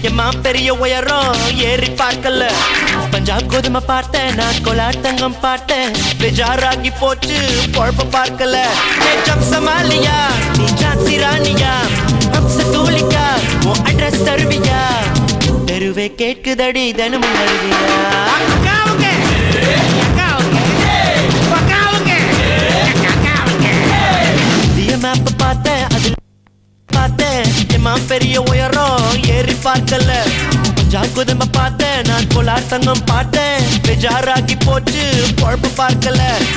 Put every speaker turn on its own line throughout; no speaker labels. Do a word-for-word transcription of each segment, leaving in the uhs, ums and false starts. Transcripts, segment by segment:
எம்மா பெரிய உயரம் ஏறி பார்க்கல பஞ்சாப் கோதுமை பார்த்தேன் நான் கோலாட்டங்கம் பார்த்தேன் பெஜாராகி போச்சு பொழப்ப பார்க்கல சமாலியா நீ ஜான்சி ராணியா அம்ச தூளிக்கா உன் அட்ரஸ் தருவியா தெருவே கேட்குதடி தினமும் வருவியா மேப் பார்த்தேன் அதுல பார்த்தேன் எம்மா பெரிய உயரம் ஏறி பார்க்கல பஞ்சாப் கோதுமை பார்த்தேன் நான் கோலாட்டங்கம் பார்த்தேன் பெஜாராகி போச்சு பொழப்பு பார்க்கல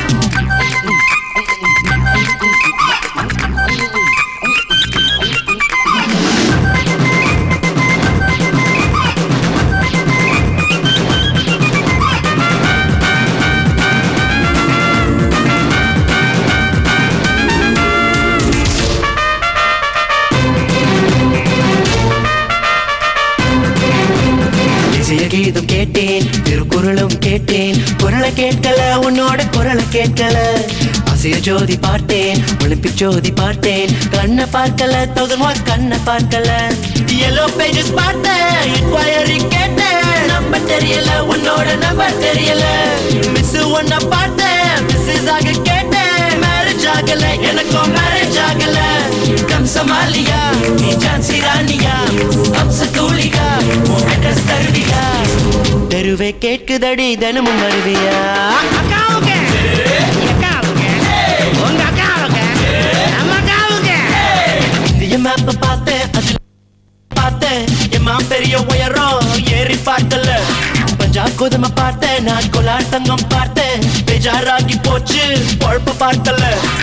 கீதம் கேட்டேன் திருக்குறளும் கேட்டேன் குரலை கேட்கல உன்னோட குரலை கேட்கல அசைய ஜோதி பார்த்தேன் ஒலிம்பிக் ஜோதி பார்த்தேன் கண்ணை பார்க்கல தௌசண்ட் வாட்ஸ் கண்ணை பார்க்கல எல்லோ பேஜஸ் பார்த்தேன் இன்குவயரி கேட்டேன் நம்பர் தெரியல உன்னோட நம்பர் தெரியல மிஸ் ஒன்ன பார்த்தேன் மிஸ்ஸஸ் ஆக கேட்டேன் மேரேஜ் ஆகல எனக்கும் மேரேஜ் ஆகல கம் சமாலியா நீ ஜான்சி ராணியா அம்ச தூளிகா உன் அட்ரஸ் தருவியா தெருவே கேட்குதடி தினமும் வருவியா அக்காவுக்கு அக்காவுக்கு உங்க அக்காவுக்கு நம்ம அக்காவுக்கு இந்த மேப் பார்த்தேன் அதுல பார்த்தேன் எம்மா பெரிய உயரம் ஏறி பார்க்கல பஞ்சாப் கோதுமை பார்த்தேன் நான் கோலாட்டங்கம் பார்த்தேன் பெஜாராகி போச்சு பொழப்ப பார்க்கல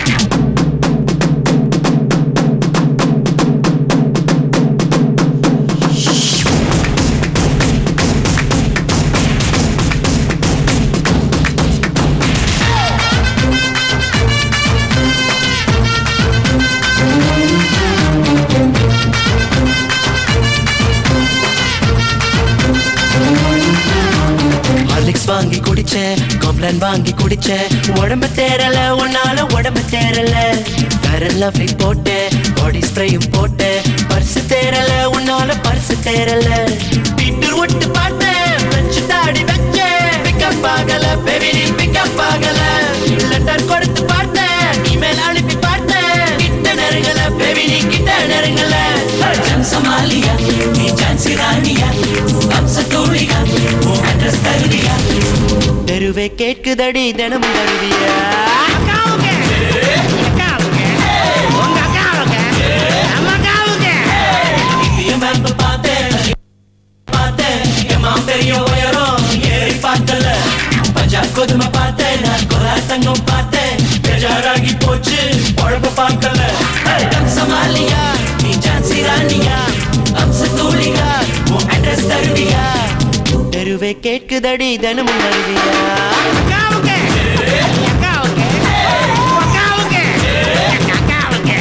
வாங்கி குடிச்சேன் காம்ப்ளான் வாங்கி குடிச்சேன் உடம்பு தேரல உன்னால உடம்பு தேரல ஃபேர் லவ்லி போட்டேன் பாடி ஸ்ப்ரேயும் போட்டேன் பர்ஸ் தேரல உன்னால பர்ஸ் தேரல பீட்டர் விட்டு பார்த்தேன் வச்சு தாடி வச்சேன் பிக்கப் ஆகல பேபி நீ பிக்கப் ஆகல லெட்டர் கொடுத்து பார்த்தேன் இமெயில் அனுப்பி பார்த்தேன் கிட்ட நெருங்கல பேபி நீ கிட்ட நெருங்கல சமாலியா நீ ஜான்சி ராணியா அம்ச தூளிகா உன் அட்ரஸ் தருவியா தெருவே கேட்குதடி தினமும் வருவியா அக்காவுக்கு அக்காவுக்கு உங்க அக்காவுக்கு நம்ம அக்காவுக்கு இந்திய மேப் பார்த்தேன் பார்த்தேன் எம்மா பெரிய உயரம் ஏறி பார்க்கல பஞ்சாப் கோதுமை பார்த்தேன் நான் கோலாட்டங்கம் பார்த்தேன் பெஜாராகி போச்சு பொழப்ப பார்க்கல சமாலியா நீ ஜான்சி ராணியா அம்ச தூளிகா உன் அட்ரஸ் தருவியா தெருவே கேட்குதடி தினமும் வருவியா அக்காவுக்கு அக்காவுக்கு அக்காவுக்கு அக்காவுக்கு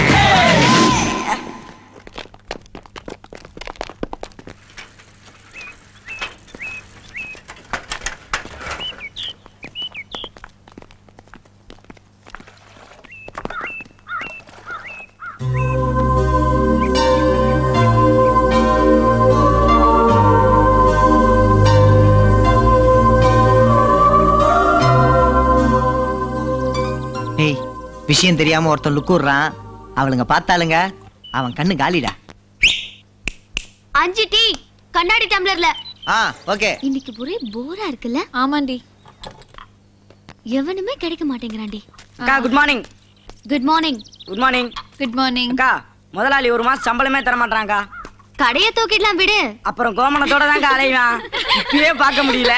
விஷயம் தெரியாம ஒருத்தன் லுக்குறான் அவளுங்க பார்த்தாளுங்க அவன் கண்ணு காலிடா
அஞ்சு டீ கண்ணாடி டம்ளர்ல
ஆ ஓகே
இன்னைக்கு ஒரே போரா இருக்குல்ல
ஆமாண்டி
எவனுமே கிடைக்க மாட்டேங்கறான்டி
அக்கா good morning
good morning
good morning
good morning
அக்கா முதலாளி ஒரு மாசம் சம்பளமே தர மாட்டாங்கக்கா
கடைய தூக்கிடலாம் விடு
அப்புறம் கோமணத்தோட தான் அலைவான் இப்பவே பார்க்க முடியல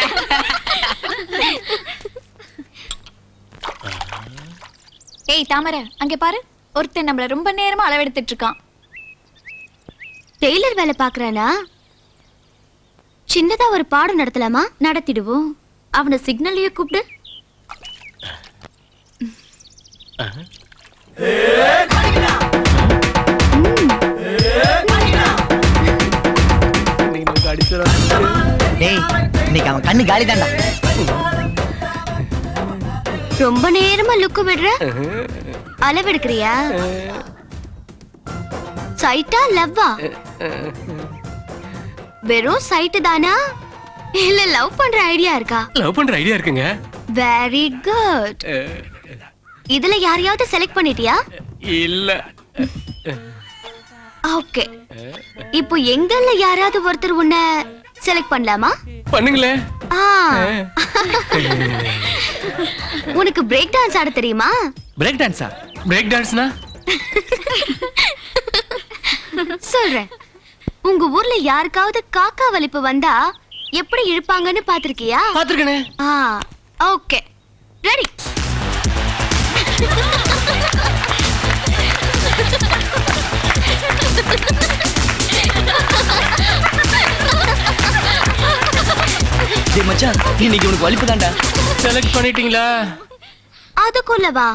ஏய் தாமரை அங்க பாரு ஒருத்தன் நம்மள ரொம்ப நேரமா அளவெடுத்துட்டு இருக்கான்
டெய்லர் வேலை பாக்குறானா சின்னதா ஒரு பாடம் நடத்தலாமா நடத்திடுவோம் அவனை சிக்னல்லையே கூப்பிடு
இன்னைக்கு அவன் கண்ணு காலி தாண்டா
ரொம்ப நேரமா லுக்கு விடுற அளவெடுக்கிறியா சைட்டா லவ்வா வெறும் சைட் தானா இல்ல லவ் பண்ற ஐடியா இருக்கா?
லவ் பண்ற ஐடியா இருக்குங்க.
Very good. இதுல யாரையாவது செலக்ட் பண்ணிட்டியா?
இல்ல.
ஓகே. இப்போ எங்கல்ல யாராவது ஒருத்தர் உன்னை செலக்ட் பண்ணலாமா?
பண்ணுங்களே.
உனக்கு பிரேக் டான்ஸ் ஆட தெரியுமா?
பிரேக் டான்ஸா? பிரேக் டான்ஸ்னா?
சொல்றேன். உங்க ஊர்ல யாருக்காவது காக்கா வலிப்பு வந்தா எப்படி இழுப்பாங்கன்னு பாத்திருக்கியா?
பாத்திருக்கனே.
ஆ ஓகே. ரெடி.
டேய் மச்சான், இன்னைக்கு உனக்கு வலிப்பு தான்டா.
செலக்ட் பண்ணிட்டீங்களா?
அதுக்குள்ளவா?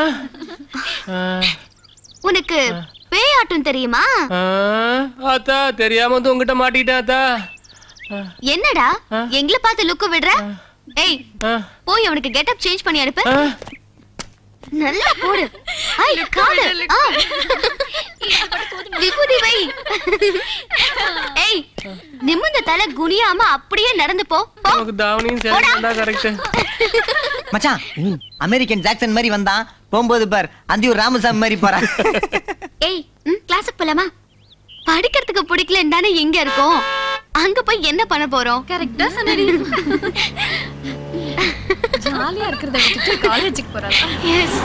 உனக்கு பேய் ஆட்டம் தெரியுமா?
ஆத்தா தெரியாம வந்து உங்ககிட்ட மாட்டிட்டேன் ஆத்தா.
என்னடா எங்களை பார்த்து லுக்கு விடுற? ஏய் போய் அவனுக்கு கெட்டப் சேஞ்ச் பண்ணி அனுப்பு. நல்லா போடு. ஐ காடு. விபூதி வை. ஏய் நிமிர்ந்த தலை குனியாம அப்படியே நடந்து போ.
உனக்கு தாவணியும் சேரண்டா கரெக்ட்.
மச்சான், அமெரிக்கன் ஜாக்சன் மாதிரி வந்தான். போகும்போது பார் அந்தியூர் ராமசாமி மாதிரி போறான்.
ஏய் கிளாஸுக்கு போலாமா? படிக்கிறதுக்கு பிடிக்கலன்னு தானே எங்க இருக்கோம். அங்க போய் என்ன பண்ண போறோம்?
கரெக்டா சொன்னடி. ஜாலியா இருக்குறத விட்டுட்டு காலேஜுக்கு போறாளா?
எஸ்.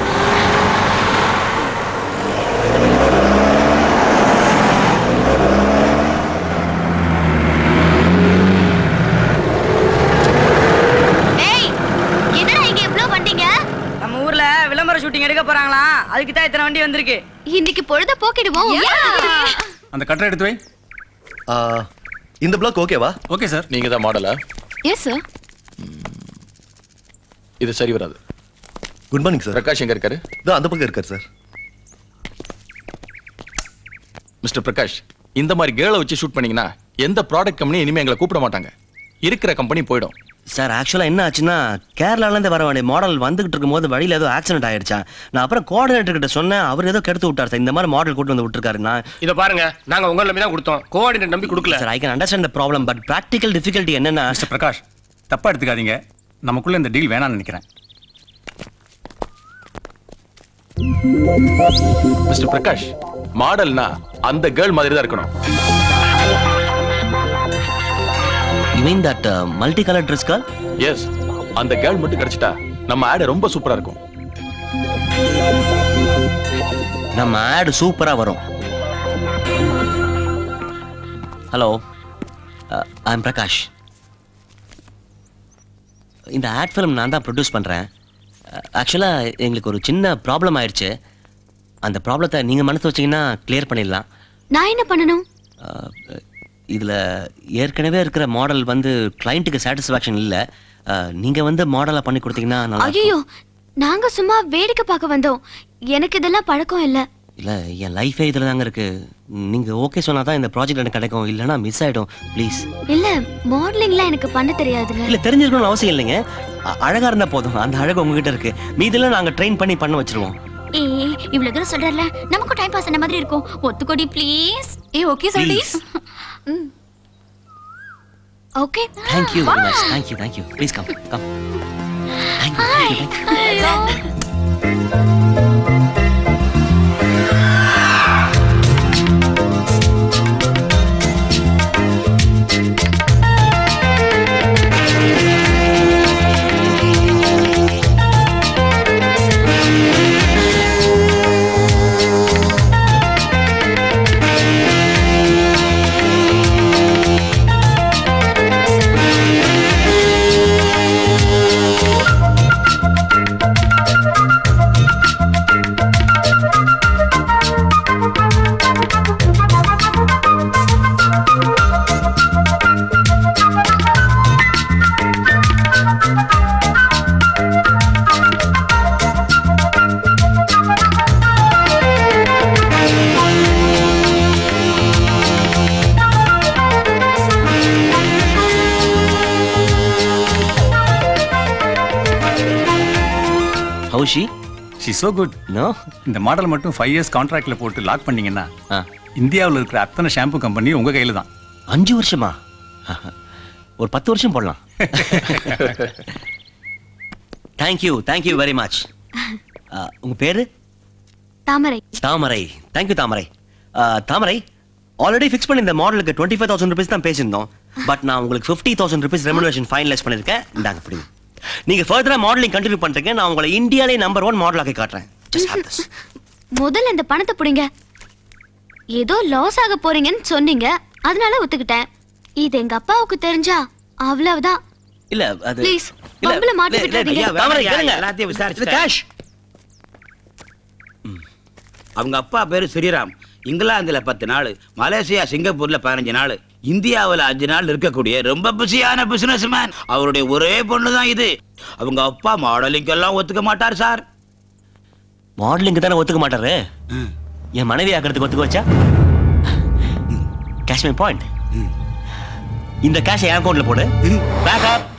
ஏய் என்னடா இங்க இவ்ளோ வண்டிங்க?
நம்ம ஊர்ல விளம்பர ஷூட்டிங் எடுக்க போறாங்களா? அதுக்கு தான் இத்தனை வண்டி வந்திருக்கு.
இன்னைக்கு பொழுத போக்கிடுவோம்.
அந்த கட்டரை எடுத்து வை.
இந்த பிளாக் ஓகேவா?
Okay sir.
நீங்க தான் மாடலா?
Yes sir.
இது சரி வராது.
Good morning sir.
பிரகாஷ் எங்க இருக்காரு?
இதோ அந்த பக்கம் இருக்காரு சார்.
மிஸ்டர் பிரகாஷ், இந்த மாதிரி கேர்ளை வச்சு ஷூட் பண்ணீங்கன்னா எந்த ப்ராடக்ட் கம்பெனி இனிமே எங்களை கூப்பிட மாட்டாங்க. இருக்கிற கம்பெனி போயிடும்.
சார் ஆக்சுவலாக என்ன ஆச்சுன்னா கேரளாலேருந்து வர வேண்டிய மாடல் வந்துகிட்டு இருக்கும் போது வழியில் ஏதோ ஆக்சிடென்ட் ஆயிடுச்சா. நான் அப்புறம் கோஆர்டினேட்டர் கிட்ட சொன்னேன். அவர் ஏதோ கெடுத்து விட்டார் சார். இந்த மாதிரி மாடல் கூட்டு வந்து விட்டுருக்காரு. நான்
இதை பாருங்க, நாங்கள் உங்களை நம்பி தான் கொடுத்தோம். கோஆர்டினேட்டர் நம்பி கொடுக்கல
sir. I can understand the problem, but practical difficulty என்னன்னா
மிஸ்டர் பிரகாஷ், தப்பா எடுத்துக்காதீங்க. நமக்குள்ள இந்த டீல் வேணாம்னு நினைக்கிறேன்.
மிஸ்டர் பிரகாஷ், மாடல்னா அந்த கேர்ள் மாதிரி தான் இருக்கணும்.
You mean that uh, multicolored dress girl?
Yes. அந்த கேர்ள் மட்டும் கிடைச்சிட்டா நம்ம ஆட் ரொம்ப சூப்பரா இருக்கும்.
நம்ம ஆட் சூப்பரா வரும். Hello, I am Prakash. இந்த ஆட் ஃபிலிம் நான் தான் ப்ரொடியூஸ் பண்றேன். ஆக்சுவலா எங்களுக்கு ஒரு சின்ன ப்ராப்ளம் ஆயிடுச்சு. அந்த ப்ராப்ளத்தை நீங்க மனசு வச்சீங்கன்னா கிளியர் பண்ணிடலாம்.
நான் என்ன பண்ணணும்?
இதுல ஏற்கனவே இருக்கிற மாடல் வந்து கிளையண்ட்டுக்கு சாட்டிஸ்ஃபேக்ஷன் இல்ல. நீங்க வந்து மாடலா பண்ணி கொடுத்தீங்கன்னா நல்லா இருக்கும்.
ஐயோ, நாங்க சும்மா வேடிக்கை பார்க்க வந்தோம். எனக்கு இதெல்லாம் பழக்கம் இல்ல.
இல்ல, என் லைஃபே இதுல தாங்க இருக்கு. நீங்க ஓகே சொன்னாதான் இந்த ப்ராஜெக்ட் எனக்கு கிடைக்கும். இல்லனா மிஸ் ஆயிடும். ப்ளீஸ்.
இல்ல, மாடலிங்லாம் எனக்கு பண்ண தெரியாதுங்க.
இல்ல, தெரிஞ்சிருக்கணும்னு அவசியம் இல்லைங்க. அழகா இருந்தா போதும். அந்த அழகு உங்ககிட்ட இருக்கு. மீதெல்லாம் நாங்க ட்ரெயின் பண்ணி பண்ண வச்சிருவோம்.
ஏய், இவ்வளவு தூரம் சொல்றல, நமக்கு டைம் பாஸ் ஆன மாதிரி இருக்கும். ஒத்துக்கோடி ப்ளீஸ்.
ஏய் ஓகே சொல்லி.
Okay.
Thank you very much. Thank you, thank you. Please come, come. Thank you. Thank you.
Hello.
How is she?
She's so good.
No?
இந்த மாடல் மட்டும் ஃபைவ் இயர்ஸ் கான்ட்ராக்ட்ல போட்டு லாக் பண்ணீங்கன்னா இந்தியாவில் இருக்கிற அத்தனை ஷாம்பு கம்பெனி உங்க கையில தான்.
அஞ்சு வருஷமா? ஒரு பத்து வருஷம் போடலாம். Thank you thank you very much. உங்க பேரு?
Thamarai.
Thamarai. Thank you Thamarai. Thamarai, already fix பண்ணி இந்த மாடலுக்கு டுவெண்ட்டி ஃபைவ் தௌசண்ட் ருபீஸ் தான் பேசியிருந்தோம். பட் நான் உங்களுக்கு fifty thousand rupees remuneration finalise பண்ணிருக்கேன். இந்தாங்க பிடிங்க. நீங்க ஃபர்தரா மாடலிங் கண்டினியூ பண்றீங்க, நான் உங்களை இந்தியாலே நம்பர் ஒன் மாடல் ஆக்கி காட்டுறேன். Just have this.
முதல்ல இந்த பணத்தை புடிங்க. ஏதோ லாஸ் ஆக போறீங்கன்னு சொன்னீங்க, அதனால ஒத்துக்கிட்டேன். இது எங்க அப்பாவுக்கு தெரிஞ்சா அவ்வளவுதான்.
இல்ல அது
ப்ளீஸ் பம்பல மாட்டி விட்டுறீங்க.
தாமரை கேளுங்க.
எல்லாத்தையும் விசாரிச்சு
கேஷ்.
அவங்க அப்பா பேரு ஸ்ரீராம். இங்கிலாந்துல பத்து நாள், மலேசியா சிங்கப்பூர்ல பதினஞ்சு நாள், இந்தியாவில் அஞ்சு நாள் இருக்கக்கூடிய ரொம்ப பிஸியான பிசினஸ் மேன். அவருடைய ஒரே பொண்ணு தான் இது. அவங்க அப்பா மாடலிங் எல்லாம் ஒத்துக்க மாட்டார் சார்.
மாடலிங் தானே ஒத்துக்க மாட்டாரு, என் மனைவி ஆக்கிறதுக்கு ஒத்துக்க வச்சா? Catch my point. இந்த கேஷ் என் அக்கௌண்ட்ல போடு. Pack up.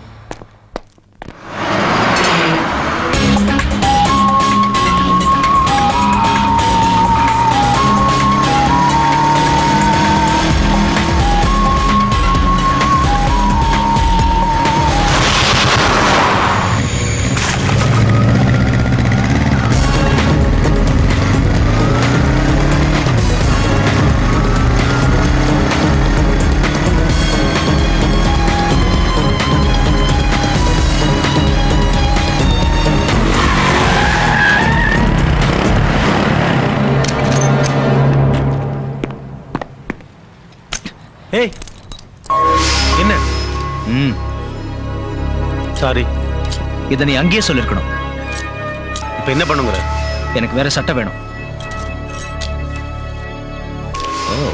ஏய் என்ன? ம் சாரி, இதை நீ அங்கேயே சொல்லிருக்கணும். இப்போ என்ன பண்ணுங்கிற? எனக்கு வேற சட்டை வேணும். ஓ,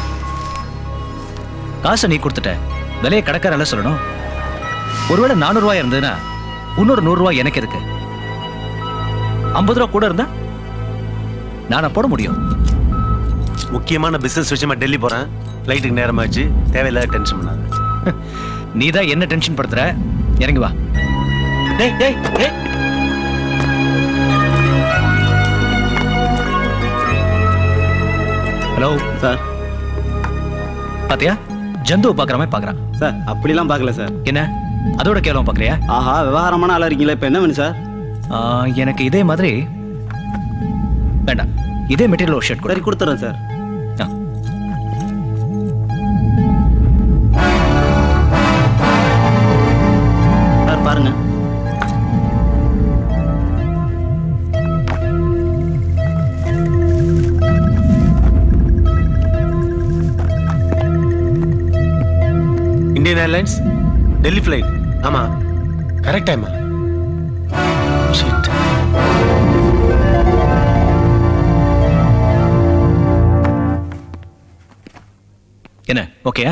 காசை நீ கொடுத்துட்ட, விலையை கடைக்காரல்ல சொல்லணும். ஒருவேளை நானூறு ரூபாய் இருந்ததுன்னா இன்னொரு நூறு ரூபாய் எனக்கு இருக்கு. ஐம்பது ரூபா கூட இருந்தா நானா போட முடியும்.
முக்கியமான பிசினஸ் விஷயமா டெல்லி போறேன். ஃப்ளைட்டுக்கு நேரமாச்சு, தேவையில்லாத டென்ஷன் பண்ணாத.
நீ தான் என்ன டென்ஷன் படுத்துற? இறங்கி வா.
டேய் டேய் டேய்.
Hello
sir.
பாத்தியா, ஜந்துவை பாக்குற மாதிரி பாக்குறான்.
சார் அப்படிலாம் பார்க்கல சார்.
என்ன அதோட கேவலம் பாக்குறியா?
ஆஹா, விவகாரமான ஆளா இருக்கீங்களா? இப்ப என்ன வேணும் சார்?
எனக்கு இதே மாதிரி வேண்டாம், இதே மெட்டீரியல் ஒரு ஷர்ட்
சரி கொடுத்துறேன் சார். சார் பாருங்க.
Indian Airlines Delhi flight. ஆமா, கரெக்ட் டைமா? ஷிட்.
என்ன ஓகே?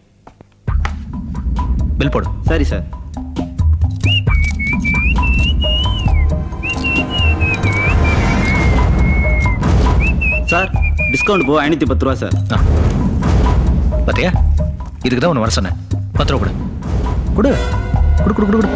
பில் போடு.
சரி சார். சார் டிஸ்கவுண்ட் போ ஐநூத்தி பத்து ரூபா சார்.
பாத்தியா, இதுக்கு தான் ஒன்று வர சொன்னேன். பத்து ரூபா கொடு கொடு கொடு கொடு கொடு.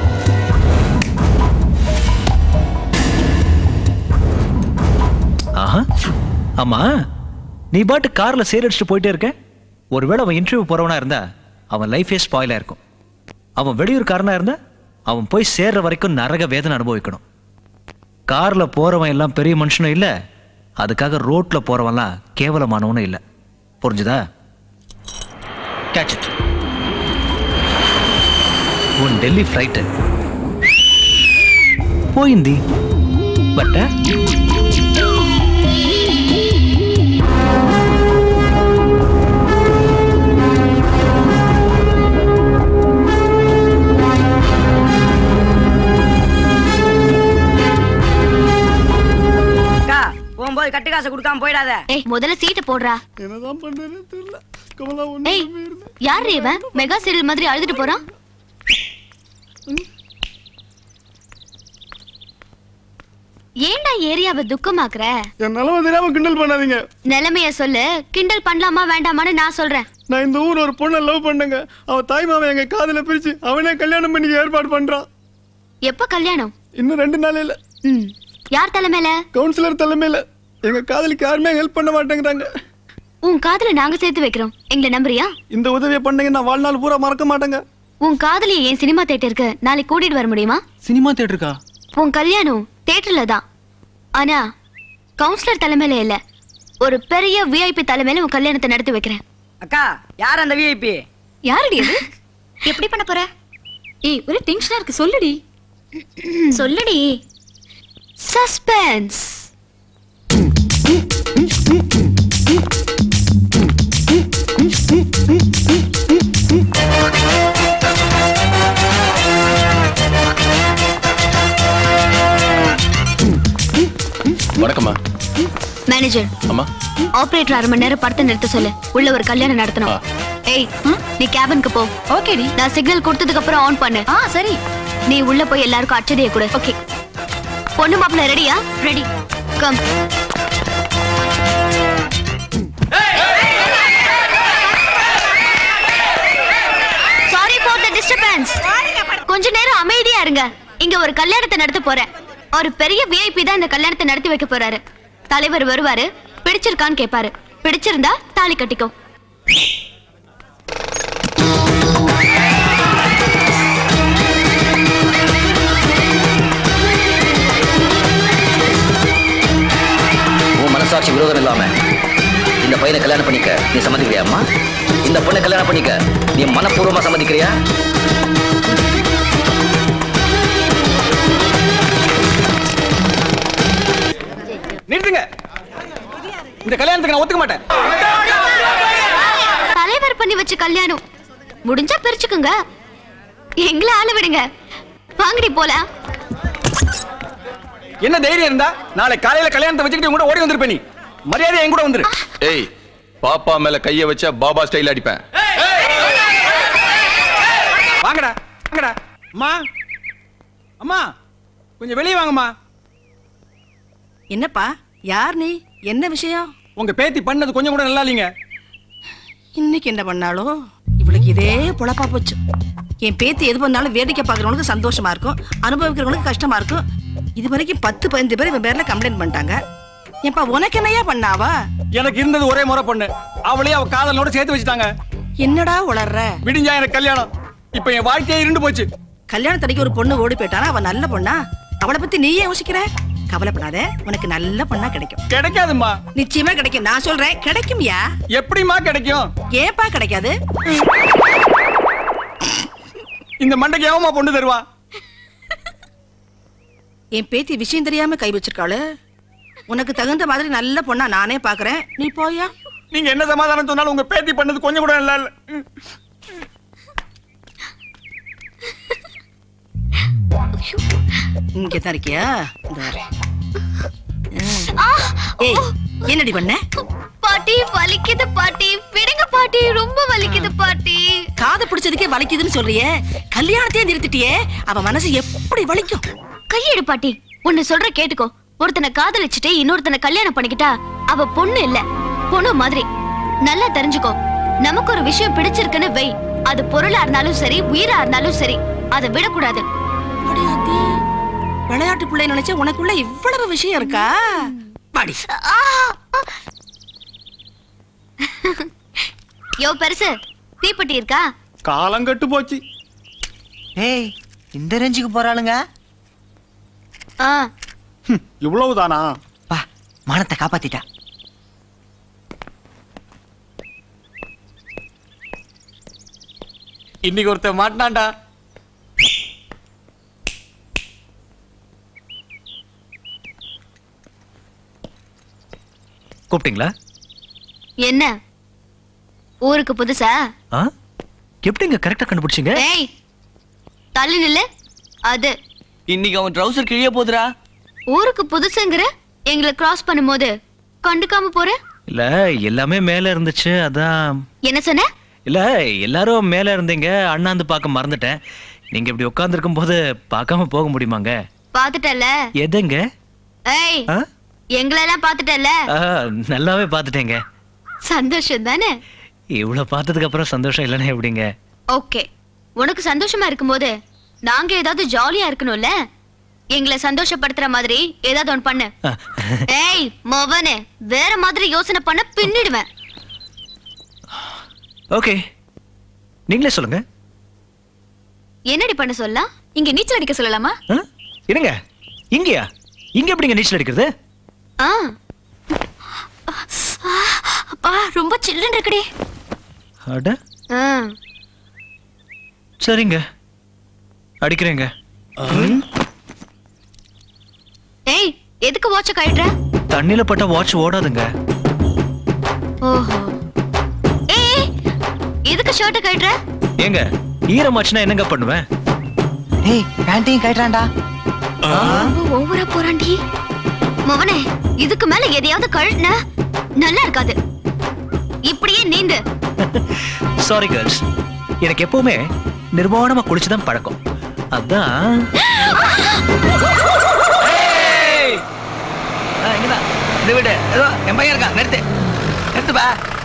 ஆஹா, ஆமா, நீ பாட்டு கார்ல சேர் அடிச்சுட்டு போயிட்டே இருக்க. ஒருவேளை அவன் இன்டர்வியூ போறவனா இருந்தா அவன் லைஃபே ஸ்பாயிலா இருக்கும். அவன் வெளியூர்காரனா இருந்தா அவன் போய் சேர்ற வரைக்கும் நரக வேதனை அனுபவிக்கணும். கார்ல போறவன் எல்லாம் பெரிய மனுஷனும் இல்ல, அதுக்காக ரோட்ல போறவன்லாம் கேவலமானவனும் இல்ல. புரிஞ்சுதா? Catch it. உன் டெல்லி ஃப்ளைட்டு போயிந்தி பட்
போகும்போது கட்டு காசை கொடுக்காம போயிடாத.
ஏய் முதல்ல சீட்டை போடுறா.
என்னதான் பண்றேன்னு தெரியல. கமலா
ஏய் யார் இவன் மெகா சீரியல் மாதிரி அழுதுட்டு போறான்? ஏன்டா ஏரியாவை துக்கமாக்குற?
என் நிலைமை தெரியாம கிண்டல் பண்ணாதீங்க.
நிலைமைய சொல்லு, கிண்டல் பண்ணலாமா வேண்டாமான்னு நான் சொல்றேன்.
நான் இந்த ஊர் ஒரு பொண்ணை லவ் பண்ணேங்க. அவ தாய் மாமன் எங்க காதல பிரிச்சு அவனே கல்யாணம் பண்ணி ஏற்பாடு பண்றான்.
எப்ப கல்யாணம்?
இன்னும் ரெண்டு நாளையில.
யார் தலைமையில?
கவுன்சிலர் தலைமையில. எங்க காதலுக்கு யாருமே ஹெல்ப் பண்ண மாட்டேங்கிறாங்க.
உன் காதல நாங்க சேர்த்து வைக்கிறோம், எங்களை நம்புறியா?
இந்த உதவியை பண்ணீங்க நான் வாழ்நாள் பூரா மறக்க மாட்டேங்க.
உன் காதலியை என் சினிமா தியேட்டருக்கு நாளைக்கு கூட்டிட்டு வர முடியுமா?
சினிமா தியேட்டருக்கா?
உன் கல்யாணம் தியேட்டர்ல தான், ஆனா கவுன்சிலர் தலைமையில இல்ல, ஒரு பெரிய விஐபி தலைமையில உன் கல்யாணத்தை நடத்தி வைக்கிறேன்.
அக்கா, யார் அந்த விஐபி?
யாருடி அது? எப்படி பண்ண போற? ஏய், ஒரு டென்ஷனா இருக்கு, சொல்லுடி.
சொல்லுடி. சஸ்பென்ஸ்.
வணக்கம்மா.
மேனேஜர்.
அம்மா.
ஆபரேட்டர் அரை மணி நேரம் படத்தை நிறுத்த சொல்லு, உள்ள ஒரு கல்யாணம் நடத்தணும். ஏய், நீ கேபினுக்கு போ.
ஓகேடி.
நான் சிக்னல் கொடுத்ததுக்கு அப்புறம் ஆன் பண்ணு.
ஆ சரி.
நீ உள்ள போய் எல்லாருக்கும் அச்சதைய கொடு. ஓகே. பொண்ணு மாப்பிள்ள ரெடியா? Ready. Come. Sorry for the disturbance. கொஞ்ச நேரம் அமைதியா இருங்க. இங்க ஒரு கல்யாணத்தை நடத்த போறேன். ஒரு பெரிய விஐபி தான் இந்த கல்யாணத்தை நடத்தி வைக்க போறாரு. தலைவர் வருவாரு, பிடிச்சிருக்கான்னு கேட்பாரு. பிடிச்சிருந்தா தாலி கட்டிக்கோ.
உன் மனசாட்சி விரோதம் இல்லாம இந்த பையனை கல்யாணம் பண்ணிக்க நீ சம்மதிக்கிறியா அம்மா? இந்த பொண்ணை கல்யாணம் பண்ணிக்க நீ மனப்பூர்வமா சம்மதிக்கிறியா?
நிறுத்துங்க. இந்த கல்யாணத்துக்கு நான் ஒத்துக்க மாட்டேன்.
தலைவர் பண்ணி வச்ச கல்யாணம் முடிஞ்சா பிரிச்சுக்குங்க, எங்களை ஆள விடுங்க. வாங்கடி போலாம்.
என்ன தைரியம் இருந்தா நாளை காலையில கல்யாணத்தை வச்சுக்கிட்டு கூட ஓடி வந்திருப்ப. நீ மரியாதை என் கூட வந்துரு.
ஏய், பாப்பா மேல கைய வச்சா பாபா ஸ்டைல் அடிப்பேன்.
வாங்கடா வாங்கடா. அம்மா அம்மா கொஞ்சம் வெளியே வாங்கம்மா.
என்னப்பா, யார் நீ? என்ன விஷயம்?
உங்க பேத்தி பண்ணது கொஞ்சம் கூட நல்லா இல்லைங்க.
இன்னைக்கு என்ன பண்ணாலோ இவளுக்கு இதே பொழப்பா போச்சு. என் பேத்தி எது பண்ணாலும் வேடிக்கை பார்க்கறவங்களுக்கு சந்தோஷமா இருக்கும், அனுபவிக்கிறவங்களுக்கு கஷ்டமா இருக்கும். இது வரைக்கும் பத்து பதினஞ்சு பேர் இவன் பேர்ல கம்ப்ளைண்ட் பண்ணிட்டாங்க. ஏன்பா உனக்கு என்னையா பண்ணாவா?
எனக்கு இருந்தது ஒரே முறை பொண்ணு, அவளே அவ காதலோட சேர்த்து வச்சுட்டாங்க.
என்னடா உளர்ற?
விடிஞ்சா எனக்கு கல்யாணம், இப்ப என் வாழ்க்கையே இருண்டு போச்சு.
கல்யாணத்தடிக்கு ஒரு பொண்ணு ஓடி போயிட்டானா அவ நல்ல பொண்ணா? அவளை பத்தி நீயே யோசிக்கிற? கவலைப்படாத, உனக்கு நல்ல பொண்ணா கிடைக்கும்.
கிடைக்காதும்மா.
நிச்சயமா கிடைக்கும், நான் சொல்றேன் கிடைக்கும்யா.
எப்படிமா கிடைக்கும்?
ஏப்பா கிடைக்காது?
இந்த மண்டைக்கு எவமா பொண்ணு தருவா?
என் பேத்தி விஷயம் தெரியாம கை வச்சிருக்காளு. உனக்கு தகுந்த மாதிரி நல்ல பொண்ணா நானே பாக்குறேன், நீ போயா.
நீங்க என்ன சமாதானம் சொன்னாலும் உங்க பேத்தி பண்ணது கொஞ்சம் கூட நல்லா இல்ல.
இங்க தான் இருக்கியா? ஏய், என்னடி பண்ண?
பாட்டி வலிக்குது பாட்டி, விடுங்க பாட்டி, ரொம்ப வலிக்குது பாட்டி.
காதை பிடிச்சதுக்கே வலிக்குதுன்னு சொல்றியே, கல்யாணத்தையே நிறுத்திட்டியே, அவ மனசு எப்படி வலிக்கும்?
கையெடு பாட்டி, உன்னை சொல்ற கேட்டுக்கோ. ஒருத்தனை காதலிச்சுட்டு இன்னொருத்தனை கல்யாணம் பண்ணிக்கிட்டா அவ பொண்ணு இல்ல, பொண்ணு மாதிரி. நல்லா தெரிஞ்சுக்கோ, நமக்கு ஒரு விஷயம் பிடிச்சிருக்குன்னு வை, அது பொருளா இருந்தாலும் சரி, உயிரா இருந்தாலும் சரி, அதை விடக்கூடாது.
விளையாட்டு பிள்ளை நினைச்ச உனக்குள்ள இவ்வளவு விஷயம் இருக்கா? பாடி.
யோ பெருசு, தீப்பெட்டி இருக்கா?
காலம் கட்டு போச்சு.
ஏய், இந்த ரேஞ்சுக்கு போறாளுங்க.
ஆ,
இவ்வளவுதானா?
பா, மானத்தை காப்பாத்திட்டா.
இன்னைக்கு ஒருத்தர் மாட்டினாண்டா.
கூப்பிட்டீங்களா?
என்ன ஊருக்கு புதுசா?
ஆ, எப்படிங்க கரெக்டா கண்டுபிடிச்சீங்க?
ஏய், தள்ளி நில்லு. அது
இன்னைக்கு அவன் ட்ரவுசர் கிழிய போதுடா.
ஊருக்கு புதுசுங்கிற எங்களை கிராஸ் பண்ணும்போது கண்டுக்காம போற?
இல்ல, எல்லாமே மேல இருந்துச்சு, அதான்.
என்ன சொன்ன?
இல்ல, எல்லாரும் மேல இருந்தீங்க, அண்ணாந்து பார்க்க மறந்துட்டேன். நீங்க இப்படி உட்கார்ந்து இருக்கும் போது பார்க்காம போக முடியுமாங்க?
பாத்துட்டல.
எதுங்க?
ஏய், எங்களெல்லாம் பாத்துட்டல.
நல்லாவே பாத்துட்டேங்க.
சந்தோஷம் தானே?
இவ்வளவு பார்த்ததுக்கு அப்புறம் சந்தோஷம் இல்லைன்னா எப்படிங்க?
ஓகே, உனக்கு சந்தோஷமா இருக்கும்போது நாங்க ஏதாவது ஜாலியா இருக்கணும்ல. எங்களை சந்தோஷப்படுத்துற மாதிரி ஏதாவது ஒன்று பண்ணு. ஏய் மோவனே, வேற மாதிரி யோசனை பண்ண பின்னிடுவேன்.
ஓகே நீங்களே சொல்லுங்க.
என்னடி பண்ண சொல்லலாம்?
இங்க நீச்சல் அடிக்க சொல்லலாமா?
இருங்க, இங்கயா? இங்க எப்படிங்க நீச்சல் அடிக்கிறது?
ஆ
அப்பா ரொம்ப சில்லுன்னு இருக்குடி.
அட
ஆ
சரிங்க, அடிக்கிறேங்க.
ஏய், எதுக்கு வாட்ச கழட்ற?
தண்ணில பட்ட வாட்ச் ஓடாதுங்க.
ஓஹோ. ஏய், எதுக்கு ஷர்ட் கழட்ற?
ஏங்க ஈரமாச்சுனா என்னங்க பண்ணுவேன்?
ஏய், பேண்ட்டையும் கழட்றான்டா.
ஓவரா போறான்டி. மவனே, இதுக்கு மேல எதையாவது கழட்ன நல்லா இருக்காது. இப்படியே நீந்து.
சாரி கேர்ள்ஸ், எனக்கு எப்பவுமே நிர்வாணமா குளிச்சுதான் பழக்கம். அதான்
இந்த வீடு ஏதோ என் பையன் இருக்கா, நிறுத்து நிறுத்துப்பா.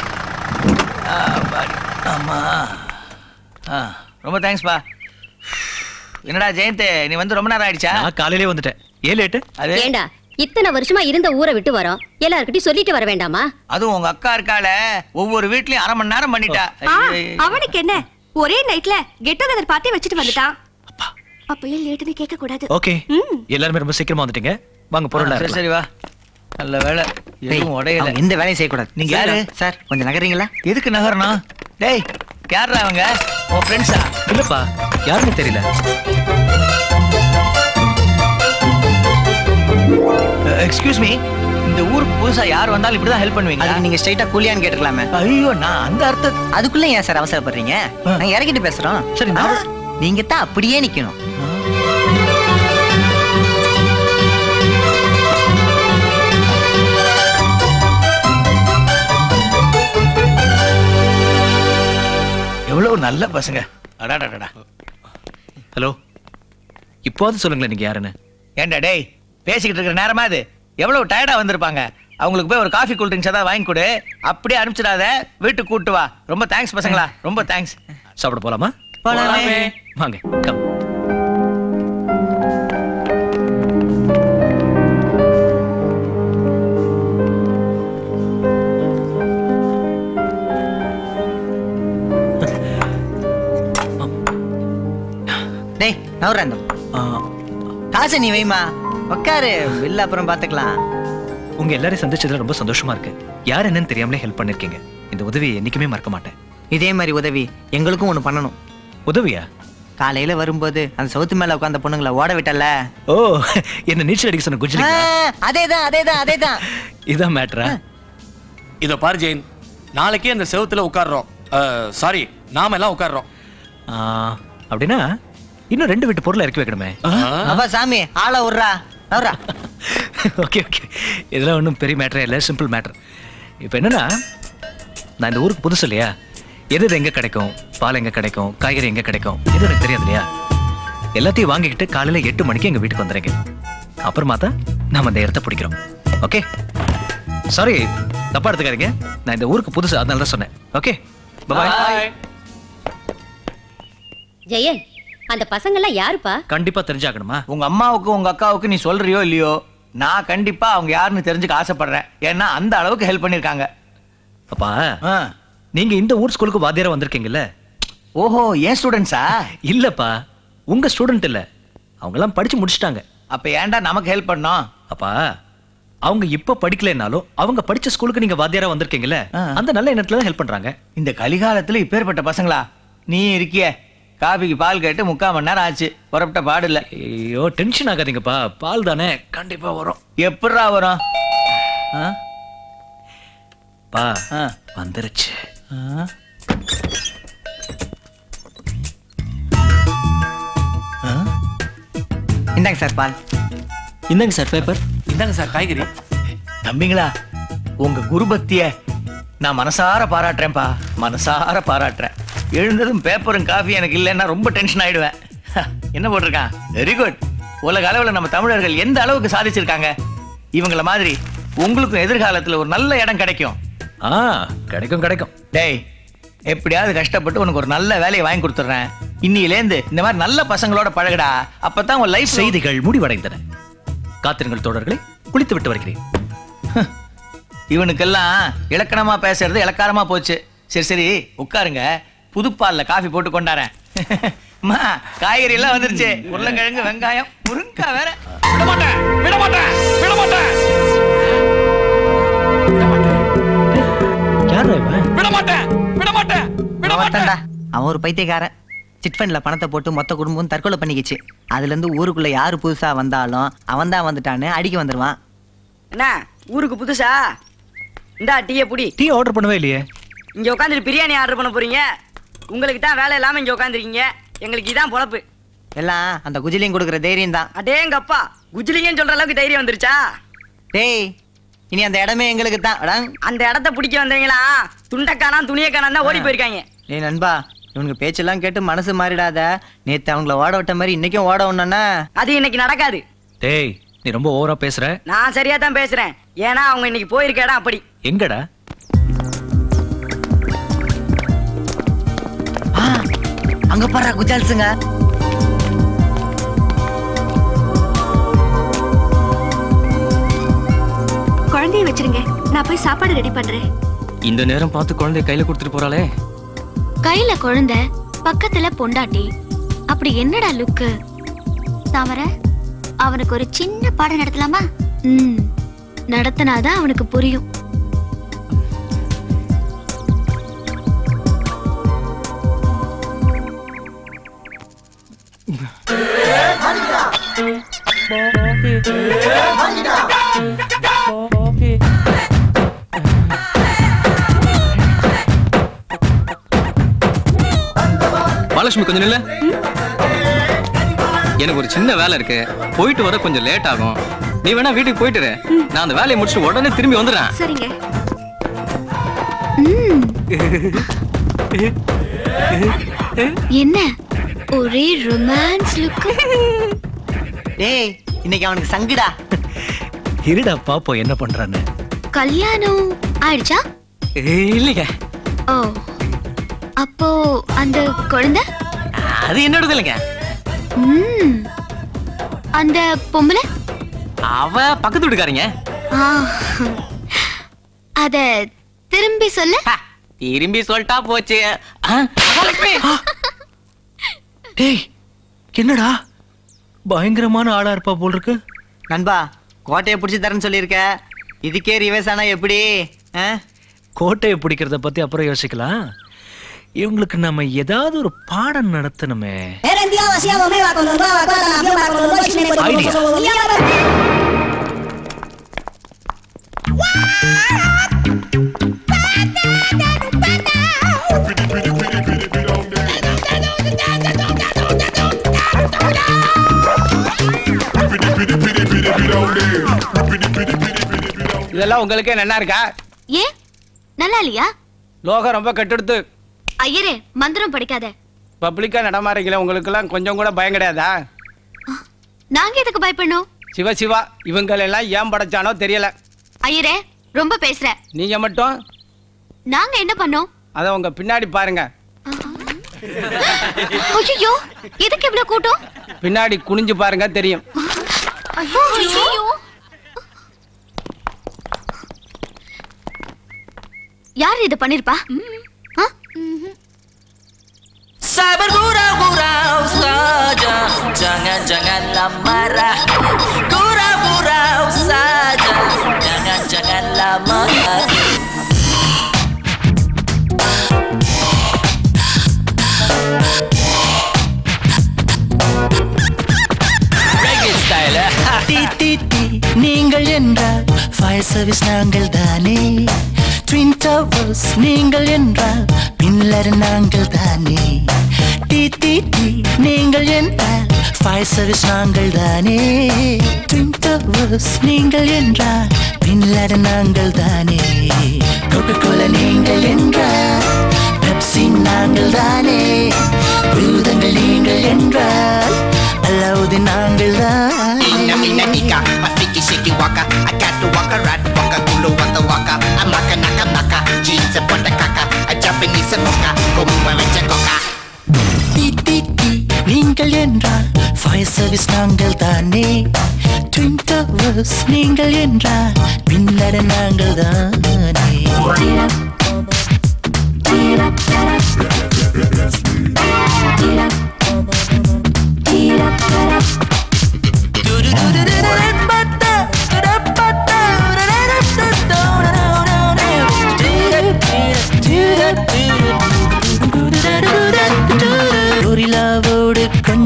ஆமா, ரொம்ப தேங்க்ஸ்பா. என்னடா ஜெயந்த், நீ வந்து ரொம்ப நேரம் ஆயிடுச்சா?
நான் காலையிலே வந்துட்டேன். ஏன் லேட்டு?
ஏண்டா இத்தனை வருஷமா இருந்த ஊரை விட்டு வரோம், எல்லார்கிட்டயும் சொல்லிட்டு வர வேண்டாமா?
அதுவும் உங்க அக்கா இருக்கால, ஒவ்வொரு வீட்லயும் அரை மணி நேரம் பண்ணிட்டா.
அவனுக்கு என்ன, ஒரே நைட்ல கெட் டுகெதர் பார்ட்டி வச்சுட்டு வந்துட்டான். அப்பயே லேட்டுன்னு கேட்க கூடாது.
ஓகே, எல்லாரும் ரொம்ப சீக்கிரமா வந்துட்டீங்க. வாங்க பொருள்.
சரி சரி வா. நல்ல வேலை, எதுவும் உடையல.
எந்த வேலையும் செய்யக்கூடாது.
நீங்க யாரு
சார்? கொஞ்சம் நகர்றீங்களா?
எதுக்கு நகரணும்? டேய், யாரா அவங்க? உன் ஃப்ரெண்ட்ஸா?
இல்லப்பா, யாருன்னு தெரியல.
எக்ஸ்கியூஸ் மீ, இந்த ஊருக்கு புதுசா யார் வந்தாலும் இப்படிதான் ஹெல்ப் பண்ணுவீங்க?
அதுக்கு நீங்க ஸ்ட்ரைட்டா கூலியான்னு கேட்டுக்கலாமே.
ஐயோ, நான் அந்த அர்த்தம்.
அதுக்குள்ள ஏன் சார் அவசரப்படுறீங்க? நாங்க இறக்கிட்டு பேசுறோம்.
சரி,
நீங்க தான் அப்படியே நிக்கணும்.
எவ்வளவு நல்ல பசங்க. அடாடாடா.
ஹலோ, இப்போது சொல்லுங்களேன் நீங்க யாருன்னு.
ஏண்டா டேய், பேசிக்கிட்டு இருக்கிற நேரமா இது? எவ்வளவு டயர்டா வந்திருப்பாங்க. அவங்களுக்கு போய் ஒரு காஃபி கூல் ட்ரிங்க்ஸ் ஏதாவது வாங்கி கொடு. அப்படியே அனுப்பிச்சிடாத, வீட்டுக்கு கூட்டு வா. ரொம்ப தேங்க்ஸ் பசங்களா, ரொம்ப தேங்க்ஸ்.
சாப்பிட போலாமா?
போலாமே.
வாங்க, கம்.
டேய், நவரந்தம் காசை நீ வைமா, உட்காரு, பில் அப்புறம் பாத்துக்கலாம்.
உங்க எல்லாரையும் சந்திச்சதுல ரொம்ப சந்தோஷமா இருக்கு. யார் என்னன்னு தெரியாமலே ஹெல்ப் பண்ணிருக்கீங்க. இந்த உதவியை என்னைக்குமே மறக்க மாட்டேன்.
இதே மாதிரி உதவி எங்களுக்கும் ஒண்ணு பண்ணணும்.
உதவியா?
காலையில வரும்போது அந்த சவுத்து மேல உட்கார்ந்த பொண்ணுங்களை ஓட விட்டல.
ஓ, என்ன நீச்சல் அடிக்க சொன்ன குஜ்லி?
அதேதான் அதேதான் அதேதான்.
இதான் மேட்டரா?
இதோ பாரு ஜெயின், நாளைக்கே அந்த செவுத்துல உட்கார்றோம். சாரி, நாம எல்லாம் உட்கார்றோம்.
அப்படின்னா இன்னும் ரெண்டு வீட்டு பொருளை இறக்கி வைக்கணுமே.
அப்பா சாமி, ஆள விடுறா.
ஓகே ஓகே, இதெல்லாம் ஒன்றும் பெரிய மேட்டரே இல்லை, சிம்பிள் மேட்டர். இப்போ என்னன்னா, நான் இந்த ஊருக்கு புதுசு இல்லையா, எது எது எங்கே கிடைக்கும், பால் எங்கே கிடைக்கும், காய்கறி எங்கே கிடைக்கும், எது எனக்கு தெரியாது இல்லையா. எல்லாத்தையும் வாங்கிக்கிட்டு காலையில் எட்டு மணிக்கு எங்கள் வீட்டுக்கு வந்துடுறீங்க. அப்புறமா தான் நம்ம அந்த இடத்த பிடிக்கிறோம். ஓகே, சாரி தப்பா எடுத்துக்காதீங்க, நான் இந்த ஊருக்கு புதுசு, அதனால தான் சொன்னேன். ஓகே, பாய்.
ஜெயன், அந்த பசங்க எல்லாம் யாருப்பா?
கண்டிப்பா தெரிஞ்சாகணுமா?
உங்க அம்மாவுக்கு உங்க அக்காவுக்கு நீ சொல்றியோ இல்லையோ, நான் கண்டிப்பா அவங்க யாருன்னு தெரிஞ்சுக்க ஆசைப்படுறேன். ஏன்னா அந்த அளவுக்கு ஹெல்ப் பண்ணிருக்காங்க.
அப்பா, நீங்க இந்த ஊர் ஸ்கூலுக்கு வாத்தியாரா வந்திருக்கீங்கல்ல?
ஓஹோ, ஏன் ஸ்டூடெண்ட்ஸா?
இல்லப்பா, உங்க ஸ்டூடெண்ட் இல்ல, அவங்க எல்லாம் படிச்சு முடிச்சிட்டாங்க.
அப்ப ஏன்டா நமக்கு ஹெல்ப் பண்ணோம்?
அப்பா, அவங்க இப்ப படிக்கலைனாலும் அவங்க படிச்ச ஸ்கூலுக்கு நீங்க வாத்தியாரா வந்திருக்கீங்கல்ல, அந்த நல்ல எண்ணத்துல தான் ஹெல்ப் பண்றாங்க.
இந்த கலிகாலத்துல இப்பேற்பட்ட பசங்களா? நீ இருக்கிய, காபிக்கு பால் கேட்டு முக்கால் மணி நேரம் ஆச்சு, புறப்பட்ட பாடு இல்ல.
ஐயோ, டென்ஷன் ஆகாதீங்கப்பா, பால் தானே, கண்டிப்பா வரும்.
எப்படா வரும்?
பா, வந்துருச்சு.
இந்தாங்க சார் பால்.
இந்தாங்க சார் பேப்பர்.
இந்தாங்க சார் காய்கறி. தம்பிங்களா, உங்க குருபக்திய நான் மனசார பாராட்டுறேன்ப்பா, மனசார பாராட்டுறேன். எழுந்ததும் பேப்பரும் காஃபி எனக்கு இல்லைன்னா ரொம்ப டென்ஷன் ஆயிடுவேன். என்ன போட்டிருக்கான்? Very good. உலக அளவில் நம்ம தமிழர்கள் எந்த அளவுக்கு சாதிச்சிருக்காங்க. இவங்கள மாதிரி உங்களுக்கும் எதிர்காலத்தில் ஒரு நல்ல இடம் கிடைக்கும்.
ஆ, கிடைக்கும் கிடைக்கும்.
டேய், எப்படியாவது கஷ்டப்பட்டு உனக்கு ஒரு நல்ல வேலையை வாங்கி கொடுத்துட்றேன். இன்னிலேருந்து இந்த மாதிரி நல்ல பசங்களோட பழகுடா, அப்பதான் உன் லைஃப்.
செய்திகள் முடிவடைந்தன. காத்திருங்கள் தோழர்களை, குளித்து விட்டு வருகிறேன்.
இவனுக்கெல்லாம் இலக்கணமா பேசுறது இலக்காரமா போச்சு. சரி சரி உட்காருங்க, புதுப்பால்ல காஃபி போட்டு கொண்டாரேன். அம்மா காய்கறி எல்லாம் வந்துருச்சு, உருளைக்கிழங்கு, வெங்காயம், முருங்கக்காய் வேற. விட மாட்டேன் விட மாட்டேன் விட மாட்டேன் விட மாட்டேன் விட மாட்டேன் விட மாட்டேன்டா.
அவன் ஒரு பைத்தியக்காரன். சிட் ஃபண்ட்ல பணத்தை போட்டு மொத்த குடும்பம் தற்கொலை பண்ணிக்கிச்சு. அதுல இருந்து ஊருக்குள்ள யாரு புதுசா வந்தாலும் அவன் தான் வந்துட்டான்னு அடிக்க வந்துருவான்.
என்ன ஊருக்கு புதுசா? இந்தா டீயை புடி.
டீ ஆர்டர் பண்ணவே இல்லையே.
இங்க உட்காந்துட்டு பிரியாணி ஆர்டர் பண்ண போறீங்க. உங்களுக்கு தான் வேலை இல்லாம இங்க உட்காந்துருக்கீங்க. எங்களுக்கு இதான் பொழப்பு.
எல்லாம் அந்த குஜிலியும் கொடுக்குற தைரியம் தான்.
அடேங்கப்பா, குஜிலிங்கன்னு சொல்ற அளவுக்கு தைரியம் வந்துருச்சா?
டேய், இனி அந்த இடமே எங்களுக்கு தான்.
அந்த இடத்த பிடிக்க வந்தவங்களா துண்டக்கானா துணியக்கானா தான் ஓடி போயிருக்காங்க.
ஏய் நண்பா, இவனுக்கு பேச்செல்லாம் கேட்டு மனசு மாறிடாத. நேத்து அவங்கள ஓட விட்ட மாதிரி இன்னைக்கும் ஓட ஒண்ணுன்னா
அது இன்னைக்கு நடக்காது.
டேய், நீ ரொம்ப ஓவரா பேசுற.
நான் சரியா தான் பேசுறேன். ஏன்னா அவங்க இன்னைக்கு போயிருக்க இடம் அப்படி.
எங்கடா?
அங்க பாரு குஜால்ஸுங்க.
குழந்தைய வச்சிருங்க, நான் போய் சாப்பாடு ரெடி பண்றேன்.
இந்த நேரம் பார்த்து குழந்தைய கையில கொடுத்துட்டு போறாளே.
கையில குழந்தை, பக்கத்துல பொண்டாட்டி, அப்படி என்னடா லுக்கு?
தாமரை, அவனுக்கு ஒரு சின்ன பாடம் நடத்தலாமா?
ம், நடத்தினாதான் அவனுக்கு புரியும்.
மகாலட்சுமி கொஞ்சம் நில்ல. எனக்கு ஒரு சின்ன வேலை இருக்கு, போயிட்டு வர கொஞ்சம் லேட் ஆகும். நீ வேணா வீட்டுக்கு போயிட்டு நான் அந்த வேலையை முடிச்சுட்டு உடனே திரும்பி வந்துடுறேன்.
சரிங்க.
என்ன ஒரே ரொமான்ஸ் லுக்.
டேய், இன்னைக்கு அவனுக்கு சங்குடா.
இருடா பாப்போம் என்ன பண்றான்னு.
கல்யாணம் ஆயிடுச்சா?
இல்லைங்க.
ஓ, அப்போ அந்த குழந்தை
அது என்னோடது இல்லைங்க.
ம், அந்த பொம்பளை
அவ பக்கத்து வீட்டுக்காரங்க.
அத திரும்பி சொல்ல.
திரும்பி சொல்லிட்டா போச்சு.
டேய், என்னடா பயங்கரமான ஆளா இருப்பா போல் இருக்கு.
நண்பா, கோட்டையை பிடிச்சி தரேன்னு சொல்லியிருக்க, இதுக்கே ரிவர்ஸ் ஆனா எப்படி?
கோட்டையை பிடிக்கிறத பத்தி அப்புறம் யோசிக்கலாம். இவங்களுக்கு நம்ம ஏதாவது ஒரு பாடம் நடத்தணுமே.
இதெல்லாம் உங்களுக்கே நல்லா இருக்கா?
ஏ நல்லா இல்லையா?
லோகம் ரொம்ப கட்டெடுத்து.
ஐயரே, மந்திரம் படிக்காத.
பப்ளிக்கா நடமாறீங்களா, உங்களுக்கு எல்லாம் கொஞ்சம் கூட பயம் கிடையாதா?
நாங்க எதுக்கு பயப்படணும்?
சிவ சிவா, இவங்க எல்லாம் ஏன் படைச்சானோ தெரியல.
ஐயரே, ரொம்ப பேசுற.
நீங்க மட்டும்
நாங்க என்ன பண்ணோம்?
அத உங்க பின்னாடி பாருங்க.
ஐயோ, எதுக்கு இவ்வளவு கூட்டம்?
பின்னாடி குனிஞ்சு பாருங்க, தெரியும்.
ஐயோ, யார் இது பண்ணிருப்பா?
Sabar gurau-gurau saja, jangan-janganlah marah. Gurau-gurau saja, jangan-janganlah marah. Reggae style.
டி டி டி நீங்கள் என்றால் ஃபயர் சர்வீஸ் நாங்கள் தானே. ட்வின் டவர்ஸ் நீங்கள் என்றால் பின்லர் நாங்கள் தானே. டி டி டி நீங்கள் என்றால் ஃபயர் சர்வீஸ் நாங்கள் தானே. ட்வின் டவர்ஸ் நீங்கள் என்றால் பின்லர் நாங்கள் தானே. கோகோ கோலா நீங்கள் என்றால் பெப்சி நாங்கள் தானே. பூதங்கள் நீங்கள் என்றால் அலாவுதீன் நாங்கள் தான்.
Inna minna nika, mafiki shiki waka. I got to waka rat waka, kulu waka waka. I maka naka naka, jeans and panda kaka. I Japanese mocha, kumwa vecha coca.
டி டி டி நீங்கள் என்றால் ஃபயர் சர்வீஸ் நாங்கள் தானே. Twin towers நீங்கள் என்றால் பின்னர் நாங்கள் தானே.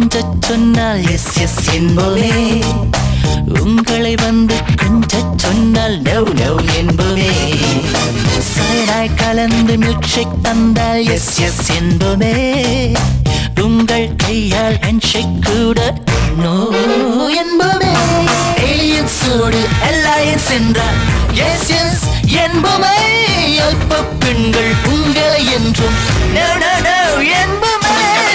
கொஞ்ச சொன்னால் எஸ் எஸ் என்போமே, உங்களை வந்து கொஞ்ச சொன்னால் நோ நோ என்போமே, சயனாய் கலந்து மில்க் ஷேக் தந்தால் எஸ் எஸ் என்போமே, உங்கள் கையால் ஹேண்ட் ஷேக் கூட நோ என்போமே, ஏலியன்ஸோடு அலையன்ஸ் என்றால் எஸ் எஸ் என்போமே, அல்ப பெண்கள் உங்களை என்றும் நோ நோ நோ என்போமே.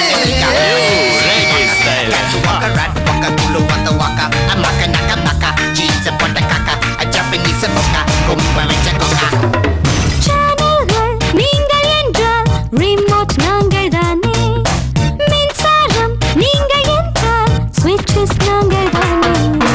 சேனல்கள் நீங்கள் என்றால் ரிமோட் நாங்கள் தானே, மின்சாரம் நீங்கள் என்றால் ஸ்விட்சஸ் நாங்கள் தானே.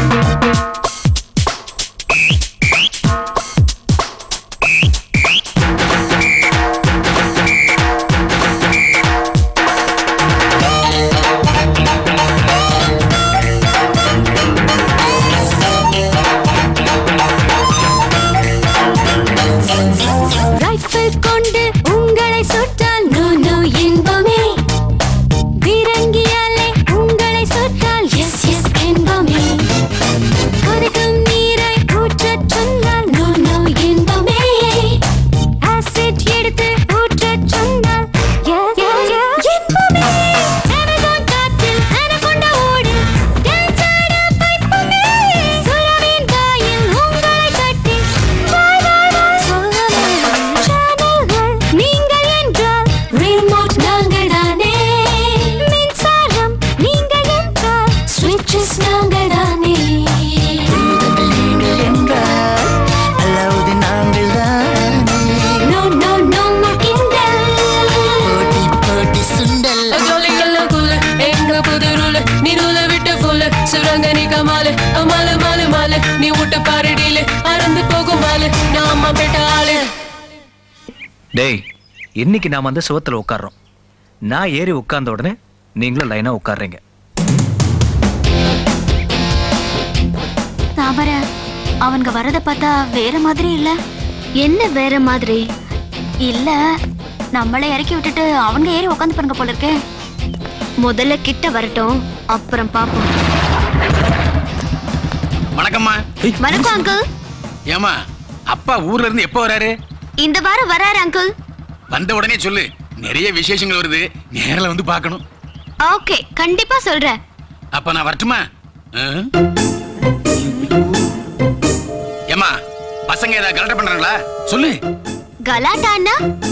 ரைஃபிள் கொண்டு உங்களை சுட்டால் நோ நோ என்போமே, பீரங்கியாலே உங்களை சுட்டால் எஸ் எஸ் என்போமே, கொதிக்கும் நீரை ஊற்றச் சொன்னால் நோ நோ என்போமே, ஆசிட் எடுத்து ஊற்றச் சொன்னால் எஸ் எஸ் என்போமே, அமேசான் காற்றில் அனகொண்டா ஓடு டான்ஸ் ஆட வைப்போமே, சுறாவின் வாயில் உங்களை கட்டி வாய் வாய் வாய் சொல்லவே. சேனல்கள் நீங்கள் என்றால் ரிமோட் நாங்கள் தானே, மின்சாரம் நீங்கள் என்றால் ஸ்விட்சஸ் நாங்கள் தானே.
நீங்கள் என்றால் அல்லாவுது நாங்கள் தானே,
நோ நோ நோ கிண்டல்.
போட்டி போட்டி சுண்டல்.
ஜோலிக்கெல்ல கூல எங்க புது ரூல, நீ நூல விட்டு ஃபுல்ல சுரங்க நீ கமால அமால மால மால, நீ விட்டு பாரடியில அறந்து போகும் மால, நான் அம்மா பேட்ட ஆளு.
டேய், இன்னைக்கு நாம அந்த சுவத்துல உட்கார்றோம். நான் ஏறி உட்கார்ந்த உடனே நீங்களும் லைனா உட்கார்றீங்க.
தாமர, அவனுங்க வரத பார்த்தா வேற மாதிரி இல்ல. என்ன வேற மாதிரி? இல்ல, நம்மளை இறக்கி விட்டுட்டு அவங்க ஏறி உட்காந்து பாருங்க போல இருக்கே. முதல்ல கிட்ட வரட்டும், அப்புறம் பாப்போம்.
வணக்கம்மா.
வணக்கம் அங்கிள்.
ஏமா அப்பா ஊர்ல இருந்து எப்போ வராரு?
இந்த வாரம் வராரு அங்கிள்.
வந்த உடனே சொல்லு, நிறைய விசேஷங்கள் வருது, நேரில் வந்து பார்க்கணும்.
ஓகே, கண்டிப்பா சொல்றேன்.
அப்ப நான் வரட்டுமா? ஏமா பசங்க ஏதாவது கலட்ட பண்றாங்களா சொல்லு.
கலாட்டானா?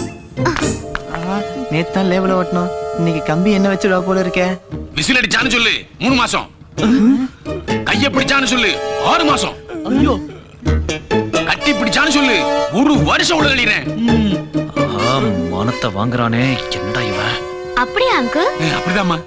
நேத்தான் லேபிள் ஓட்டணும், இன்னைக்கு கம்பி என்ன வச்சுடுவா போல இருக்கே.
விசில் அடிச்சான்னு சொல்லு மூணு மாசம், கைய பிடிச்சான்னு சொல்லு ஆறு மாசம், ஐயோ கட்டி பிடிச்சான்னு சொல்லு ஒரு வருஷம் உள்ள கழிறேன்.
மானத்தை வாங்குறானே, என்னடா இவன்?
அப்படியா அங்கிள்?
அப்படிதாம்மா.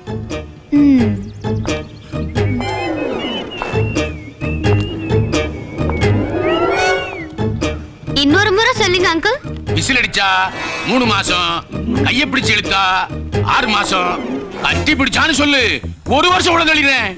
இன்னொரு முறை சொல்லுங்க அங்கிள்.
விசில் அடிச்சா மூணு மாசம், கைய பிடிச்சு இழுத்தா ஆறு மாசம், கட்டி பிடிச்சான்னு சொல்லு ஒரு வருஷம் உள்ள கழிறேன்.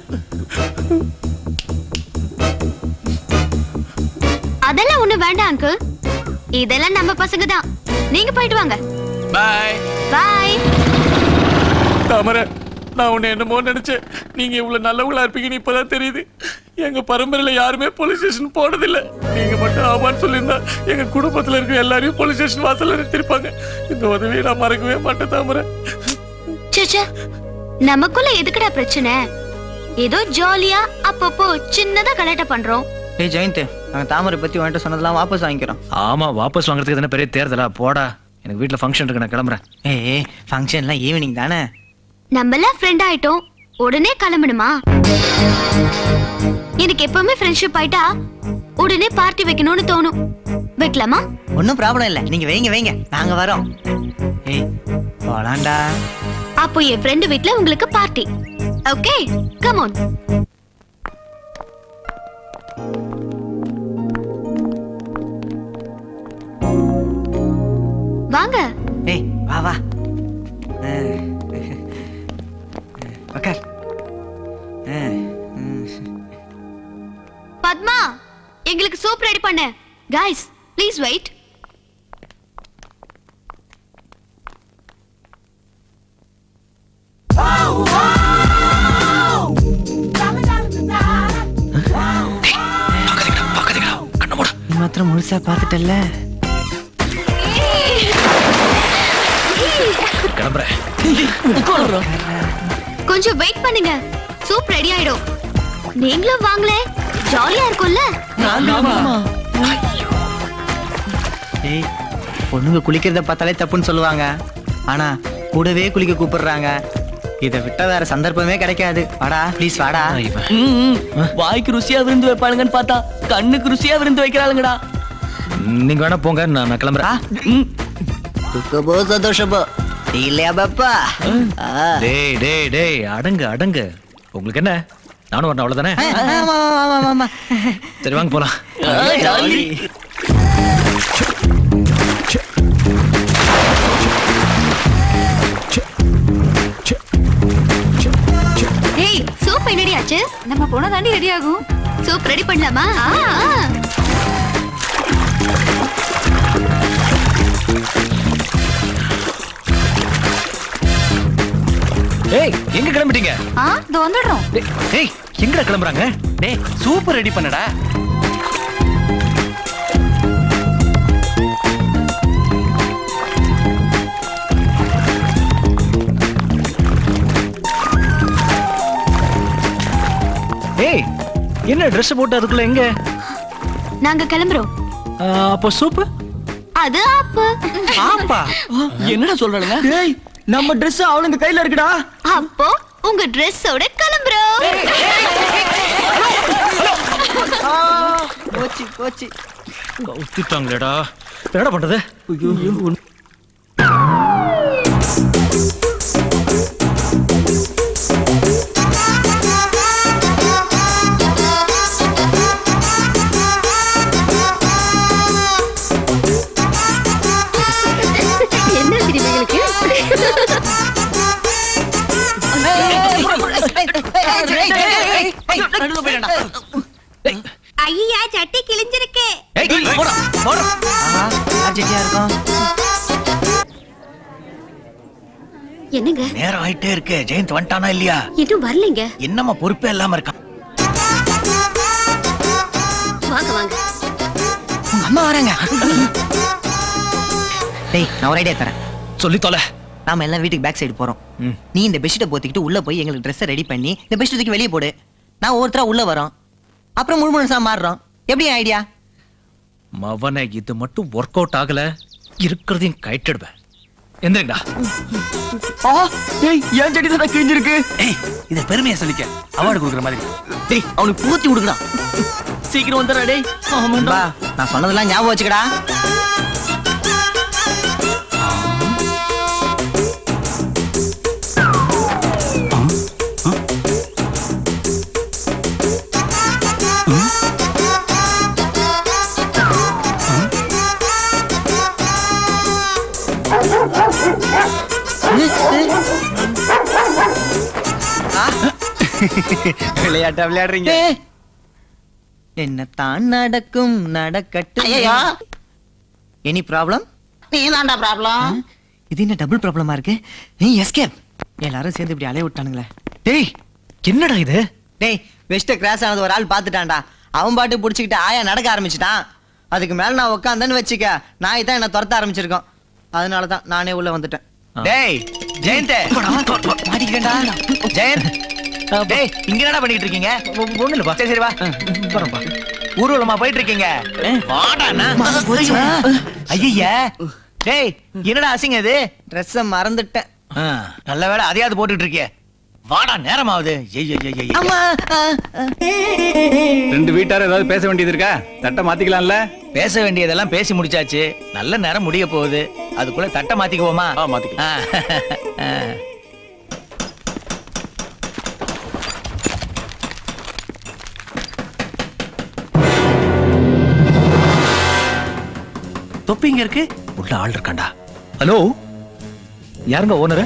அதெல்லாம் ஒண்ணு வேண்டாம் அங்கிள், இதெல்லாம் நம்ம பசங்க தான். நீங்க போயிட்டு வாங்க.
பாய்
பாய்.
தாமர, நான் உன்னை என்னமோ நினைச்சேன். நீங்க இவ்வளவு நல்லவங்களா இருப்பீங்கன்னு இப்பதான் தெரியுது. எங்க பரம்பரையில யாருமே போலீஸ் ஸ்டேஷன் போனதில்ல. நீங்க மட்டும் ஆமான்னு சொல்லியிருந்தா எங்க குடும்பத்துல இருக்க எல்லாரையும் போலீஸ் ஸ்டேஷன் வாசல்ல நிறுத்திருப்பாங்க. இந்த உதவியை நான் மறக்கவே மாட்டேன் தாமர.
சேச்சா, நமக்குள்ள எதுக்குடா பிரச்சனை? ஏதோ ஜாலியா அப்பப்போ சின்னதா கலாட்டா பண்றோம்.
ஏய் ஜெயந்த், நாங்க தாமரை பத்தி உன்கிட்ட சொன்னதெல்லாம் வாபஸ் வாங்கிக்கிறோம்.
ஆமா, வாபஸ் வாங்குறதுக்கு தானே பெரிய தேர்தலா? போடா, எனக்கு வீட்டுல ஃபங்க்ஷன் இருக்கு, நான் கிளம்புறேன்.
ஏய், ஃபங்க்ஷன்லாம் ஈவினிங் தானே.
நம்மளாம் ஃப்ரெண்ட் ஆயிட்டோம், உடனே கிளம்பணுமா? எனக்கு எப்பவுமே ஃப்ரெண்ட்ஷிப் ஆயிட்டா உடனே பார்ட்டி வைக்கணும்னு தோணும். வைக்கலாமா?
ஒன்னும் ப்ராப்ளம் இல்ல, நீங்க வைங்க வைங்க, நாங்க வரோம். ஏய் போலாம்டா.
அப்போ என் ஃப்ரெண்ட் வீட்ல உங்களுக்கு பார்ட்டி. Okay, come on. வாங்க.
ஏய் வா வா. உட்கார்.
பத்மா, எங்களுக்கு சூப் ரெடி பண்ணு. Guys please wait.
Wow, wow.
மாத்திரம் முழுசா பார்த்துட்டல்ல.
கிளம்புறேன்.
கொஞ்சம் வெயிட் பண்ணுங்க, சூப் ரெடி ஆயிடும். நீங்களும் வாங்களே, ஜாலியா இருக்கும்ல.
ஏய், பொண்ணுங்க குளிக்கிறத பார்த்தாலே தப்புன்னு சொல்லுவாங்க. ஆனா கூடவே குளிக்க கூப்பிடுறாங்க. இதை விட்டா வேற சந்தர்ப்பமே கிடைக்காது. வாடா ப்ளீஸ் வாடா.
வாய்க்கு ருசியா விருந்து வைப்பானுங்கன்னு பார்த்தா கண்ணுக்கு ருசியா விருந்து வைக்கிறாளுங்கடா.
நீங்க வேணா போங்க, நான் கிளம்புறேன்.
துக்கபோ சந்தோஷபோ இல்லையா பாப்பா?
டேய் டேய் டேய் அடங்கு அடங்கு. உங்களுக்கு என்ன, நானும் வரணும் அவ்வளவுதானே? சரி வாங்க போலாம்.
ஏய், சூப் என்னடி ஆச்சு?
நம்ம போனா தாண்டி ரெடி ஆகும்.
சூப் ரெடி பண்ணலாமா?
ஏய், எங்க கிளம்பிட்டீங்க?
ஆ, இதோ வந்துடுறோம்.
ஏய், எங்கடா கிளம்புறாங்க?
டேய், சூப்பர் ரெடி பண்ணடா.
ஏய், என்ன Dress போட்டு அதுக்குள்ள எங்க?
நாங்க கிளம்புறோம்.
அப்போ சூப்?
அது ஆப்பு.
ஆப்பா?
என்னடா சொல்றானுங்க? டேய், நம்ம Dress அவளுங்க கையில இருக்குடா.
அப்போ உங்க Dress-ஓட கிளம்புறோம்.
போச்சு போச்சு.
கவுத்திட்டாங்களேடா. என்னடா பண்றது? ஐயோ.
என்ன திரும்பிகளுக்கு?
ஐயா, சட்டி கிழிஞ்சிருக்கு.
என்னங்க
நேரம் ஆயிட்டே இருக்கு. ஜெயந்த் வந்துட்டானா இல்லையா?
இன்னும் வரலைங்க.
என்னம்மா பொறுப்பே இல்லாம இருக்கான்.
வாங்க வாங்க.
உங்க அம்மா வராங்க. டேய், நான் ஒரு ஐடியா தரேன்.
சொல்லி தொலை.
நாம எல்லாம் வீட்டுக்கு பேக் சைடு போறோம். நீ இந்த பெட்ஷீட்டை போத்திக்கிட்டு உள்ள போய் எங்களுக்கு ட்ரெஸ்ஸை ரெடி பண்ணி இந்த பெட்ஷீட் தூக்கி வெளியே போடு. நான் ஒருத்தரா உள்ள வரோம், அப்புறம் முழு முழுசா மாறுறோம். எப்படி ஐடியா?
மவனை இது மட்டும் ஒர்க் அவுட் ஆகல, இருக்கிறதையும் கைட்டிடுவேன். எந்திரங்கடா.
ஆ, ஏய், ஏன் சட்டி தான் கிழிஞ்சிருக்கு?
ஏய், இத பெருமையா சொல்லிக்க. அவார்டு கொடுக்குற மாதிரி.
டேய், அவனுக்கு பூத்தி விடுங்கடா. சீக்கிரம் வந்துடா டேய்.
ஆமாண்டா. நான் சொன்னதெல்லாம் ஞாபகம் வச்சுக்கடா.
விளையாட்டா விளையாடுறீங்க.
என்னத்தான் நடக்கும் நடக்கட்டும். Any problem?
நீ தான்டா ப்ராப்ளம்.
இது என்ன டபுள் ப்ராப்ளமா இருக்கு? நீ எஸ்கேப். எல்லாரும் சேர்ந்து இப்படி அலைய விட்டானுங்களே.
டேய், என்னடா இது?
டேய், வெஸ்ட் கிராஸ் ஆனது ஒரு ஆள் பார்த்துட்டான்டா. அவன் பாட்டு புடிச்சுக்கிட்டு ஆயா நடக்க ஆரம்பிச்சிட்டான். அதுக்கு மேல நான் உட்காந்தேன்னு வச்சுக்க, நாய் தான் என்ன துரத்த ஆரம்பிச்சிருக்கோம். அதனாலதான் நானே உள்ள வந்துட்டேன்.
டேய், ஜெயந்த்
மாட்டிக்கிட்டேன்டா.
ஜெயந்த், டேய், இங்க என்னடா பண்ணிட்டு இருக்கீங்க?
ஒண்ணு இல்லப்பா.
சரி சரி வா.
வரேன்ப்பா.
ஊர்வலமா போயிட்டு இருக்கீங்க. வாடாண்ணா. ஐயா, டேய், என்னடா அசிங்க இது?
ட்ரெஸ்ஸ மறந்துட்டேன்.
நல்ல வேளை அதையாவது போட்டுட்டு இருக்கியே. வாடா, நேரம் ஆகுது.
ரெண்டு வீட்டார ஏதாவது பேச வேண்டியது இருக்கா? தட்டை மாத்திக்கலாம்ல?
பேச வேண்டியதெல்லாம் பேசி முடிச்சாச்சு. நல்ல நேரம் முடிய போகுது. அதுக்குள்ள தட்டை மாத்திக்குவோமா?
மாத்திக்கலாம்.
தொப்பி இங்க இருக்கு. உள்ள ஆள் இருக்காண்டா. ஹலோ, யாருங்க ஓனர்?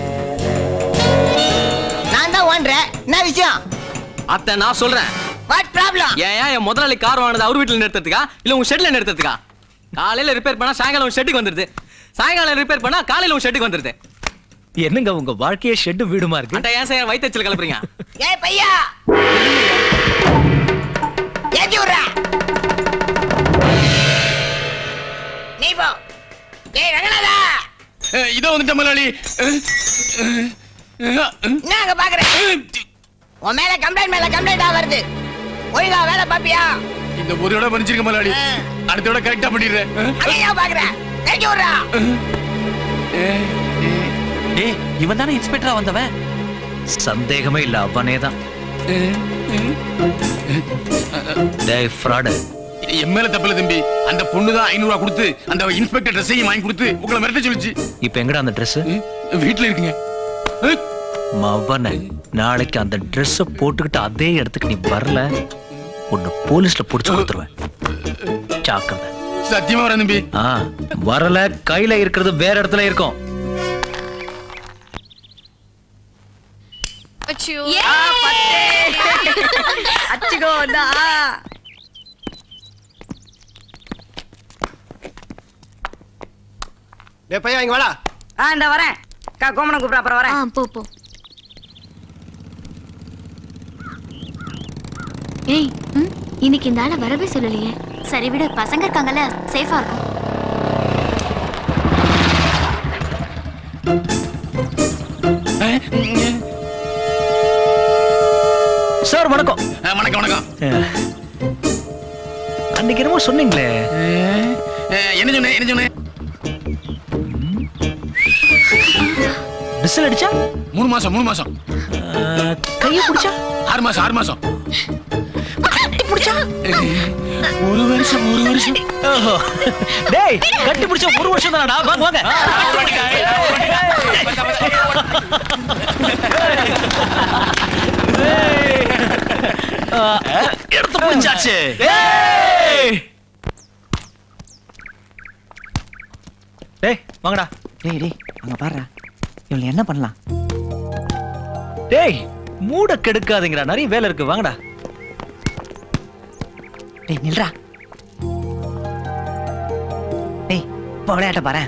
நான் தான் ஓனர். என்ன விஷயம்?
அத்தை, நான் சொல்றேன்.
What problem?
ஏன் என் முதலாளி கார் வாங்கினது அவர் வீட்டுல நிறுத்துறதுக்கா இல்ல உங்க ஷெட்ல நிறுத்துறதுக்கா? காலையில ரிப்பேர் பண்ணா சாயங்காலம் உங்க ஷெட்டுக்கு வந்துருது. சாயங்காலம் ரிப்பேர் பண்ணா காலையில உங்க ஷெட்டுக்கு வந்துருது.
என்னங்க உங்க வாழ்க்கையே ஷெட்டு வீடுமா இருக்கு?
அட்ட ஏன் சார் வயித்தச்சல் கிளப்புறீங்க?
ஏய் பையா, ஏத்தி விடுறா. இப்போ. ஏய் ரங்கநாதா.
இதோ வந்துட்ட முதலாளி.
என்ன அங்க பாக்குற? உன் மேல கம்ப்ளைண்ட் மேல கம்ப்ளைண்டா வருது. ஒழுங்கா வேலை பாப்பியா?
இந்த ஒரு தடவை பண்ணிச்சிருக்க முதலாளி. அடுத்த தடவை கரெக்டா பண்ணிடுறேன்.
அங்கேயா பாக்குற? தேக்கி விடுறா.
ஏய் இவன் தானே இன்ஸ்பெக்டரா வந்தவன்.
சந்தேகமே இல்ல அவனே தான். டேய் ஃப்ராட்.
எம்எல்ஏ தப்பில்ல தம்பி. அந்த பொண்ணு தான் ஐநூறு ரூபாய் கொடுத்து அந்த இன்ஸ்பெக்டர் ட்ரெஸ்ஸையும் வாங்கி கொடுத்து உங்களை மிரட்ட சொல்லிச்சு.
இப்போ எங்கடா அந்த ட்ரெஸ்?
வீட்டுல இருக்குங்க.
மவனே, நாளைக்கு அந்த ட்ரெஸ் போட்டுக்கிட்டு அதே இடத்துக்கு நீ வரல, உன்னை போலீஸ்ல புடிச்சு கொடுத்துருவேன். ஜாக்கிரதை.
சத்தியமா வரேன் தம்பி.
ஆ, வரல கையில இருக்கிறது வேற இடத்துல இருக்கும்.
அச்சோ.
அச்சுகோடா.
டேய் பையா இங்க வாடா.
ஆ இந்த வரேன். கா கோமணம் கூப்பிடுற அப்புறம் வரேன்.
ஆ போ போ. ஏய், ம், இன்னைக்கு இந்த ஆளை வரவே சொல்லலையே.
சரி விடு, பசங்க இருக்காங்கல்ல, சேஃபா இருக்கும்.
சார் வணக்கம்.
வணக்கம் வணக்கம்.
அன்னைக்கு என்னமோ சொன்னீங்களே.
என்ன சொன்னேன் என்ன சொன்னேன்?
விசில் அடிச்சா
மூணு மாசம் மூணு மாசம்.
கையை பிடிச்சா
ஆறு மாசம் ஆறு மாசம்.
பிடிச்சா
ஒரு வருஷம் ஒரு வருஷம்.
டேய் கட்டி பிடிச்ச ஒரு வருஷம் தானடா. வாங்க வாங்க. எடுத்து பிடிச்சாச்சு. டேய் வாங்கடா.
டேய் டேய் அங்க பாருடா. இவங்க என்ன பண்ணலாம்?
டேய் மூட கெடுக்காதீங்கடா, நிறைய வேலை இருக்கு. வாங்கடா.
டேய் நில்றா. டேய் இப்போ விளையாட்ட பாரு.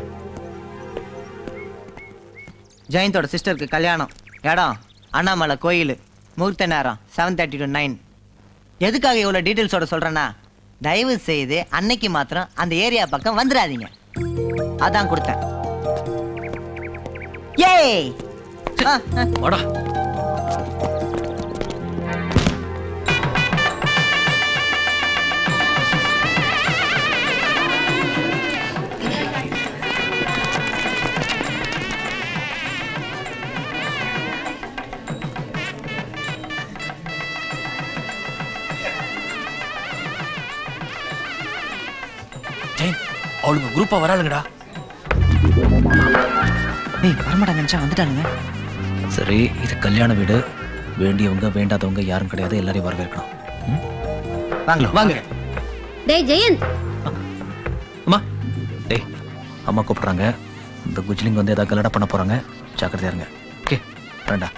ஜெயந்தோட சிஸ்டருக்கு கல்யாணம். இடம் அண்ணாமலை கோயில். முகூர்த்த நேரம் செவன் தேர்ட்டி டு நைன். எதுக்காக இவ்வளோ டீட்டெயில்ஸோட சொல்கிறேன்னா, தயவு செய்து அன்னைக்கு மாத்திரம் அந்த ஏரியா பக்கம் வந்துடாதீங்க. அதான் கொடுத்தேன். ஏய்
வாடா.
அவளுங்க குரூப்பா வராளுங்கடா.
ஏய் வரமாட்டா நினைச்சா வந்துட்டானுங்க.
சரி, இது கல்யாண வீடு. வேண்டியவங்க வேண்டாதவங்க யாரும் கிடையாது. எல்லாரையும் வரவேற்கணும்.
வாங்க வாங்க.
டேய் ஜெயந்த்.
அம்மா. டேய் அம்மா கூப்பிடுறாங்க. இந்த குஜ்லிங் வந்து ஏதாவது கல்யாணம் பண்ண போறாங்க. ஜாக்கிரதையா இருங்க. ஓகே வேண்டா.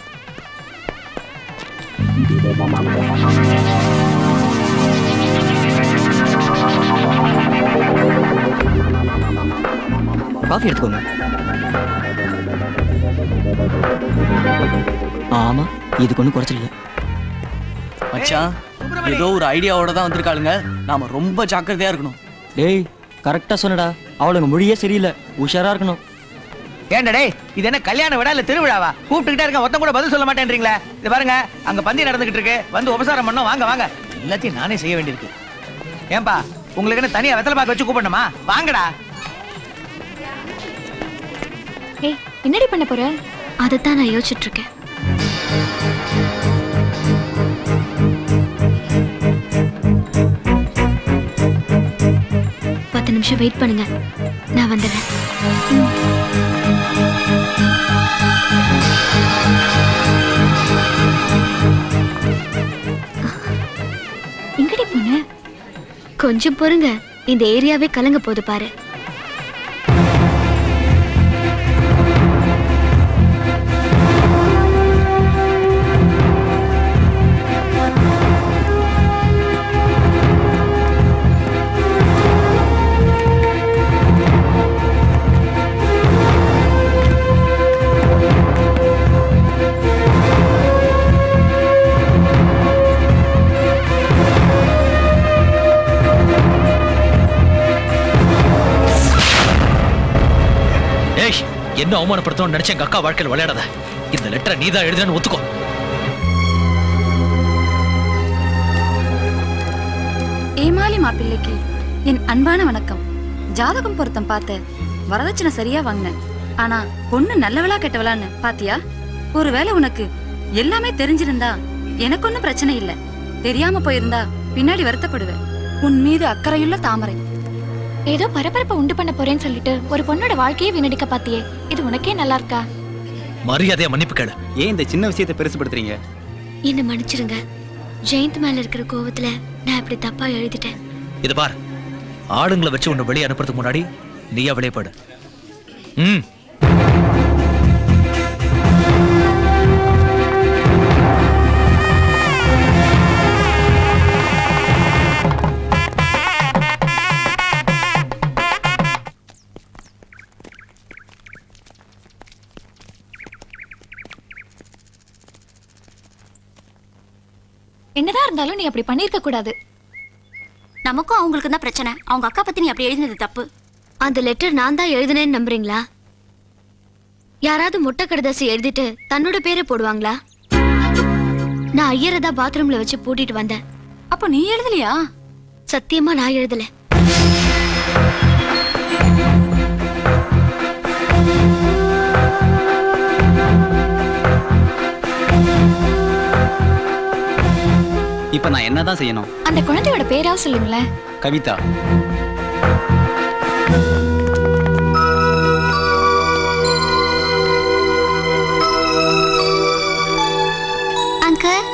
காஃபி எடுத்துக்கோங்க. ஆமா, இதுக்கு ஒன்றும் குறைச்சல.
மச்சான் ஏதோ ஒரு ஐடியாவோட தான் வந்திருக்காளுங்க. நாம ரொம்ப ஜாக்கிரதையா இருக்கணும்.
டேய் கரெக்டா சொன்னடா. அவளுங்க மொழியே சரியில்லை. உஷாரா இருக்கணும்.
ஏன்டா டேய், இது என்ன கல்யாண விழா இல்ல திருவிழாவா? கூப்பிட்டுக்கிட்டே இருக்க, ஒருத்தன் கூட பதில் சொல்ல மாட்டேன்றீங்களே. இது பாருங்க, அங்க பந்தி நடந்துகிட்டு இருக்கு. வந்து உபசாரம் பண்ணோம். வாங்க வாங்க. எல்லாத்தையும் நானே செய்ய வேண்டியிருக்கு. ஏன்பா உங்களுக்கு என்ன தனியா வெத்தலை பாக்க வச்சு கூப்பிடணுமா? வாங்கடா.
ஏய் என்னடி பண்ண போற?
அதைத்தான் நான் யோசிச்சுட்டு இருக்கேன். பத்து நிமிஷம் வெயிட் பண்ணுங்க, நான் வந்துடுறேன். எங்கடி போன? கொஞ்சம் பொறுங்க, இந்த ஏரியாவே கலங்க போது பாரு.
என்ன அவமானப்படுத்தணும்னு நினைச்ச எங்க அக்கா வாழ்க்கையில் விளையாடாத. இந்த லெட்டரை நீதான் எழுதுன்னு ஒத்துக்கோ.
ஏமாலி மாப்பிள்ளைக்கு என் அன்பான வணக்கம். ஜாதகம் பொருத்தம் பார்த்து வரதட்சணை சரியா வாங்கினேன். ஆனா பொண்ணு நல்லவளா கெட்டவளான்னு பாத்தியா? ஒருவேளை உனக்கு எல்லாமே தெரிஞ்சிருந்தா எனக்கு ஒன்னும் பிரச்சனை இல்ல. தெரியாம போயிருந்தா பின்னாடி வருத்தப்படுவேன். உன் மீது அக்கறையுள்ள தாமரை.
ஏதோ பரபரப்பை உண்டு பண்ண போறேன்னு சொல்லிட்டு ஒரு பொண்ணோட வாழ்க்கையை வீணடிக்க பாத்தியே, இது உனக்கே நல்லா இருக்கா?
மரியாதையா மன்னிப்பு கேளு.
ஏன் இந்த சின்ன விஷயத்தை பெருசுபடுத்துறீங்க?
என்ன மன்னிச்சிருங்க. ஜெயந்த் மேல இருக்கிற கோவத்துல நான் இப்படி தப்பா எழுதிட்டேன்.
இது பார், ஆளுங்களை வச்சு உன்னை வெளியே அனுப்புறதுக்கு முன்னாடி நீயா வெளியே படு. ம்
என்னதான் இருந்தாலும் நீ அப்படி பண்ணிருக்க கூடாது.
நமக்கும் அவங்களுக்கு தான் பிரச்சனை. அவங்க அக்கா பத்தி நீ அப்படி எழுதினது தப்பு.
அந்த லெட்டர் நான் தான் எழுதினேன்னு நம்புறீங்களா? யாராவது முட்டை கடுதாசி எழுதிட்டு தன்னோட பேரை போடுவாங்களா? நான் ஐயரை தான் பாத்ரூம்ல வச்சு பூட்டிட்டு வந்தேன்.
அப்ப நீ எழுதலையா?
சத்தியமா நான் எழுதல.
இப்ப நான் என்னதான் செய்யணும்?
அந்த குழந்தையோட பேரா சொல்லுங்களேன்.
கவிதா.
அங்கிள்,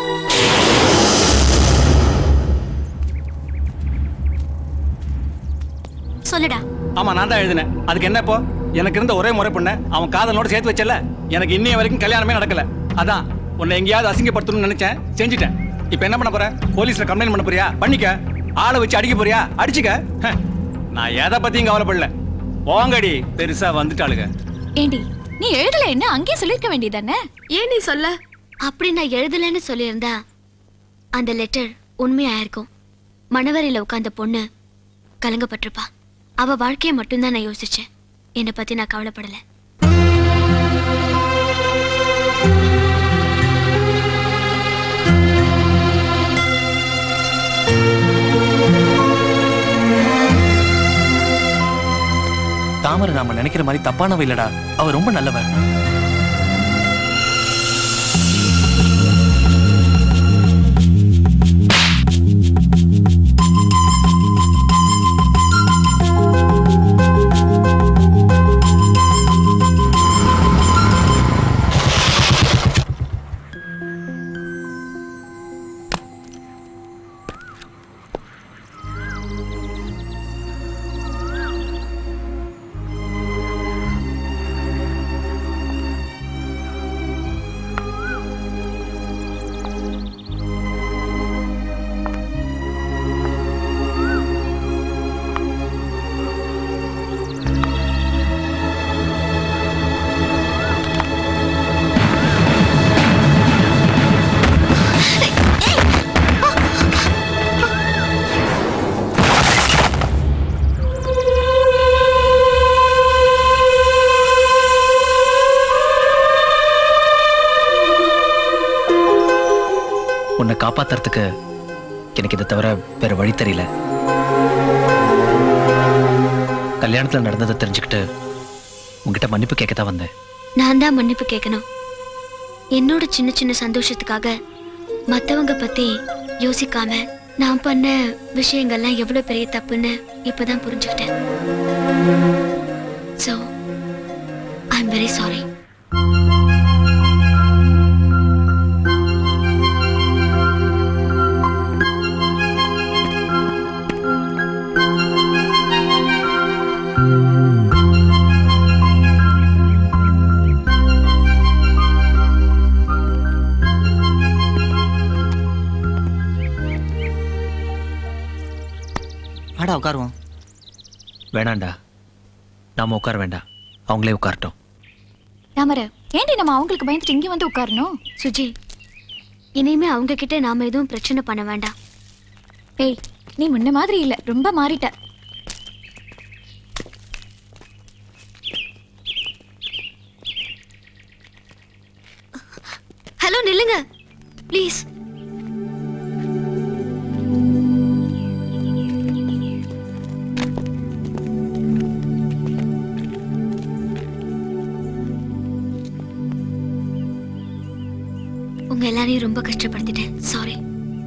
சொல்லுடா.
ஆமா, நான் தான் எழுதினேன். அதுக்கு என்ன இப்போ? எனக்கு இருந்த ஒரே முறை பொண்ண அவன் காதலோட சேர்த்து வச்சல. எனக்கு இன்னைய வரைக்கும் கல்யாணமே நடக்கல. அதான் உன்னை எங்கேயாவது அசிங்கப்படுத்தணும்னு நினைச்சேன், செஞ்சுட்டேன். இப்ப என்ன பண்ண போற? போலீஸ்ல கம்ப்ளைண்ட் பண்ண போறியா? பண்ணிக்க. ஆளை வச்சு அடிக்க போறியா? அடிச்சுக்க. நான் எதை பத்தியும் கவலைப்படல. போங்கடி, பெருசா வந்துட்டாளுங்க.
ஏண்டி, நீ எழுதல என்ன அங்கேயே சொல்லிருக்க வேண்டியதானே?
ஏன் நீ சொல்ல? அப்படி நான் எழுதலன்னு சொல்லியிருந்தா அந்த லெட்டர் உண்மையாயிருக்கும். மணவரையில உட்கார்ந்த பொண்ணு கலங்கப்பட்டிருப்பா. அவ வாழ்க்கையை மட்டும்தான் நான் யோசிச்சேன். என்னை பத்தி நான் கவலைப்படல.
தாமரை நாம நினைக்கிற மாதிரி தப்பானவ இல்லடா. அவ ரொம்ப நல்லவ. உன்னை காப்பாத்துறதுக்கு எனக்கு இதை தவிர வேற வழி தெரியல. கல்யாணத்துல நடந்ததை தெரிஞ்சுக்கிட்டு உங்ககிட்ட மன்னிப்பு கேட்கத்தான் வந்தேன்.
நான் தான் மன்னிப்பு கேட்கணும். என்னோட சின்ன சின்ன சந்தோஷத்துக்காக மத்தவங்க பத்தி யோசிக்காம நான் பண்ண விஷயங்கள்லாம் எவ்வளவு பெரிய தப்புன்னு இப்பதான் புரிஞ்சுக்கிட்டேன். So, I'm very sorry.
வாடா உட்காருவோம்.
வேணாண்டா, நாம உட்கார வேண்டாம், அவங்களே உட்காரட்டும்.
தாமரை, ஏண்டி நம்ம அவங்களுக்கு பயந்துட்டு இங்கே வந்து உட்காரணும்?
சுஜி, இனிமே அவங்க கிட்ட நாம எதுவும் பிரச்சனை பண்ண வேண்டாம்.
ஏய், நீ முன்ன மாதிரி இல்ல, ரொம்ப மாறிட்ட.
ரொம்ப கஷ்டப்படுத்திட்டேன். சாரி.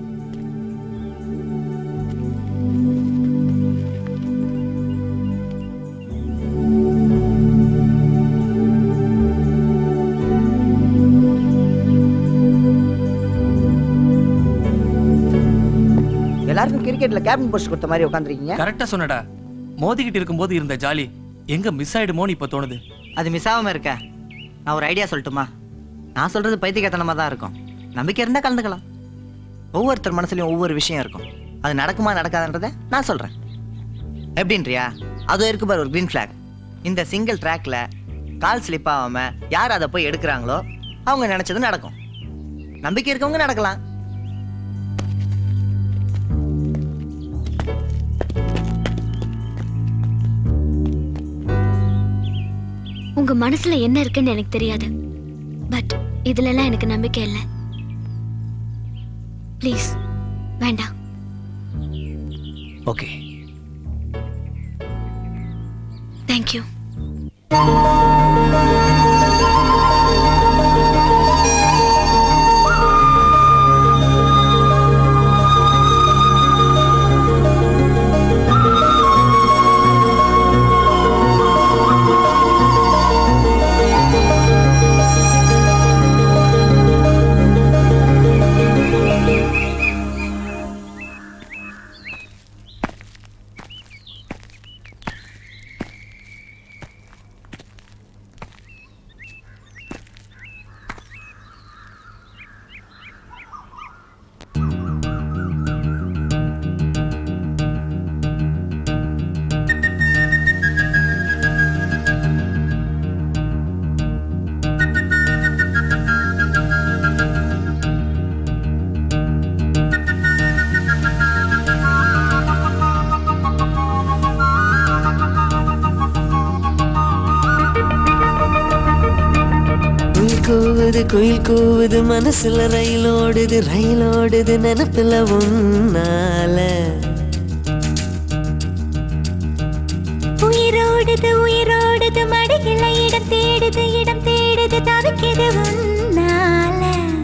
எல்லாருக்கும் கிரிக்கெட்ல கேப்டன் போஸ்ட் கொடுத்த மாதிரி உட்காந்துருக்கீங்க.
கரெக்டா சொன்னடா. மோதிக்கிட்டு இருக்கும்போது இருந்த ஜாலி எங்க மிஸ் ஆயிடுமோன்னு இப்ப தோணுது.
அது மிஸ் ஆகாம இருக்க நான் ஒரு ஐடியா சொல்லட்டுமா? நான் சொல்றது பைத்தியக்காரத்தனமா தான் இருக்கும். நம்பிக்கை இருந்தா கலந்துக்கலாம். ஒவ்வொருத்தர் மனசுலயும் ஒவ்வொரு விஷயம் இருக்கும். அது நடக்குமா நடக்காதுன்றத நான் சொல்றேன். எப்படின்றியா? அது இருக்கு பாரு ஒரு கிரீன் ஃபிளாக். இந்த சிங்கிள் ட்ராக்ல கால் ஸ்லிப் ஆகாம யார் அதை போய் எடுக்கிறாங்களோ அவங்க நினைச்சது நடக்கும். நம்பிக்கை இருக்கவங்க நடக்கலாம்.
உங்க மனசுல என்ன இருக்குன்னு எனக்கு தெரியாது. பட் இதுல எல்லாம் எனக்கு நம்பிக்கை இல்லை. ப்ளீஸ் வேண்டாம்.
ஓகே.
தேங்க்யூ.
கூவுது குயில் கூவுது மனசுல ரயிலோடுது ரயிலோடுது நினப்புல உன்னால
உயிரோடுது உயிரோடுது மடியில இடம் தேடுது இடம் தேடுது தவிக்குது உன்னால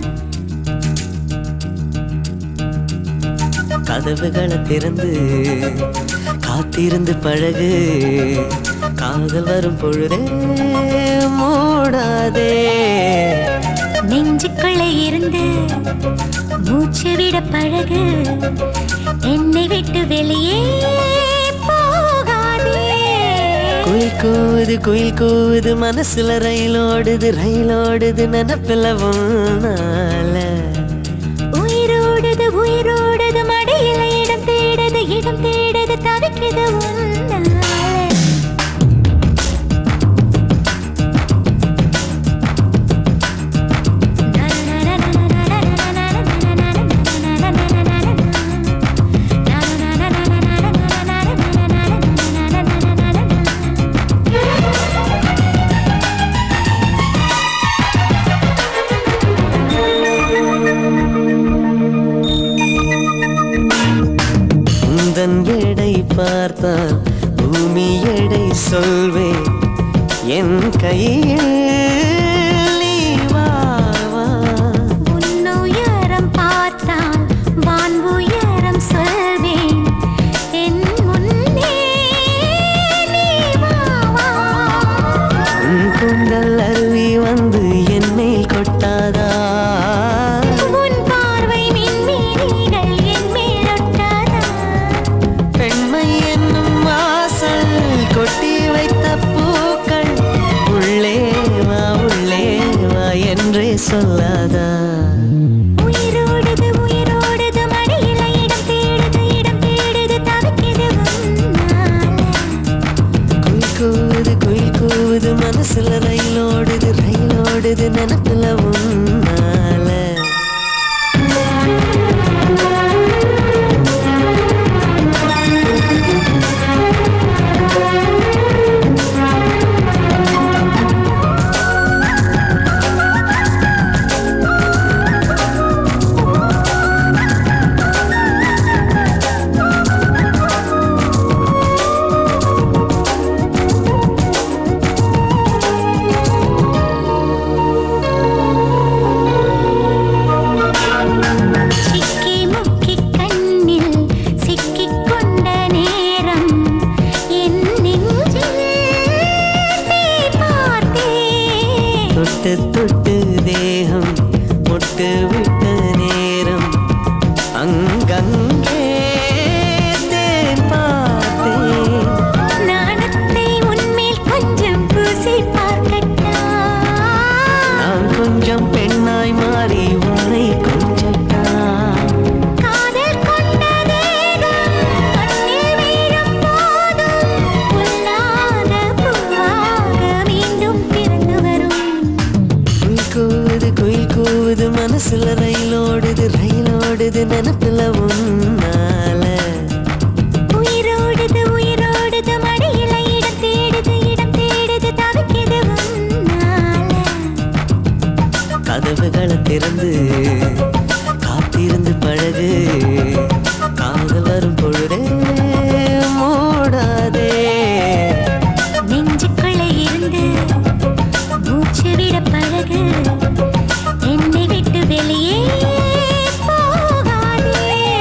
கதவுகளை திறந்து காத்திருந்து பழகு காதல் வரும் பொழுதே மூடாதே
நெஞ்சுக்குள்ள இருந்து மூச்சு விட பழகு என்னை விட்டு வெளியே போகாதே
குயில் கூவுது குயில் கூவுது மனசுல ரயிலோடுது ரயிலோடுது நினப்புல உன்னால
உயிரோடுது உயிரோடுது மடியில இடம் தேடுது இடம் தேடுது தவிக்குது உன்னால
பார்த்தால் பூமி எடை சொல்வேன் என் கையில் நீ வா வா
உன்னுயரம் பார்த்தால் வான் உயரம் சொல்வேன் என் முன்னே நீ வா வா
உன் குண்டல் அருவி வந்து என் மேல் கொட்டாதா
உன் பார்வை மின்மீனிகள் என் மேல் ஒட்டாதா
பெண்மை என்னும் வாசல் கொட்டி வைத்த பூக்கள் உள்ளே ஓடுது நினைப்புல உன்னால
உயிரோடுது உயிரோடுது மடியில இடம் தேடுது இடம் தேடுது தவிக்குது உன்னால
கதவுகளை திறந்து காத்திருந்து பழகு காதல் வரும் பொழுதே மூடாதே
நெஞ்சுக்குள்ள இருந்து மூச்சு விட பழகு என்னை விட்டு வெளியே போகாதே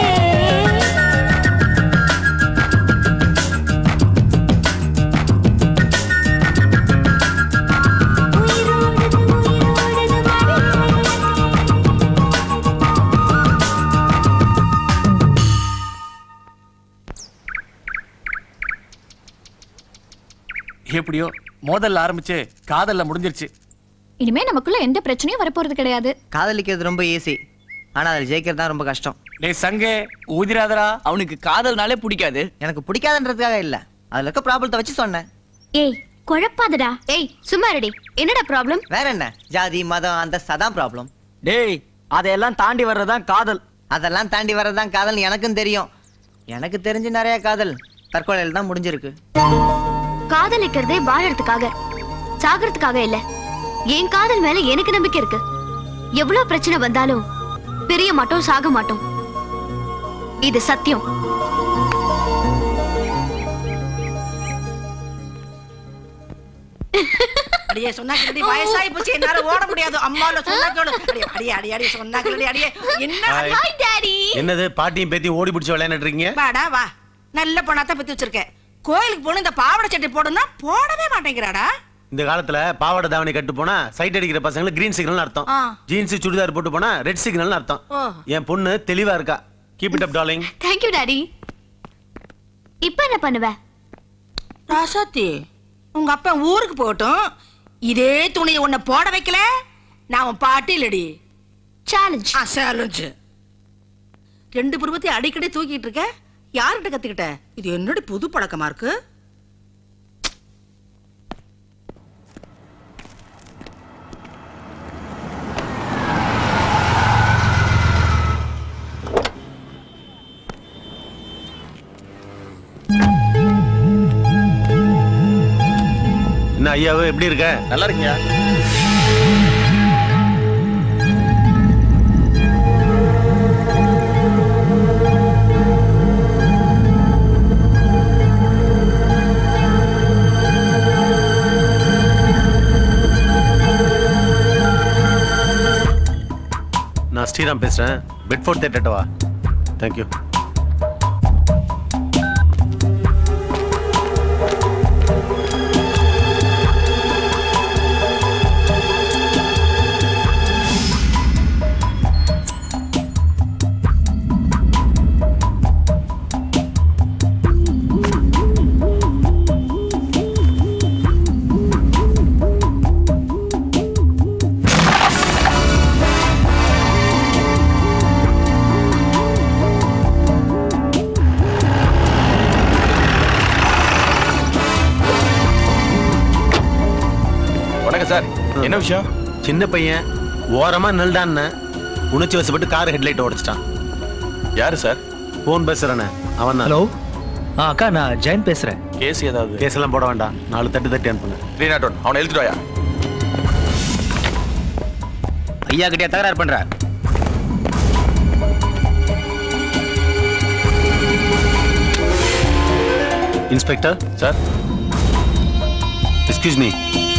எப்படியோ மோதல்ல ஆரம்பிச்சு காதல்ல முடிஞ்சிருச்சு.
இனிமே நமக்குள்ள எந்த பிரச்சனையும் வரப்போறது கிடையாது.
காதலிக்கிறது ரொம்ப ஈஸி, ஆனா அதில் ஜெயிக்கிறது தான் ரொம்ப கஷ்டம்.
டேய் சங்கே ஊதிராதரா, அவனுக்கு காதல்னாலே பிடிக்காது.
எனக்கு பிடிக்காதுன்றதுக்காக இல்ல, அதுல இருக்க ப்ராப்ளத்தை வச்சு சொன்னேன்.
ஏய் குழப்பாதடா. ஏய் சும்மா ரெடி. என்னடா ப்ராப்ளம்?
வேற என்ன, ஜாதி மதம் அந்த சதான் ப்ராப்ளம்.
டேய் அதையெல்லாம் தாண்டி வர்றதுதான் காதல்.
அதெல்லாம் தாண்டி வர்றதுதான் காதல் எனக்கும் தெரியும். எனக்கு தெரிஞ்சு நிறைய காதல் தற்கொலையில் தான் முடிஞ்சிருக்கு.
காதலிக்கிறதே வாழறதுக்காக, சாகிறதுக்காக இல்ல. என் காதல் மேல எனக்கு நம்பிக்கை இருக்கு. எவ்வளவு பிரச்சனை வந்தாலும் பிரிய மாட்டோம், சாக மாட்டோம். இது சத்தியம்.
அடியே சொன்னாக்கடி வயசாயி போச்சு, என்னால ஓட முடியாது. அம்மால சொன்னாக்கடி அடியே அடியே அடியே சொன்னாக்கடி அடியே. என்ன
ஹாய் டாடி.
என்னது பாட்டியும் பேத்தி ஓடி பிடிச்சு விளையாண்டுட்டு இருக்கீங்க?
வாடா வா, நல்ல பொண்ணாத்த பத்தி வச்சிருக்கேன். கோயிலுக்கு போன இந்த பாவாடை சட்டை போடணும், போடவே மாட்டேங்கிறாடா.
இந்த காலத்துல பாவாடை தாவணி கட்டு போனா சைட் அடிக்கிற பசங்களுக்கு கிரீன் சிக்னல் அர்த்தம். ஜீன்ஸ் சுடிதார் போட்டு போனா ரெட் சிக்னல் அர்த்தம். என் பொண்ணு தெளிவா இருக்கா. Keep it up darling.
Thank you daddy. இப்போ என்ன பண்ணுவ?
ராசாத்தி, உங்க அப்பா ஊருக்கு போகட்டும், இதே துணியை உன்னை போட வைக்கல நான் உன் பாட்டி இல்லடி.
சேலஞ்ச்.
ஆ சேலஞ்ச். ரெண்டு பருவத்தையும் அடிக்கடி தூக்கிட்டு இருக்க, யார்கிட்ட கத்துக்கிட்ட? இது என்னோட புது பழக்கமா இருக்கு.
என்ன ஐயாவே எப்படி இருக்க? நல்லா இருக்கீங்க. நான் ஸ்ரீராம் பேசுறேன். பெட்ஃபோர்ட் தேட்டர் வா. தேங்க்யூ.
சார் என்ன விஷயம்?
சின்ன பையன் ஓரமா நல்டான் உணர்ச்சி வசப்பட்டு கார் ஹெட்லைட் உடைச்சிட்டான்.
யாரு சார்?
போன் பேசுறேன் அவன் தான்.
ஹலோ ஆ அக்கா, நான் ஜெயன் பேசுறேன்.
கேஸ் ஏதாவது?
கேஸ் எல்லாம் போட வேண்டாம், நாலு தட்டு தட்டி அனுப்புங்க.
த்ரீ நாட் ஒன் அவனை எழுதிட்டு வாயா.
ஐயா கிட்டே தகராறு பண்ற?
Inspector sir. Excuse me.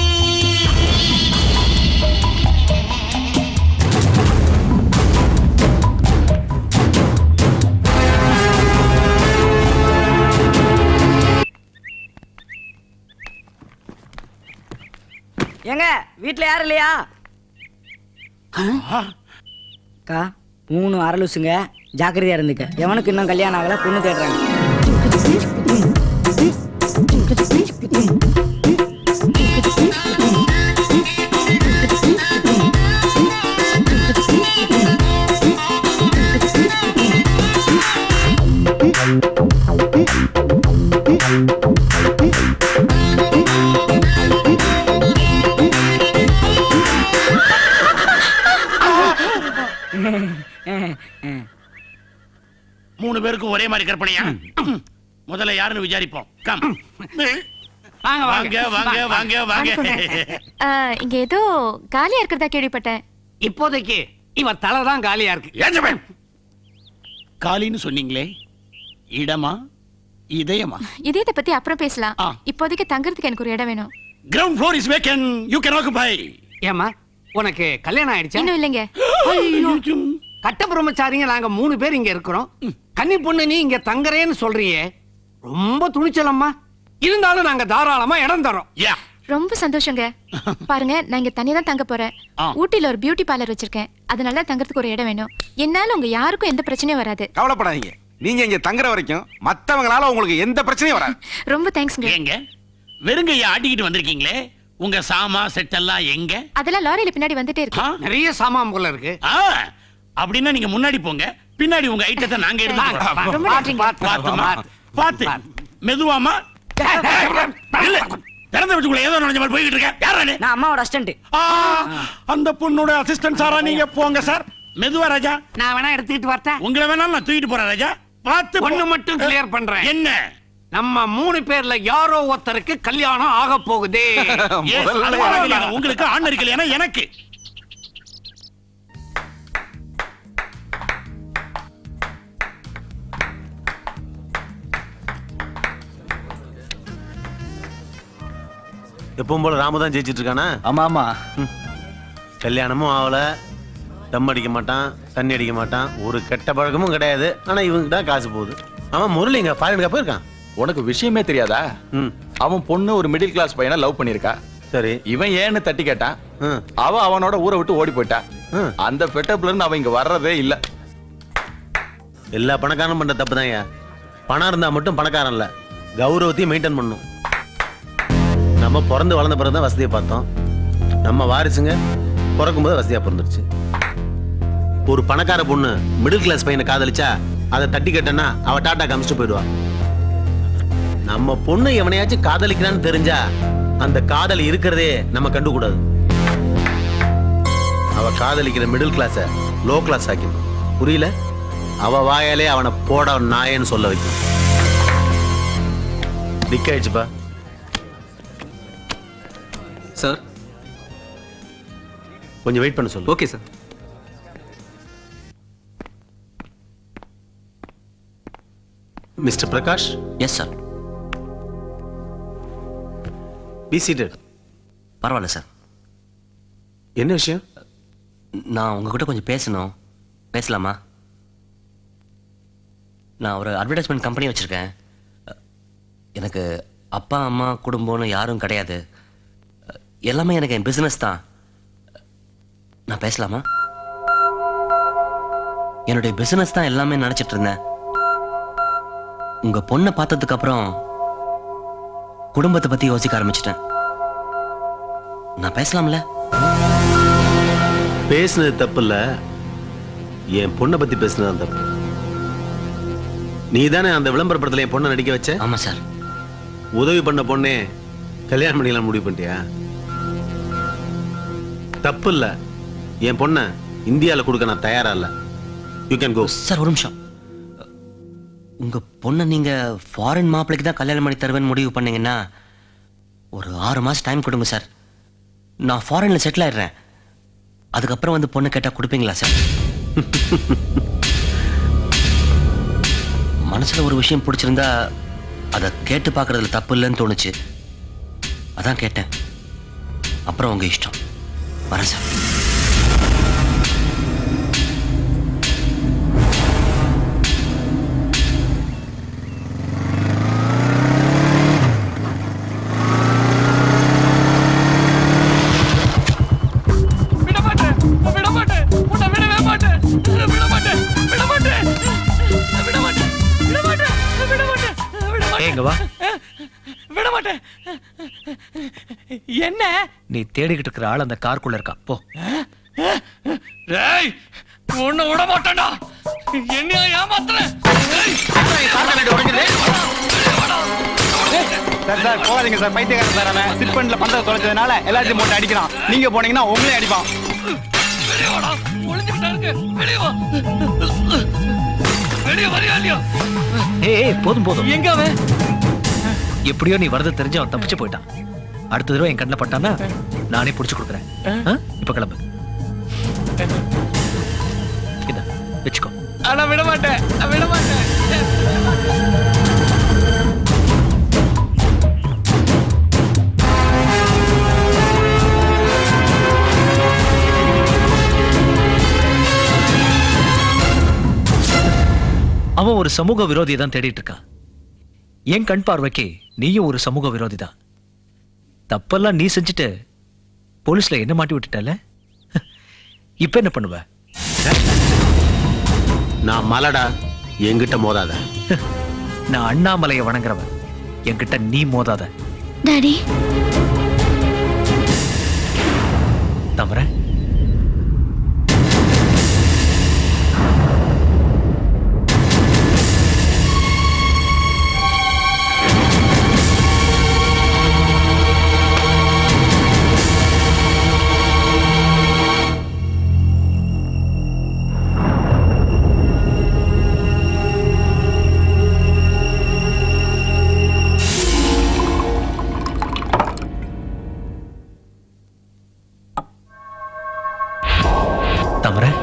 ஏங்க வீட்ல யாரும் இல்லையா? அக்கா மூணு அரலுசுங்க, ஜாக்கிரதையா இருந்துக்க. எவனுக்கு இன்னும் கல்யாணம் ஆகல, பொண்ணு தேடுறாங்க.
மூணு பேருக்கும் ஒரே மாதிரி கற்பனையா? முதல்ல யாருன்னு விசாரிப்போம். கம்.
வாங்க
வாங்க வாங்க வாங்க வாங்க.
இங்க ஏதோ காலியா இருக்கிறதா கேள்விப்பட்டேன்.
இப்போதைக்கு இவ தலைதான் காலியா இருக்கு.
காலின்னு சொன்னீங்களே, இடமா இதயமா?
இதயத்தை பத்தி அப்புறம் பேசலாம். இப்போதைக்கு தங்கறதுக்கு எனக்கு ஒரு இடம் வேணும்.
Ground floor is vacant. You can occupy.
ஏமா உனக்கு கல்யாணம் ஆயிடுச்சா?
இன்னும் இல்லைங்க.
கட்ட பிரம்மச்சாரிங்க நாங்க மூணு பேர் இங்க இருக்கிறோம். கன்னி பொண்ணு நீ இங்க தங்கறேன்னு சொல்றியே, ரொம்ப துணிச்சலம்மா. இருந்தாலும் நாங்க தாராளமா இடம் தரோம்.
ரொம்ப சந்தோஷங்க. பாருங்க, நான் இங்க தனியா தான் தங்க போறேன். ஊட்டில ஒரு பியூட்டி பார்லர் வச்சிருக்கேன். அதனால தங்கறதுக்கு ஒரு இடம் வேணும். என்னால உங்க யாருக்கும் எந்த பிரச்சனையும் வராது.
கவலைப்படாதீங்க. நீங்க இங்க தங்குற வரைக்கும் மத்தவங்களால உங்களுக்கு எந்த பிரச்சனையும் வராது.
ரொம்ப தேங்க்ஸ்ங்க.
எங்க வெறுங்கைய ஆட்டிக்கிட்டு வந்திருக்கீங்களே, உங்க சாமா செட் எல்லாம் எங்க?
அதெல்லாம் லாரியில பின்னாடி வந்துட்டே இருக்கு.
நிறைய சாமான் போல இருக்கு.
அப்படின்னா நீங்க முன்னாடி போங்க, பின்னாடி உங்க ஐட்டத்தை நாங்க எடுத்து பாத்து மெதுவாமா. இல்ல திறந்த வச்சுக்குள்ள ஏதோ நுழைஞ்ச மாதிரி போய்கிட்டு இருக்கேன். யாரா நீ?
நான் அம்மாவோட அசிஸ்டன்ட்.
அந்த பொண்ணோட அசிஸ்டன்ட் சாரா நீங்க? போங்க சார். மெதுவா ராஜா.
நான் வேணா எடுத்துக்கிட்டு வரட்டேன்.
உங்களை வேணாலும் நான் தூக்கிட்டு போறேன் ராஜா. பார்த்து
ஒண்ணு மட்டும் கிளியர் பண்றேன்.
என்ன?
நம்ம மூணு பேர்ல யாரோ ஒருத்தருக்கு கல்யாணம் ஆக போகுது.
உங்களுக்கு ஆண் கல்யாணம், எனக்கு
எப்பவும் போல ராமு தான் ஜெயிச்சிட்டு இருக்கானா?
ஆமா ஆமா.
கல்யாணமும் ஆகல, தம் அடிக்க மாட்டான், தண்ணி அடிக்க மாட்டான், ஒரு கெட்ட பழக்கமும் கிடையாது. ஆனா இவங்க தான் காசு போகுது. அவன் முரளிங்க ஃபாரினுக்கு போயிருக்கான்.
உனக்கு விஷயமே தெரியாதா? அவன் பொண்ணு ஒரு மிடில் கிளாஸ் பையனை லவ் பண்ணிருக்கா.
சரி,
இவன் ஏன்னு தட்டி கேட்டான். அவ அவனோட ஊரை விட்டு ஓடி போயிட்டான். அந்த பெட்டப்ல இருந்து அவன் இங்க வர்றதே இல்ல.
எல்லா பணக்காரனும் பண்ற தப்பு தான். பணம் இருந்தா மட்டும் பணக்காரன் இல்ல, கௌரவத்தையும் மெயின்டைன் பண்ணும். நம்ம பிறந்து வளர்ந்த பிறகு தான் வசதியை பார்த்தோம். நம்ம வாரிசுங்க பிறக்கும் போது வசதியா பிறந்துருச்சு. ஒரு பணக்கார பொண்ணு மிடில் கிளாஸ் பையனை காதலிச்சா அதை தட்டி கேட்டனா அவ டாட்டா காமிச்சிட்டு போயிடுவா. நம்ம பொண்ணு எவனையாச்சும் காதலிக்கிறான்னு தெரிஞ்சா அந்த காதல் இருக்கிறதே நம்ம கண்டுக்கூடாது. அவ காதலிக்கிற மிடில் கிளாஸ லோ கிளாஸ் ஆக்கி புரியல, அவ வாயாலே அவனை போட நாயன்னு சொல்ல வைக்கும். டிக் ஆயிடுச்சுப்பா.
சார்
கொஞ்சம் வெயிட் பண்ண சொல்லு.
Okay sir.
Mister Prakash.
Yes sir.
Be seated.
பரவாயில்ல சார்.
என்ன விஷயம்?
நான் உங்ககிட்ட கொஞ்சம் பேசணும். பேசலாமா? நான் ஒரு அட்வர்டைஸ்மெண்ட் கம்பெனி வச்சுருக்கேன். எனக்கு அப்பா அம்மா குடும்பம்னு யாரும் கிடையாது. எல்லாமே எனக்கு என் பிஸ்னஸ் தான். நான் பேசலாமா? என்னுடைய பிஸ்னஸ் தான் எல்லாமே நினச்சிட்டு இருந்தேன். உங்க பொண்ணை பார்த்ததுக்கு அப்புறம் குடும்பத்தை பத்தி யோசிக்க ஆரம்பிச்சிட்டேன். நான் பேசலாம்ல?
பேசுனது தப்பு இல்ல, என் பொண்ணை பத்தி பேசுனது தப்பு. நீ தானே அந்த விளம்பர படத்துல என் பொண்ணை நடிக்க வச்ச?
ஆமா சார்.
உதவி பண்ண பொண்ணே கல்யாணம் பண்ணிக்கலாம் முடிவு பண்ணிட்டியா? தப்பு இல்ல, என் பொண்ணை இந்தியாவில் கொடுக்க நான் தயாரா இல்ல. You can go.
சார் ஒரு நிமிஷம். உங்க பொண்ணை நீங்க ஃபாரின் மாப்பிளைக்கு தான் கல்யாணம் பண்ணி தருவேன்னு முடிவு பண்ணீங்கன்னா ஒரு ஆறு மாசம் டைம் கொடுங்க சார். நான் ஃபாரின்ல செட்டில் ஆயிடுறேன். அதுக்கப்புறம் வந்து பொண்ணு கேட்டா கொடுப்பீங்களா சார்? மனசுல ஒரு விஷயம் பிடிச்சிருந்தா அதை கேட்டு பார்க்கறதுல தப்பு இல்லைன்னு தோணுச்சு. அதான் கேட்டேன். அப்புறம் உங்க இஷ்டம். வரேன் சார்.
என்ன நீ தேடிக்கிட்டு இருக்கிற ஆள் அந்த காருக்குள்ள இருக்கா? போ.
டேய், உன்னை விட மாட்டேன்டா. என்னைய ஏமாத்துற?
சார் சார் போகாதீங்க சார். பைத்தியக்காரன் சார். அவன் சிட் ஃபண்ட்ல பணத்தை தொலைச்சதுனால எல்லாத்தையும் போட்டு அடிக்கிறான். நீங்க போனீங்கன்னா உங்களே அடிப்பான்.
வெளியே வாடா. ஒளிஞ்சுக்கிட்டா இருக்கு. வெளியே வா. வெளியே
ஏய் ஏய், போதும் போதும்.
எங்க அவன்?
எப்படியோ நீ வரது தெரிஞ்சு அவன் தப்பிச்சு போயிட்டான். அடுத்த தடவை என் கண்ணில் பட்டானா நானே புடிச்சு கொடுக்குறேன். ஆ? இப்ப கிளம்பு. இத வச்சுக்கோ.
நான் விட மாட்டேன், நான் விட மாட்டேன்.
அவன் ஒரு சமூக விரோதியை தான் தேடிட்டு இருக்கான். என் கண் பார்வைக்கு நீயும் ஒரு சமூக விரோதி தான். தப்பெல்லாம் நீ செஞ்சுட்டு போலீஸ்ல என்ன மாட்டி விட்டுட்டல. இப்ப என்ன பண்ணுவ?
நான் மலடா, என்கிட்ட மோதாத.
நான் அண்ணாமலையை வணங்குறவன், என்கிட்ட நீ மோதாத.
டாடி
தமர தமர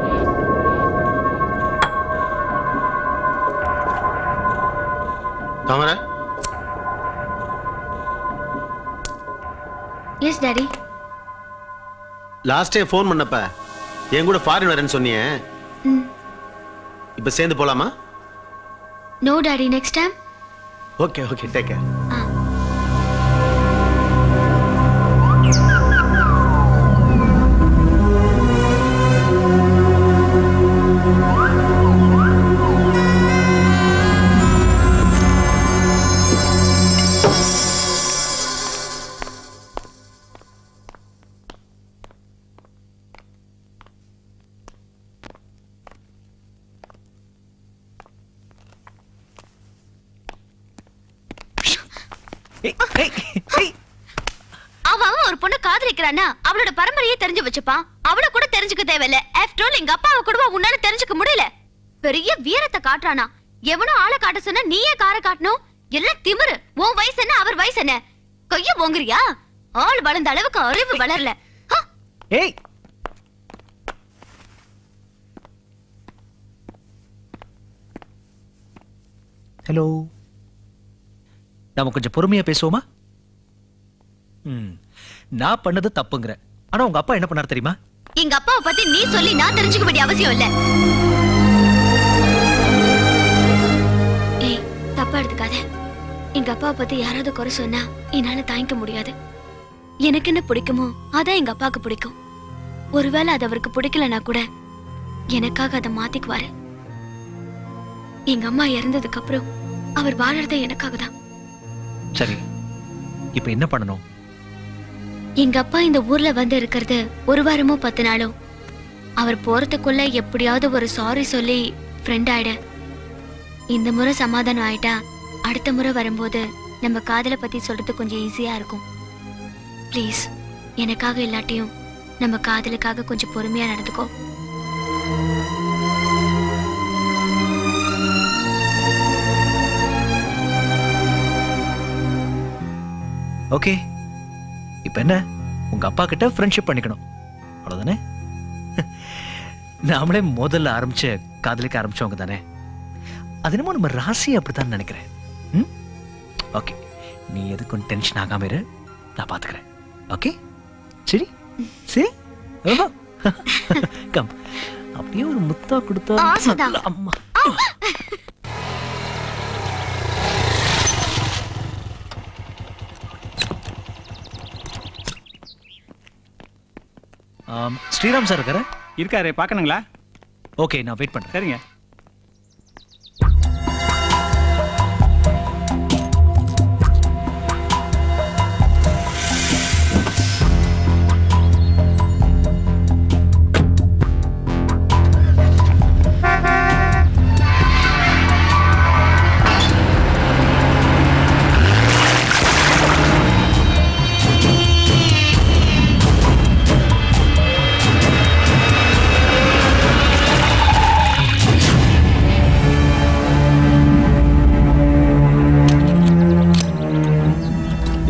தமர
yes daddy.
Last time phone பண்ணப்ப என் கூட ஃபாரின் வரேன்னு சொன்னியே, இப்ப சேர்ந்து போலாமா?
No daddy, next time.
Okay okay, take care.
அவன் ஒரு பொண்ணு காதலிக்கிறானா அவளோட பரம்பரையே தெரிஞ்சு வச்சுப்பான். அவளை கூட தெரிஞ்சுக்க தேவையில்ல. ஆஃப்டர் ஆல் எங்க அப்பாவை கூட உன்னால தெரிஞ்சுக்க முடியல. பெரிய வீரத்தை காட்டுறானா. எவனோ ஆளை காட்ட சொன்னா நீயே காரை காட்டணும். எல்லாம் திமிரு. உன் வயசு என்ன, அவர் வயசு என்ன? கைய போங்குறியா? ஆள் வளர்ந்த அளவுக்கு அறிவு வளரல.
ஏய், ஹலோ, நாம கொஞ்சம் பொறுமையா பேசுவோமா? ம், நான் பண்ணது தப்புங்கற. ஆனா உங்க அப்பா என்ன பண்ணாரு தெரியுமா?
எங்க அப்பாவை பத்தி நீ சொல்லி நான் தெரிஞ்சுக்க வேண்டிய அவசியம் இல்ல. ஏய், தப்பா எடுத்துக்காத. எங்க அப்பாவை பத்தி யாராவது குறை சொன்னா என்னால தாங்கிக்க முடியாது. எனக்கு என்ன பிடிக்குமோ அதான் எங்க அப்பாவுக்கு பிடிக்கும். ஒருவேளை அது அவருக்கு பிடிக்கலனா கூட எனக்காக அதை மாத்திக்குவாரு. எங்க அம்மா இறந்ததுக்கு அப்புறம் அவர் வாழறதே எனக்காக தான்.
சரி, இப்ப என்ன பண்ணணும்?
எங்க அப்பா இந்த ஊர்ல வந்து இருக்கிறது ஒரு வாரமோ பத்து நாளோ. அவர் போறதுக்குள்ள எப்படியாவது ஒரு சாரி சொல்லி ஃப்ரெண்ட் ஆயிட. இந்த முறை சமாதானம் ஆயிட்டா அடுத்த முறை வரும்போது நம்ம காதலை பத்தி சொல்றது கொஞ்சம் ஈஸியா இருக்கும். ப்ளீஸ், எனக்காக இல்லாட்டியும் நம்ம காதலுக்காக கொஞ்சம் பொறுமையா நடந்துக்கோ.
ஓகே, இப்ப என்ன? உங்க அப்பா கிட்ட ஃப்ரெண்ட்ஷிப் பண்ணிக்கணும், அவ்வளவுதானே? நாமளே முதல்ல ஆரம்பிச்ச காதலிக்க ஆரம்பிச்சவங்க தானே. அது என்னமோ நம்ம ராசி அப்படித்தான் நினைக்கிறேன். ஓகே, நீ எதுக்கும் டென்ஷன் ஆகாம இரு, நான் பாத்துக்கிறேன். ஓகே, சரி சரி. கம், அப்படியே ஒரு முத்தா கொடுத்தா. அம்மா, ஸ்ரீராம் சார் இருக்காரு?
இருக்காரு, பார்க்கணுங்களா?
ஓகே, நான் வெயிட் பண்றேன்.
சரிங்க.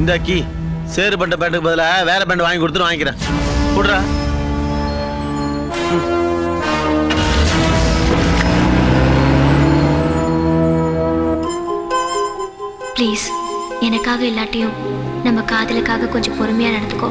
இந்த கீ சேரு பண்ண பேண்ட்டுக்கு பதிலா வேற பேண்ட் வாங்கி கொடுத்துட்டு வாங்கிக்கிறேன். கொடுறா.
ப்ளீஸ் எனக்காக இல்லாட்டியும் நம்ம காதலுக்காக கொஞ்சம் பொறுமையா நடந்துக்கோ.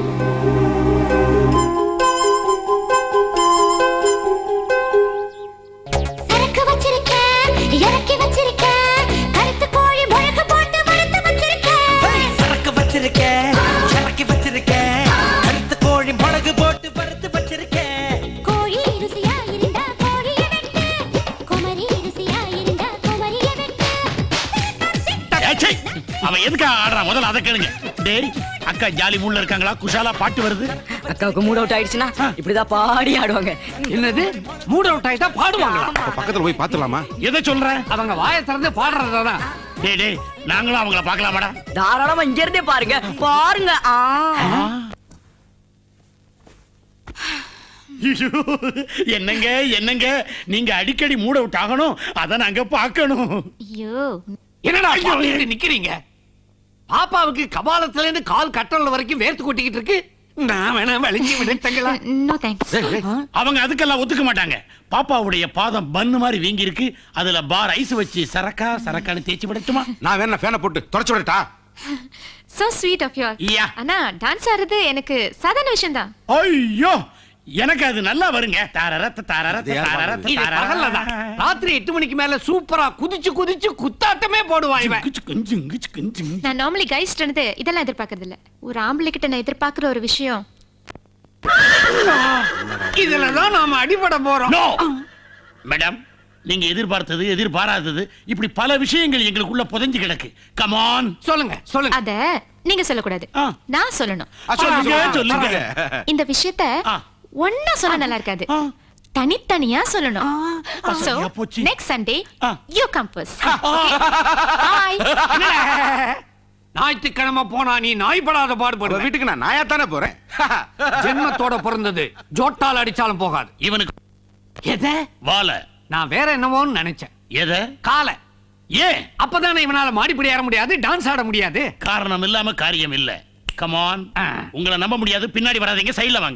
சரக்கு வச்சிருக்கேன், இறக்கி வச்சிருக்கேன், கருத்து கோழி முழக்கு போட்டு வறுத்து வச்சிருக்கேன்.
சரக்கு வச்சிருக்கேன், இறக்கி வச்சிருக்கேன், கருத்து கோழி முழகு போட்டு வறுத்து வச்சிருக்கேன்.
கோழி ருசியா இருந்தா கோழியை வெட்டு, குமரி ருசியா இருந்தா குமரியை வெட்டு.
ஏச்சை, அவன் எதுக்கு ஆடுறான் முதல்ல அதை கேளுங்க. டேய் அக்கா ஜாலி மூட்ல இருக்காங்களா? குஷாலா பாட்டு வருது.
அக்காவுக்கு மூட் அவுட் ஆயிடுச்சுன்னா இப்படிதான் பாடி ஆடுவாங்க.
என்னது மூட் அவுட் ஆயிட்டா பாடுவாங்களா?
பக்கத்துல போய் பாத்துலாமா?
எதை சொல்ற?
அவங்க வாயை திறந்து பாடுறதா?
டேய் டேய் நாங்களும் அவங்கள பார்க்கலாமாடா?
தாராளமா இங்க இருந்தே பாருங்க பாருங்க. ஆ
என்னங்க என்னங்க நீங்க அடிக்கடி மூட் அவுட் ஆகணும், அத நாங்க பார்க்கணும்.
ஐயோ
என்னடா பாத்துட்டு நிக்கிறீங்க? பாப்பாவுக்கு கபாலத்துல இருந்து கால் கட்டல வரைக்கும் வேர்த்து கொட்டிக்கிட்டு இருக்கு. நான் வேணா வலிஞ்சு விடுத்தங்களா?
No thanks.
அவங்க அதுக்கெல்லாம் ஒத்துக்க மாட்டாங்க. பாப்பாவுடைய பாதம் பன்னு மாதிரி வீங்கி இருக்கு, அதுல பார் ஐஸ் வச்சு சரக்கா சரக்கான்னு தேய்ச்சி விடட்டுமா?
நான் வேணா ஃபேனை போட்டு தொடச்சு விடட்டா?
So sweet of you. ஆனா டான்ஸ் ஆடுறது எனக்கு சாதாரண விஷயம் தான்.
ஐயோ எனக்கு அது நல்லா வருங்க. தாரரத்த தாரரத்த தாரரத்த
இது
தாரரத்த.
பகல்லதான். ராத்திரி எட்டு மணிக்கு மேல சூப்பரா குதிச்சு குதிச்சு குத்தாட்டமே போடுவான் இவன்.
நான் நார்மலி கைஸ் இருந்து இதெல்லாம் எதிர்பார்க்கறது இல்ல. ஒரு ஆம்பளை கிட்ட நான் எதிர்பார்க்கிற ஒரு விஷயம்
இதுலதான் நாம அடிபட போறோம்.
மேடம் நீங்க எதிர்பார்த்தது எதிர்பாராதது இப்படி பல விஷயங்கள் எங்களுக்குள்ள புதைஞ்சு கிடக்கு. கம் ஆன்
சொல்லுங்க சொல்லுங்க.
அத நீங்க சொல்லக்கூடாது, நான் சொல்லணும்.
சொல்லுங்க சொல்லுங்க.
இந்த விஷயத்த ஒண்ணா சொல்ல நல்லா இருக்காது, தனித்தனியா சொல்லணும். So next Sunday you come first. Bye.
ஞாயிற்றுக்கிழமை போனா நீ நாய்படாத பாடுபடுவ.
வீட்டுக்கு நான் நாயா தானே போறேன்.
ஜென்மத்தோட பிறந்தது ஜோட்டால் அடிச்சாலும் போகாது.
இவனுக்கு
எதை
வால
நான் வேற என்னவோன்னு நினைச்சேன்.
எதை?
காலை.
ஏன்?
அப்பதானே இவனால மாடிப்படி ஏற முடியாது, டான்ஸ் ஆட முடியாது.
காரணம் இல்லாம காரியம் இல்ல. Come on. உங்களை நம்ப முடியாது, பின்னாடி வராதீங்க, சைடுல வாங்க.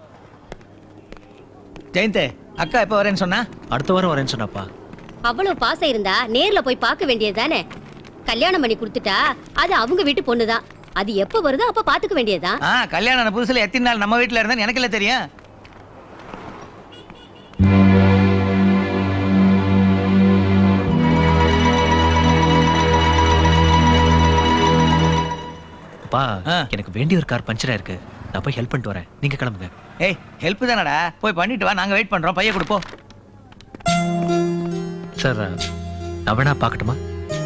ஜெயந்த் அக்கா எப்ப வரேன்னு சொன்னா?
அடுத்த வாரம் வரேன்னு சொன்னாப்பா.
அவ்வளவு பாசம் இருந்தா நேர்ல போய் பார்க்க வேண்டியது தானே? கல்யாணம் பண்ணி கொடுத்துட்டா அது அவங்க வீட்டு பொண்ணுதான், அது எப்ப வருதோ அப்ப பாத்துக்க வேண்டியதுதான்.
ஆ கல்யாணம் புதுசுல எத்தனை நாள் நம்ம வீட்டுல இருந்தா எனக்கு இல்ல தெரியும்.
அப்பா எனக்கு வேண்டிய ஒரு கார் பஞ்சரா இருக்கு, நான் போய் ஹெல்ப் பண்ணிட்டு வரேன், நீங்க கிளம்புங்க.
ஏய் ஹெல்ப் தானடா, போய் பண்ணிட்டு வா, நாங்க வெயிட் பண்றோம், பைய கொடுப்போம்.
சார் நான் வேணா பார்க்கட்டுமா?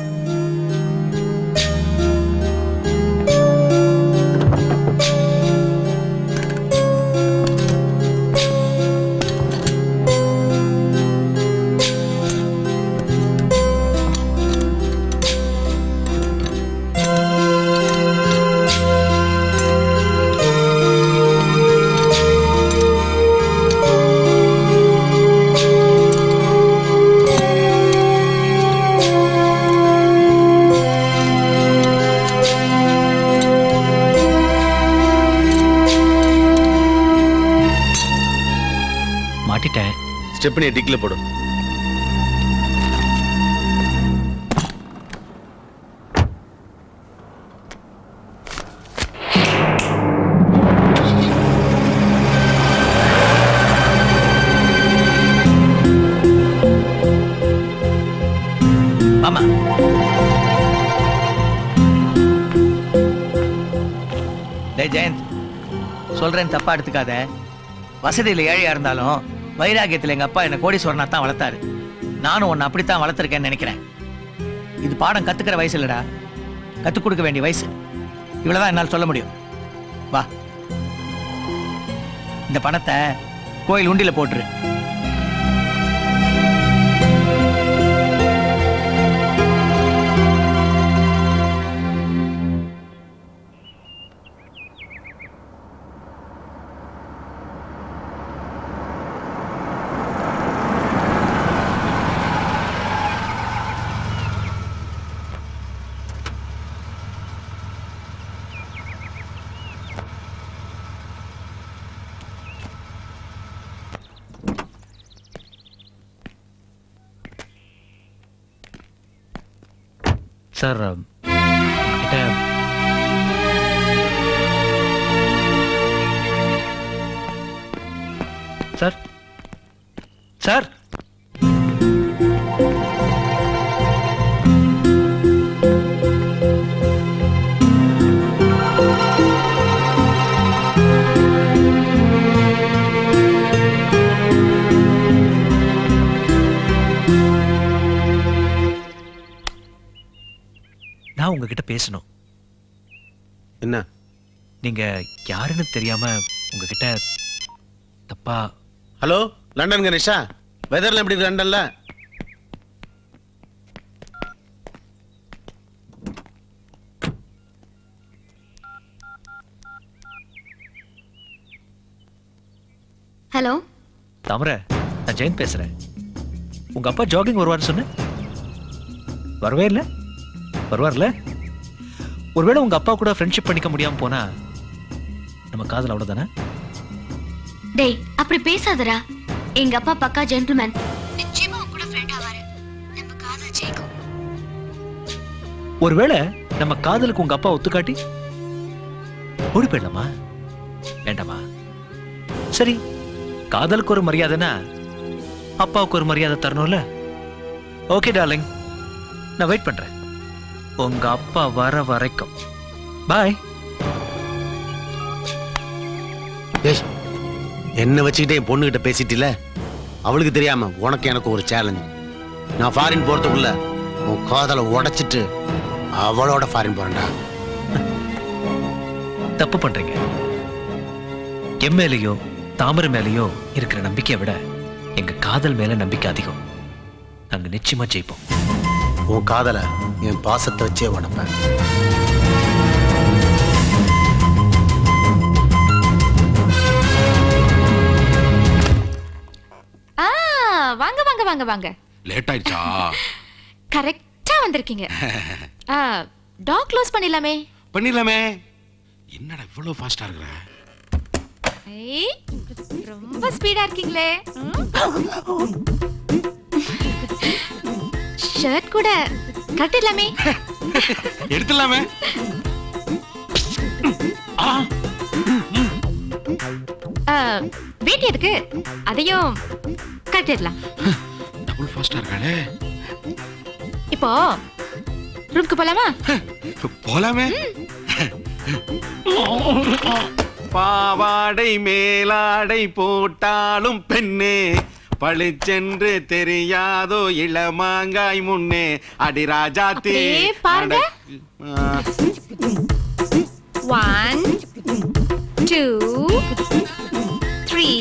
மாட்டிட்டேன்.
ஸ்டெப்னியை டிக்ல போடு.
மாமா டேய் ஜெயந்த், சொல்றேன் தப்பா எடுத்துக்காத. வசதியில் ஏழையா இருந்தாலும் வைராகியத்தில் எங்க அப்பா என்ன கோடீஸ்வரனா தான் வளர்த்தாரு. நானும் உன்னை அப்படித்தான் வளர்த்துருக்கேன்னு நினைக்கிறேன். இது பாடம் கத்துக்கிற வயசு இல்லடா, கத்துக் கொடுக்க வேண்டிய வயசு. இவ்வளவுதான் என்னால் சொல்ல முடியும். வா, இந்த பணத்தை கோயில் உண்டியில போட்டுரு.
சார் கிட்ட சார் சார் நான் உங்ககிட்ட பேசணும்.
என்ன?
நீங்க யாருன்னு தெரியாம உங்ககிட்ட தப்பா.
ஹலோ லண்டன் கணேஷா, வெதர்ல எப்படி இருக்கு லண்டன்ல?
ஹலோ
தாமரை, நான் ஜெயந்த் பேசுறேன். உங்க அப்பா ஜாகிங் வருவார்னு சொன்ன, வரவே இல்லை. வருவார்ல? ஒருவேளை உங்க அப்பா கூட ஃப்ரெண்ட்ஷிப் பண்ணிக்க முடியாம போனா நம்ம காதல் அவ்வளவுதானே?
டேய் அப்படி பேசாதடா. எங்க அப்பா பக்கா ஜென்டில்மேன். நிச்சயமா உன் கூட ஃப்ரெண்ட் ஆவாரு. நம்ம காதல் ஜெயிக்கும்.
ஒருவேளை நம்ம காதலுக்கு உங்க அப்பா ஒத்துக்காட்டி ஓடி போயிடலாமா? வேண்டாமா? சரி, காதலுக்கு ஒரு மரியாதைனா அப்பாவுக்கு ஒரு மரியாதை தரணும்ல. ஓகே டார்லிங், நான் வெயிட் பண்றேன் உங்க அப்பா வர வரைக்கும். பாய்.
என்ன வச்சுக்கிட்டே என் பொண்ணுகிட்ட பேசிட்டில, அவளுக்கு தெரியாம உனக்கு எனக்கு ஒரு சேலஞ்ச். நான் ஃபாரின் போறதுக்குள்ள உன் காதலை உடைச்சிட்டு அவளோட ஃபாரின் போறேன்டா.
தப்பு பண்றீங்க. எம் மேலேயோ தாமரை மேலேயோ இருக்கிற நம்பிக்கையை விட எங்க காதல் மேல நம்பிக்கை அதிகம். நாங்க நிச்சயமா ஜெயிப்போம்.
உன் காதலை என் பாசத்தை வச்சே உடப்பேன்.
ஆ வாங்க வாங்க வாங்க வாங்க.
லேட் ஆயிடுச்சா?
கரெக்ட்டா வந்திருக்கீங்க. ஆ டாக் க்ளோஸ் பண்ணிடலாமே.
பண்ணிடலாமே. என்னடா இவ்வளவு ஃபாஸ்டா இருக்கற?
ஏய் ரொம்ப ஸ்பீடா இருக்கீங்களே. ஷர்ட் கூட கட்டிடலாமே.
எடுத்துடலாமே.
வேட்டி எதுக்கு? அதையும் கட்டிடலாம்.
டபுள் ஃபாஸ்டா இருக்காளே.
இப்போ ரூம்க்கு போலாமா?
போலாமே.
பாவாடை மேலாடை போட்டாலும் பெண்ணே, பளிச்சென்று தெரியாதோ இளமாங்காய் முன்னே. அடி ராஜாத்தி
பாருங்க. One two three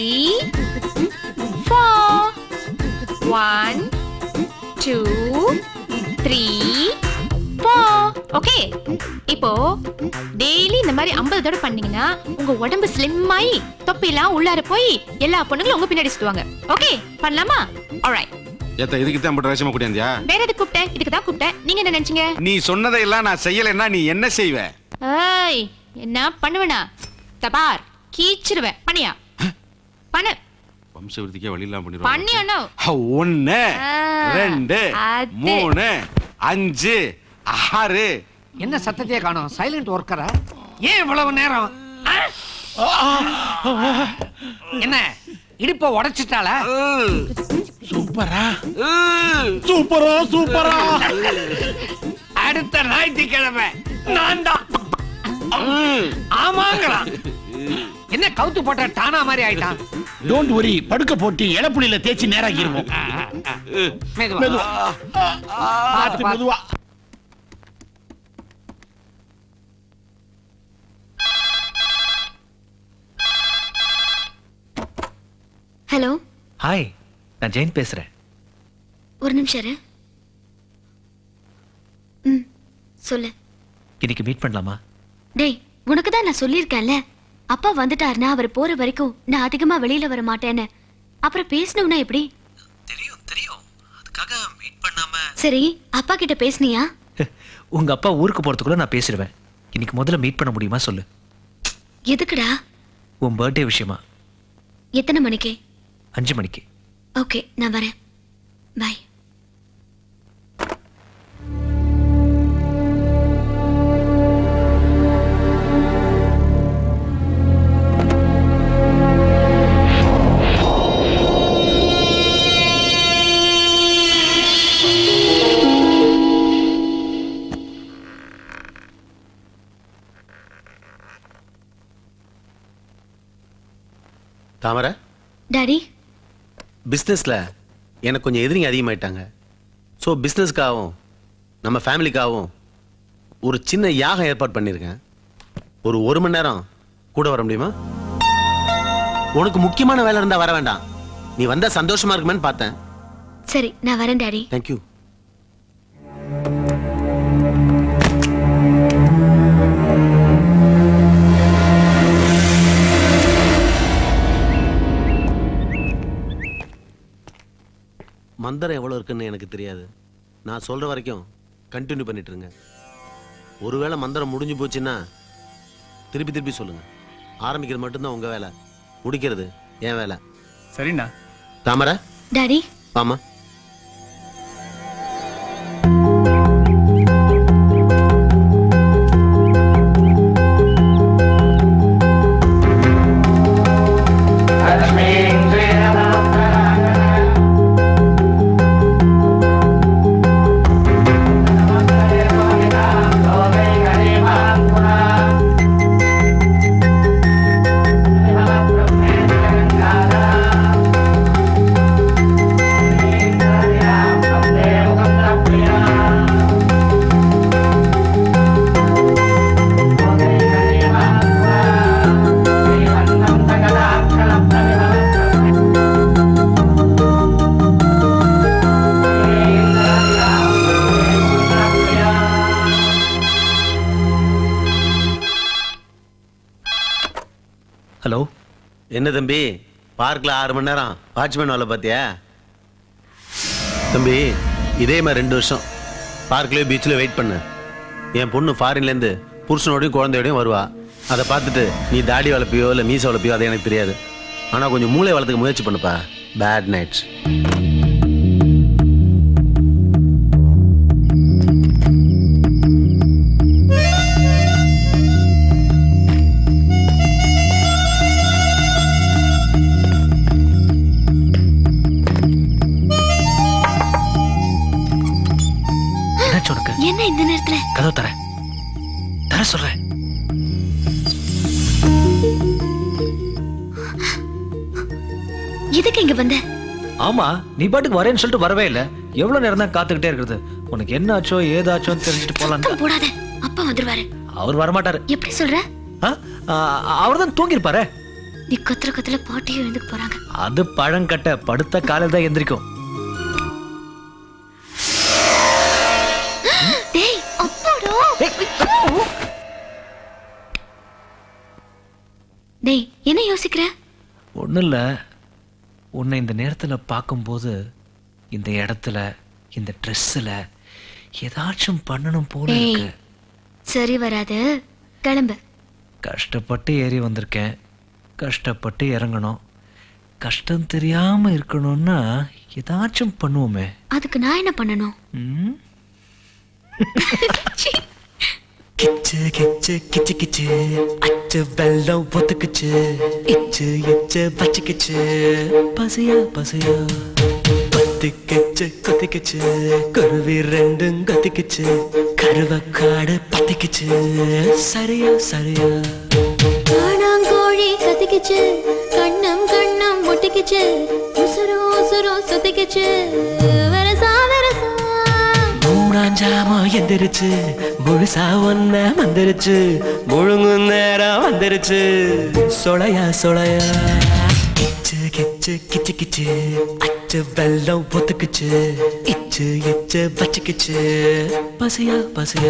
four. One two three four. Okay, இப்போ டெய்லி இந்த மாதிரி ஐம்பது தடவை பண்ணீங்கன்னா உங்க உடம்பு ஸ்லிம் ஆகி தொப்பிலாம் உள்ளார போய் எல்லா பொண்ணுங்களும் உங்க பின்னாடி சுத்துவாங்க. ஓகே பண்ணலாமா? ஆல்ரைட்.
ஏத்த இதுக்கு தான் போட்டு ரேஷமா கூட்டியாந்தியா?
வேற எதுக்கு கூப்பிட்டேன்? இதுக்கு தான் கூப்பிட்டேன். நீங்க என்ன நினைச்சீங்க?
நீ சொன்னதையெல்லாம் நான் செய்யலைன்னா நீ என்ன செய்வ?
ஏய் என்ன பண்ணுவேனா? தபார் கீச்சிடுவேன். பண்ணியா? பண்ணு.
வம்ச விருத்திக்கே வழி இல்லாம பண்ணிடுவாங்க.
பண்ணியானோ?
ஒன்னு ரெண்டு மூணு அஞ்சு ஆறு.
என்ன சத்தத்தையே காணோம்? சைலண்ட் ஒர்க்கரா? ஏன் இவ்வளவு நேரம்? என்ன இடுப்ப உடைச்சிட்டாளா?
சூப்பரா சூப்பரா சூப்பரா.
அடுத்த ஞாயிற்றுக்கிழமை நான் தான். ஆமாங்களா? என்ன கவுத்து போட்ட டானா மாதிரி ஆயிட்டான்?
டோன்ட் வரி, படுக்க போட்டு இளப்புளியில தேய்ச்சி நேராக்கிடுவோம்.
மெதுவா
பார்த்து மெதுவா.
ஹலோ.
ஹாய், நான் ஜெயந்த் பேசுறேன்.
ஒரு நிமிஷம் இரு. ம் சொல்லு.
இன்னைக்கு மீட் பண்ணலாமா?
டேய் உனக்கு தான் நான் சொல்லியிருக்கேன்ல, அப்பா வந்துட்டாருன்னா அவர் போற வரைக்கும் நான் அதிகமா வெளியில வர மாட்டேன்னு. அப்புறம் பேசணும்னா எப்படி?
தெரியும் தெரியும், அதுக்காக மீட் பண்ணாம.
சரி அப்பா கிட்ட பேசுனியா?
உங்க அப்பா ஊருக்கு போறதுக்குள்ள நான் பேசிடுவேன். இன்னைக்கு முதல்ல மீட் பண்ண முடியுமா சொல்லு.
எதுக்குடா?
உன் பர்த்டே விஷயமா.
எத்தனை மணிக்கு?
அஞ்சு மணிக்கு.
ஓகே நான் வரேன். பாய்.
தாமரை
டாடி
பிஸ்னஸ்ல எனக்கு கொஞ்சம் எதிரிங்க அதிகமாயிட்டாங்க. ஸோ பிஸ்னஸ்க்காகவும் நம்ம ஃபேமிலிக்காகவும் ஒரு சின்ன யாகம் ஏற்பாடு பண்ணியிருக்கேன். ஒரு ஒரு மணி நேரம் கூட வர முடியுமா? உனக்கு முக்கியமான வேலை இருந்தா வர வேண்டாம். நீ வந்தா சந்தோஷமா இருக்குமேன்னு பார்த்தேன்.
சரி நான் வரேன் டாடி.
தேங்க்யூ. மந்திரம் எவ்வளோ இருக்குன்னு எனக்கு தெரியாது. நான் சொல்ற வரைக்கும் கண்டினியூ பண்ணிட்டு இருங்க. ஒருவேளை மந்திரம் முடிஞ்சு போச்சுன்னா திருப்பி திருப்பி சொல்லுங்க. ஆரம்பிக்கிறது மட்டும்தான் உங்க வேலை, முடிக்கிறது என் வேலை.
சரிண்ணா.
தாமரை
டாடி
ஆமா.
ஹலோ.
என்ன தம்பி, பார்க்ல ஆறு மணி நேரம் வாட்ச்மேன் வேலை பார்த்தியா? தம்பி இதே மாதிரி ரெண்டு வருஷம் பார்க்லயோ பீச்சில் வெயிட் பண்ணு. என் பொண்ணு ஃபாரின்லேருந்து புருஷனோடையும் குழந்தையோடையும் வருவா. அதை பார்த்துட்டு நீ தாடி வளர்ப்பியோ இல்லை மீசை வளர்ப்பியோ அது எனக்கு தெரியாது. ஆனால் கொஞ்சம் மூளை வளர்த்துக்க முயற்சி பண்ணுப்பா. Bad nights.
என்ன இந்த நேரத்துல?
கதவு தர தர சொல்றேன்.
எதுக்கு இங்க வந்த?
ஆமா, நீ பாட்டுக்கு வரேன்னு சொல்லிட்டு வரவே இல்ல. எவ்வளவு நேரம் தான் காத்துக்கிட்டே இருக்கிறது? உனக்கு என்ன ஆச்சோ ஏதாச்சோன்னு தெரிஞ்சுட்டு போலாம்.
போடாத, அப்பா வந்துருவாரு.
அவர் வரமாட்டாரு.
எப்படி சொல்ற?
அவர் தான் தூங்கிருப்பாரு.
நீ கத்துற கத்துல பாட்டியும் எழுந்துக்கு போறாங்க.
அது பழங்கட்ட படுத்த காலையில் தான் எந்திரிக்கும்.
டேய் அப்பாடா. டேய் என்ன யோசிக்கிற?
ஒண்ணும் இல்ல. உன்னை இந்த நேரத்துல பார்க்கும்போது இந்த இடத்துல இந்த ட்ரெஸ்ல ஏதாச்சும் பண்ணணும் போல இருக்கு.
சரி வராது, கிளம்பு.
கஷ்டப்பட்டு ஏறி வந்திருக்கேன், கஷ்டப்பட்டு இறங்கணும். கஷ்டம் தெரியாம இருக்கணும்னா ஏதாச்சும் பண்ணுவோமே.
அதுக்கு நான் என்ன பண்ணணும்?
கிச்சு கிச்சு கிச்சு கிச்சு அச்சு வெள்ளம் ஒத்துக்குச்சு, இச்சு இச்சு வச்சுக்குச்சு, பசியா பசியா பத்திக்குச்சு கொத்திக்குச்சு, குருவி ரெண்டும் கொத்திக்குச்சு, கருவக்காடு பத்திக்குச்சு, சரியா சரியா.
காணாங்கோழி கத்திக்குச்சு, கண்ணம் கண்ணம் ஒட்டிக்குச்சு, உசுரோ உசுரோ சுத்திக்குச்சு, வரசா வரசா.
மூணாஞ்சாமோ எந்திரிச்சு, முழுசா ஒன்ன வந்துருச்சு, முழுங்கு நேரம் வந்துருச்சு, சொலையா சொலையா. கிச்சு கிச்சு கிச்சு கிச்சு அச்சு வெள்ளம் ஒத்துக்குச்சு, இச்சு இச்சு வச்சுக்குச்சு, பசியா பசியா.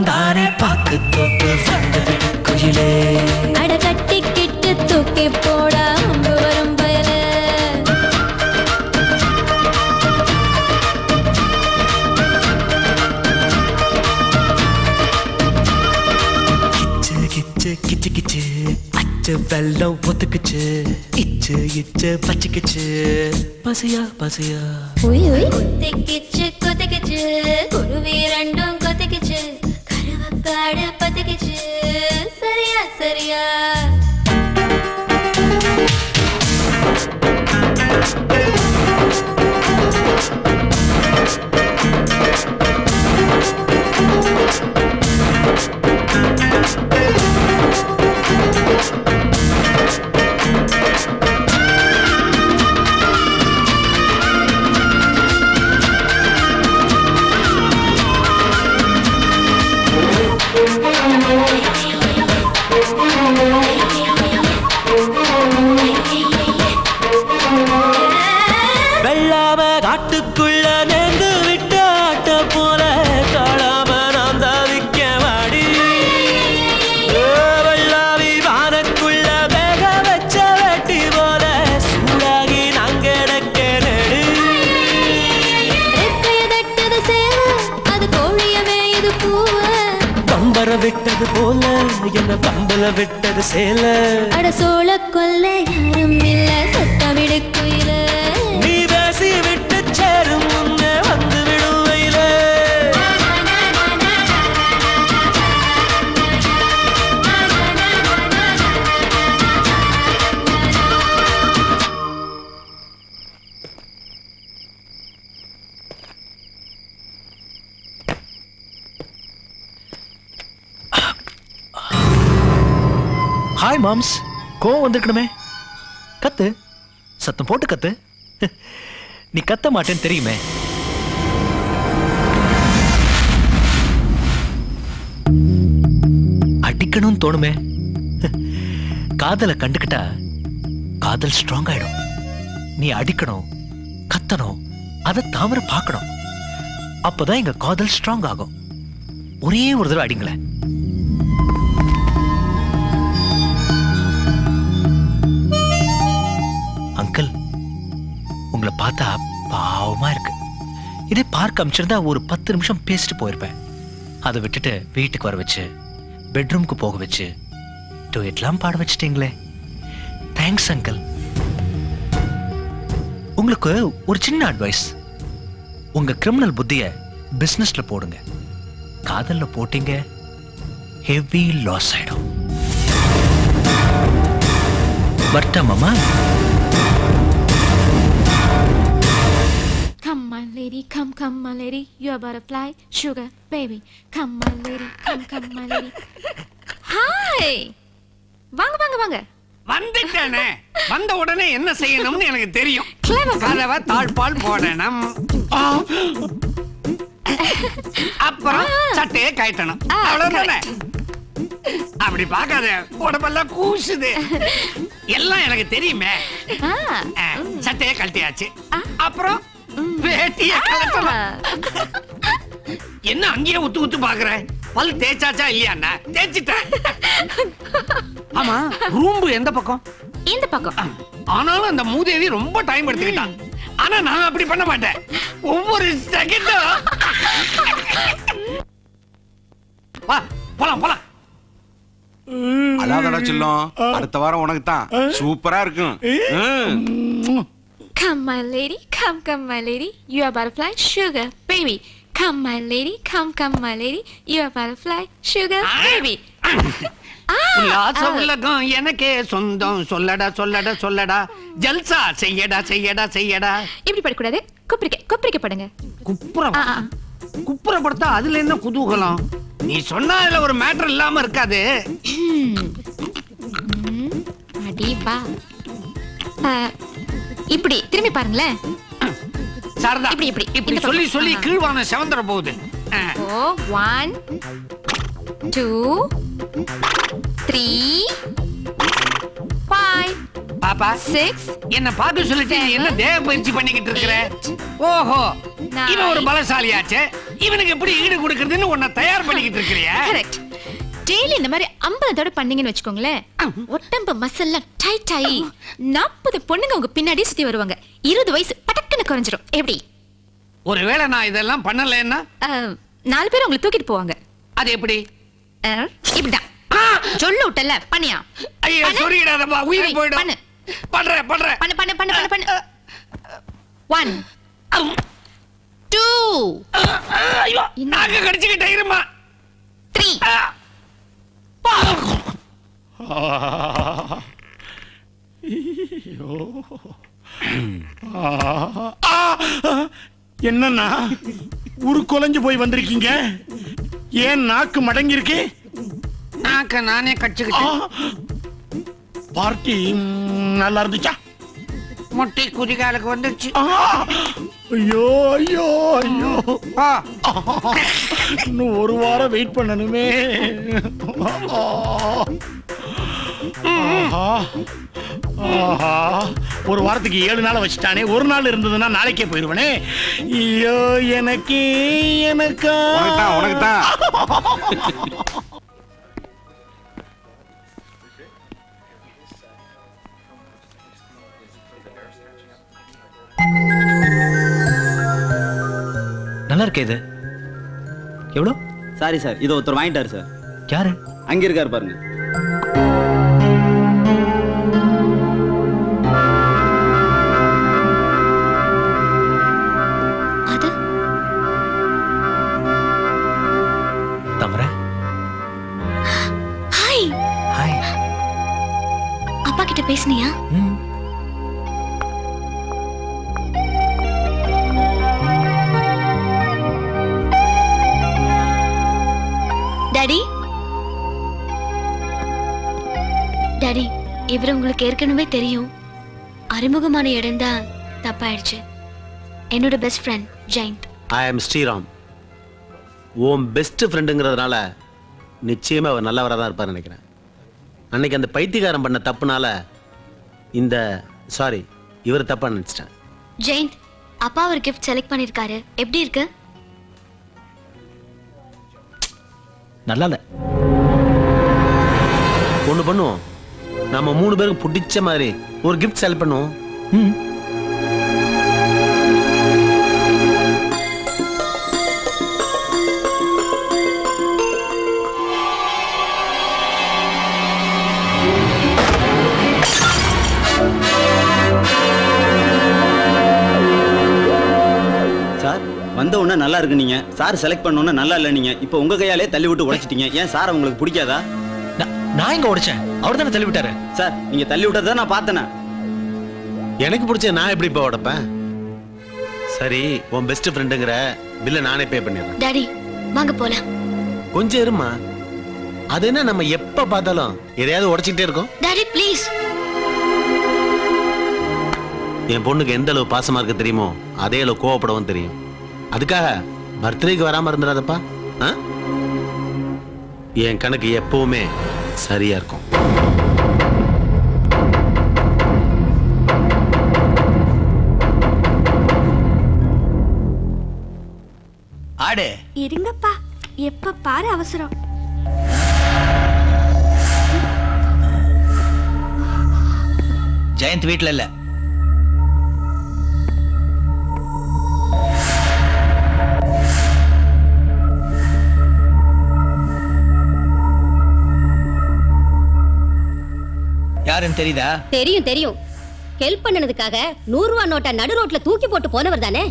தானே பாக்கு தோப்பு வந்தது குயிலே
அட கட்டி கிட்டு தூக்கி போடா அம்பு வரும் பயல
கிச்சு கிச்சு கிச்சு கிச்சு அச்சு வெள்ளம் ஒத்துக்குச்சு இச்சு இச்சு பச்சிக்குச்சு பசியா பசியா
உய் உய் கொத்திக்கிச்சு கொத்திக்கிச்சு குருவி ரெண்டும் கொத்திக்கிச்சு கருவக்காடு பத்திக்கிச்சு சரியா சரியா
வெள்ளாம காட்டுக்குள்ள நேர்ந்து விட்டு ஆட்ட போல காளாம நான் தவிக்க வாடி வெள்ளாவி வானக்குள்ள வேக வச்ச வெட்டி போல சூடாகி நாங்க கிடக்க நடு
தட்டது சேவ அது கோழியவே இது பூவ
பம்பர விட்டது போல என்ன பம்பல விட்டது சேல
அட சோழ கொல்ல யாரும் இல்ல சத்தமிடு குயில
நீ பேசி விட்டு சேரும் முன்னே வந்து விடுவையில ஹாய் மாம்ஸ் கோவம் வந்திருக்கணுமே கத்து சத்தம் போட்டு கத்து நீ கத்த மாட்டேன்னு தெரியுமே அடிக்கணும்னு தோணுமே காதலை கண்டுக்கிட்டா காதல் ஸ்ட்ராங் ஆயிடும் நீ அடிக்கணும் கத்தணும் அதை தாமர பார்க்கணும் அப்பதான் எங்க காதல் ஸ்ட்ராங் ஆகும் ஒரே ஒரு தடவை அடிங்களேன் அங்கிள் உங்களை பார்த்தா பாவமா இருக்கு இதே பார்க்க அமைச்சிருந்தா ஒரு பத்து நிமிஷம் பேசிட்டு போயிருப்பேன் அதை விட்டுட்டு வீட்டுக்கு வர வச்சு பெட்ரூம்க்கு போக வச்சு டூயட்லாம் பாட வச்சுட்டீங்களே தேங்க்ஸ் அங்கிள் உங்களுக்கு ஒரு சின்ன அட்வைஸ் உங்க கிரிமினல் புத்திய பிசினஸ்ல போடுங்க காதல்ல போட்டீங்க ஹெவி லாஸ் ஆயிடும் வரட்டா மாமா
Come my lady, come come my lady, you're a butterfly, sugar baby. Come my lady, come come my lady. Hi. வாங்க வாங்க வாங்க.
வந்துட்டேனே. வந்த உடனே என்ன செய்யணும்னு எனக்கு தெரியும். கதவை தாழ்பால் போடணும். அப்புறம் சட்டையை கழட்டணும். அவ்வளவுதானே? அப்படி பார்க்காத உடம்பெல்லாம் கூசுது. எல்லாம் எனக்கு தெரியுமே. சட்டையை கழட்டியாச்சு. அப்புறம் வேட்டியை கழட்டணும். என்ன அங்கேயே உத்து உத்து பாக்குற? பல் தேய்ச்சாச்சா இல்லையா? தேய்ச்சிட்டேன். ஆமா ரூம்பு எந்த பக்கம்?
இந்த பக்கம்.
ஆனாலும் அந்த மூதேவி ரொம்ப டைம் எடுத்துக்கிட்டான். ஆனா நான் அப்படி பண்ண மாட்டேன். ஒவ்வொரு செகண்டும் வா போலாம் போலாம்.
அழாதடா செல்லம், அடுத்த வாரம் உனக்கு தான் சூப்பரா இருக்கும்.
Come my lady, come come my lady, you are butterfly, sugar baby. Come my lady, come come my lady, you are butterfly, sugar baby.
உல்லாச உலகம் எனக்கே சொந்தம் சொல்லடா சொல்லடா சொல்லடா ஜல்சா செய்யடா செய்யடா செய்யடா.
இப்படி படக்கூடாது, குப்பரிக்க குப்பரிக்க படுங்க.
குப்புறம் குப்புறப்படுத்தா அதுல என்ன குதூகலம்? நீ சொன்னா அதுல ஒரு மேட்டர் இல்லாம இருக்காது.
அடிபா. இப்படி திரும்பி பாருங்களேன்.
சாரதா
இப்படி இப்படி
இப்படி சொல்லி சொல்லி கீழ்வான செவந்தர போகுது.
ஓ one two three five
பாப்பா
six
என்ன பாக்க சொல்லிட்டு என்ன தேவ பயிற்சி பண்ணிக்கிட்டு இருக்கற? ஓஹோ இவன் ஒரு பலசாலியாச்சே, இவனுக்கு எப்படி ஈடு கொடுக்கறதுன்னு உன்னை தயார் பண்ணிக்கிட்டு இருக்கிறியா?
கரெக்ட். டெய்லி இந்த மாதிரி ஐம்பது தடவை பண்ணீங்கன்னு வச்சுக்கோங்களேன், உடம்பு மசில்லாம் டைட் ஆகி நாற்பது பொண்ணுங்க உங்க பின்னாடி சுத்தி வருவாங்க. இருபது வயசு பட்டக்குன்னு குறைஞ்சிரும். எப்படி?
ஒருவேளை நான் இதெல்லாம் பண்ணலைன்னா
நாலு பேர் உங்களை தூக்கிட்டு போவாங்க.
அது எப்படி?
இப்படிதான் சொல்ல விட்டல பண்ணியா?
ஐயோ சொல்லிடாதப்பா, உயிர் போயிடும்.
பண்ணு
பண்றேன் பண்றேன்
பண்ணு பண்ணு பண்ணு பண்ணு பண்ணு. ஒன் டூ
ஐயோ நாங்க கடிச்சுக்கிட்டே இருமா.
த்ரீ
என்னன்னா ஒரு குலைஞ்சு போய் வந்திருக்கீங்க? ஏன் நாக்கு மடங்கி இருக்கு?
நாக்க நானே கடிச்சுக்கிட்டேன்.
பார்ட்டி நல்லா இருந்துச்சா?
முட்டை குதிகாலுக்கு வந்துருச்சு.
ஐயோ ஐயோ ஐயோ, இன்னும் ஒரு வாரம் வெயிட் பண்ணணுமே. ஆஹா, ஒரு வாரத்துக்கு ஏழு நாள் வச்சுட்டானே. ஒரு நாள் இருந்ததுன்னா நாளைக்கே போயிருவனே. ஐயோ எனக்கு எனக்கா
உனக்கு தான்
நல்லா இருக்கே இது. எவ்வளோ?
சாரி சார், இதை ஒருத்தர் வாங்கிட்டாரு சார்.
யாரு?
அங்க இருக்காரு பாருங்க.
அது
தமர.
ஹாய்.
ஹாய்.
அப்பா கிட்ட பேசுனியா? டாடி டாடி இவர் உங்களுக்கு ஏற்கனவே தெரியும். அறிமுகமான இடம் தான் தப்பாயிடுச்சு. என்னோட பெஸ்ட் ஃப்ரெண்ட் ஜெயந்த்.
ஐ ஆம் ஸ்ரீராம். உன் பெஸ்ட் ஃப்ரெண்டுங்கிறதுனால நிச்சயமா அவர் நல்லவராக தான் இருப்பார் நினைக்கிறேன். அன்னைக்கு அந்த பைத்தியக்காரன் பண்ண தப்புனால இந்த சாரி இவர் தப்பா நினைச்சிட்டேன்.
ஜெயந்த், அப்பா ஒரு கிஃப்ட் செலக்ட் பண்ணிருக்காரு. எப்படி இருக்கு?
நல்லா இல்ல.
ஒண்ணு பண்ணுவோம், நம்ம மூணு பேருக்கு பிடிச்ச மாதிரி ஒரு கிஃப்ட் செலக்ட் பண்ணுவோம். ம்.
சார் வந்த உடனே நல்லா இருக்கு நீங்க. சார் செலக்ட் பண்ண உடனே நல்லா இல்ல நீங்க. இப்போ உங்க கையாலே தள்ளி விட்டு உடைச்சிட்டீங்க. ஏன் சார் உங்களுக்கு பிடிக்காதா?
நான் எங்க உடைச்சேன்? அவர் தானே தள்ளி விட்டாரு.
சார் நீங்க தள்ளி விட்டதை நான் பார்த்தேன்.
எனக்கு பிடிச்ச நான் எப்படி இப்போ உடைப்பேன்? சரி, உன் பெஸ்ட் ஃப்ரெண்டுங்கிற பில்லை நானே பே பண்ணிடுறேன்.
டாடி வாங்க போலாம்.
கொஞ்சம் இருமா. அது என்ன நம்ம எப்ப பார்த்தாலும் எதையாவது உடைச்சிக்கிட்டே இருக்கோம்?
Daddy please.
என் பொண்ணுக்கு எந்த அளவு பாசமா இருக்கு தெரியுமோ அதே அளவு கோவப்படவும் தெரியும். அதுக்காக பர்த்டேக்கு வராம இருந்துடாதப்பா. என் கணக்கு எப்பவுமே சரியா இருக்கும்.
ஆடு
இருங்கப்பா, எப்ப பாரு அவசரம்.
ஜெயந்த் வீட்ல இல்ல. யாருன்னு தெரியுதா?
தெரியும் தெரியும். ஹெல்ப் பண்ணனதுக்காக நூறு ரூபா நோட்டை நடு ரோட்ல தூக்கி போட்டு போனவர் தானே?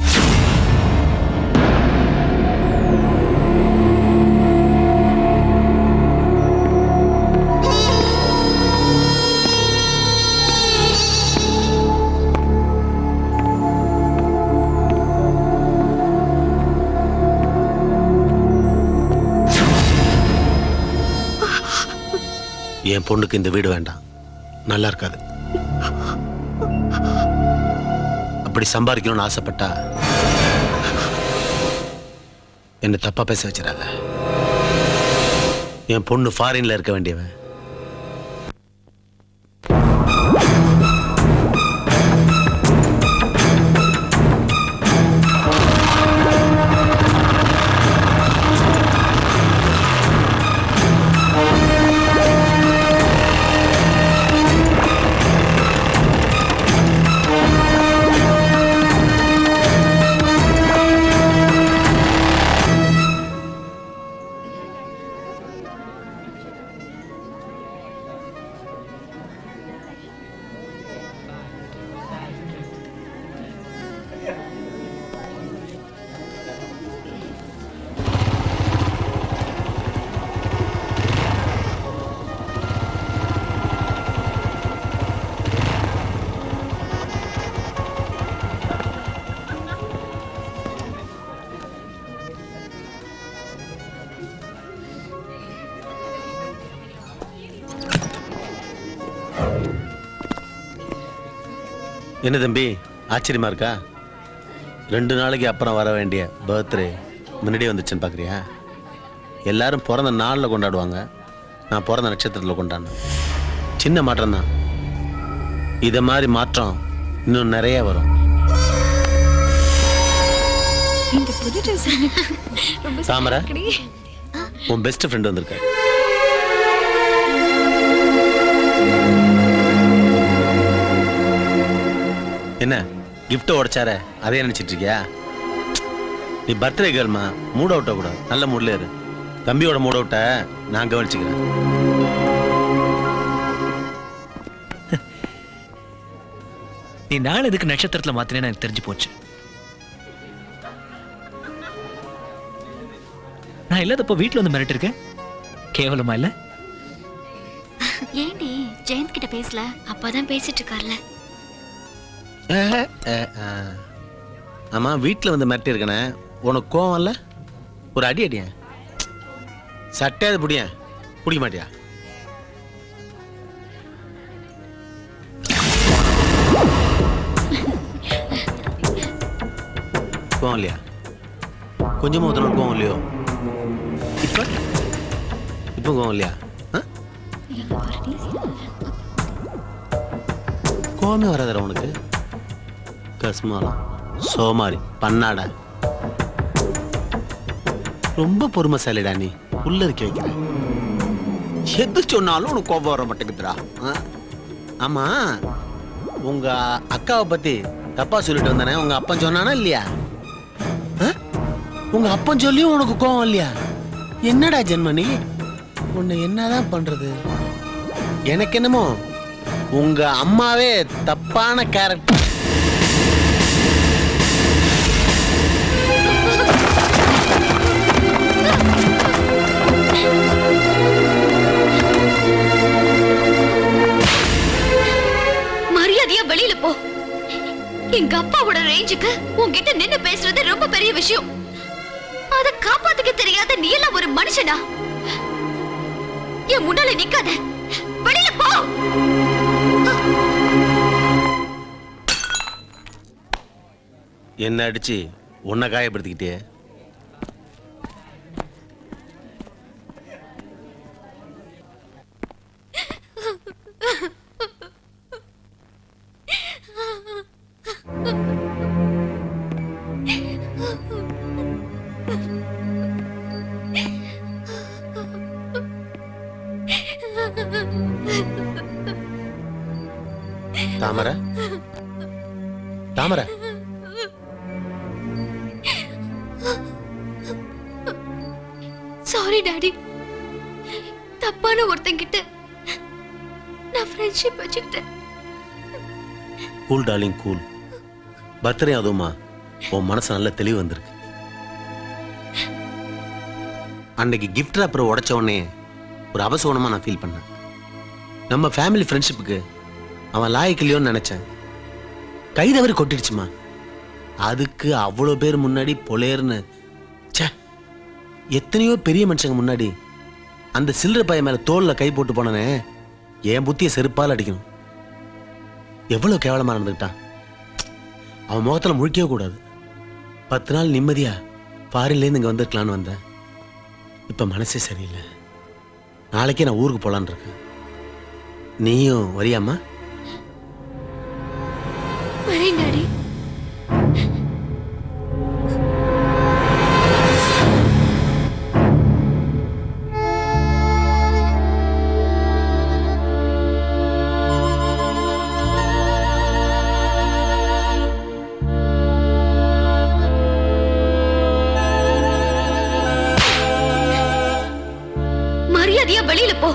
என் பொண்ணுக்கு இந்த வீடு வேண்டாம், நல்லா இருக்காது. அப்படி சம்பாதிக்கணும்னு ஆசைப்பட்டா என்ன தப்பா பேச வச்சிடாத. என் பொண்ணு ஃபாரின்ல இருக்க வேண்டியவன். என்ன தம்பி ஆச்சரியமா இருக்கா? ரெண்டு நாளைக்கு அப்புறம் வர வேண்டிய பர்த்டே முன்னாடியே வந்துச்சுன்னு பார்க்குறியா? எல்லாரும் பிறந்த நாளில் கொண்டாடுவாங்க, நான் பிறந்த நட்சத்திரத்தில் கொண்டாடினேன். சின்ன மாற்றம் தான். இதை மாதிரி மாற்றம் இன்னும் நிறைய வரும். தாமரை, உன் பெஸ்ட் ஃப்ரெண்ட் வந்திருக்க. என்ன கிஃப்ட் உடைச்சார அதே நினைச்சிட்டு இருக்கியா? நீ பர்த்டே கேர்ள்மா, மூட் அவுட்ட கூடாது, நல்ல மூட்ல இரு. தம்பியோட மூட் அவுட்ட நான் கவனிச்சுக்கிறேன்.
நீ நாள் எதுக்கு நட்சத்திரத்துல மாத்தினேன்னு எனக்கு தெரிஞ்சு போச்சு. நான் இல்லாதப்போ வீட்டுல வந்து மிரட்டி இருக்கேன், கேவலமா இல்ல?
ஏண்டி ஜெயந்த் கிட்ட பேசல? அப்பாதான் பேசிட்டு இருக்கார்ல.
ஆமா, வீட்டுல வந்து மிரட்டி இருக்கனே, உனக்கு கோவம் இல்ல? ஒரு அடி அடிய சட்டையாவது புடிய பிடிக்க மாட்டியா? கோவம் இல்லையா? கொஞ்சமா ஒருத்தனோட கோவம் இல்லையோ? இப்ப இப்ப கோவம் இல்லையா? கோவமே வராதர உனக்கு? கஸ்மாலம் சோமாரி பண்ணாட, ரொம்ப பொறுமைசாலிடா நீ. உள்ள இருக்க வைக்கிற, எது சொன்னாலும் உனக்கு கோபம் வர மாட்டேங்குதுடா. ஆமா, உங்க அக்காவை பத்தி தப்பா சொல்லிட்டு வந்தானே, உங்க அப்பன் சொன்னானா இல்லையா? உங்க அப்பன் சொல்லியும் உனக்கு கோவம் இல்லையா? என்னடா ஜென்மனி, உன்னை என்னதான் பண்றது? எனக்கு என்னமோ உங்க அம்மாவே தப்பான கேரக்டர்.
மரியாதையா வெளியில போ. எங்க அப்பாவோட ரேஞ்சுக்கு உன்கிட்ட நின்னு பேசுறது ரொம்ப பெரிய விஷயம். அத காப்பாத்துக்க தெரியாத நீ எல்லாம் ஒரு மனுஷனா? என் முன்னால நிக்காத, வெளியில போ.
என்ன அடிச்சு உன்னை காயப்படுத்திக்கிட்டே? தாமரை, தாமரை,
சாரி டாடி. தப்பான ஒருத்தங்கிட்ட நான் ஃப்ரெண்ட்ஷிப் வச்சுக்கிட்டேன்.
Cool darling, cool. பர்த்டே அதுவுமா உன் மனசு நல்ல தெளிவு வந்திருக்கு. அன்னைக்கு கிஃப்ட் ராப்பரை உடைச்ச உடனே ஒரு அவசரமா நான் ஃபீல் பண்ணேன். நம்ம ஃபேமிலி ஃப்ரெண்ட்ஷிப்புக்கு அவன் லாய்க்கு இல்லையோன்னு நினைச்சேன். கை தவறி கொட்டிடுச்சுமா. அதுக்கு அவ்வளோ பேர் முன்னாடி பொலேர்னு சே, எத்தனையோ பெரிய மனுஷங்க முன்னாடி அந்த சில்லற பையன் மேல தோல்ல கை போட்டு போனனே, என் புத்திய செருப்பால் அடிக்கணும். எவ்வளவு கேவலமா நடந்துக்கிட்டான். அவன் முகத்துல முழிக்கவே கூடாது. பத்து நாள் நிம்மதியா ஃபாரின்லேருந்து இங்க வந்திருக்கலான்னு வந்தேன். இப்ப மனசே சரியில்லை. நாளைக்கே நான் ஊருக்கு போலான்னு இருக்கேன். நீயும் வரியாமா?
வரேன் டாடி. மரியாதையா வெளியில போ.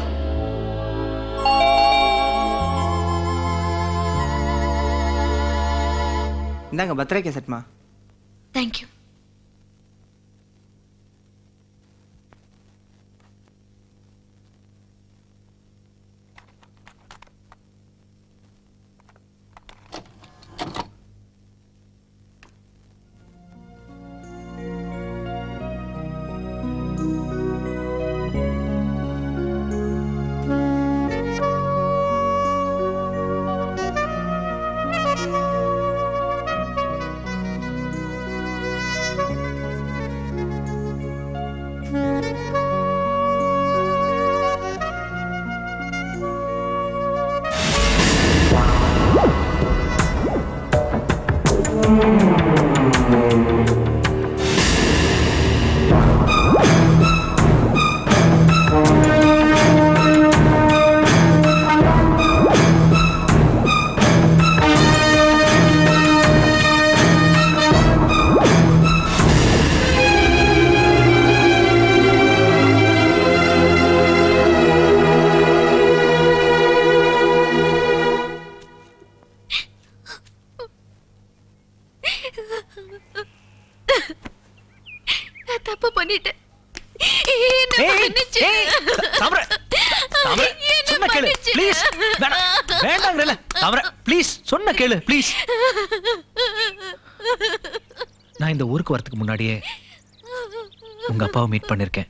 இந்தாங்க பர்த்டே கேசட்மா.
தேங்க்யூ.
தாமரை தாமரை சொன்ன கேளு ப்ளீஸ். வேண்டாங்கறல தாமரை ப்ளீஸ் சொன்ன கேளு ப்ளீஸ். நான் இந்த ஊருக்கு வரதுக்கு முன்னாடியே உங்க அப்பாவை மீட் பண்ணிருக்கேன்.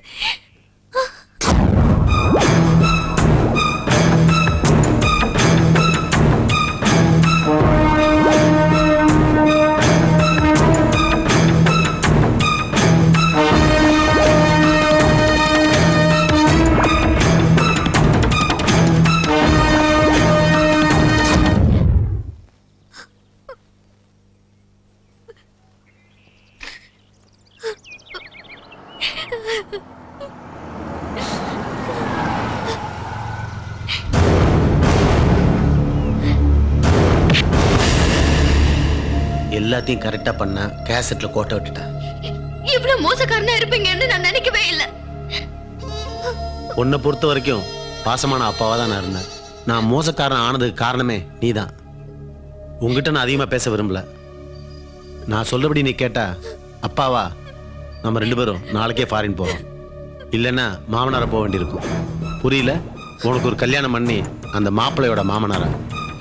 எல்லாத்தையும் கரெக்டா பண்ண கேசட்ல கோட்டை விட்டுட்டேன்.
இவ்வளவு மோசக்காரனா இருப்பீங்கன்னு நான் நினைக்கவே இல்லை.
உன்னை பொறுத்த வரைக்கும் பாசமான அப்பாவா தான் நான் இருந்தேன். நான் மோசக்காரன் ஆனதுக்கு காரணமே நீதான். உங்ககிட்ட நான் அதிகமா பேச விரும்பல. நான் சொல்றபடி நீ கேட்டா அப்பாவா நம்ம ரெண்டு பேரும் நாளைக்கே ஃபாரின் போறோம். இல்லைன்னா மாமனாரை போக வேண்டியிருக்கும். புரியல? உனக்கு ஒரு கல்யாணம் பண்ணி அந்த மாப்பிள்ளையோட மாமனாரா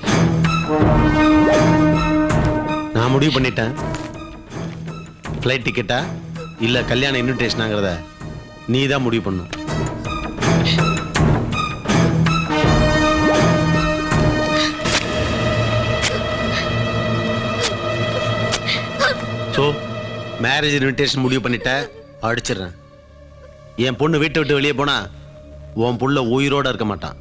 நான் முடிவு பண்ணிட்டேன். ஃப்ளைட் டிக்கெட்டா இல்ல கல்யாண இன்விடேஷனாங்கிறத நீ தான் முடிவு பண்ணும். ஸோ மேரேஜ் இன்விடேஷன் முடிவு பண்ணிட்ட, அடிச்சிடுறேன். என் பொண்ணு வீட்டை விட்டு வெளியே போனா உன் புள்ள உயிரோட இருக்க மாட்டான்.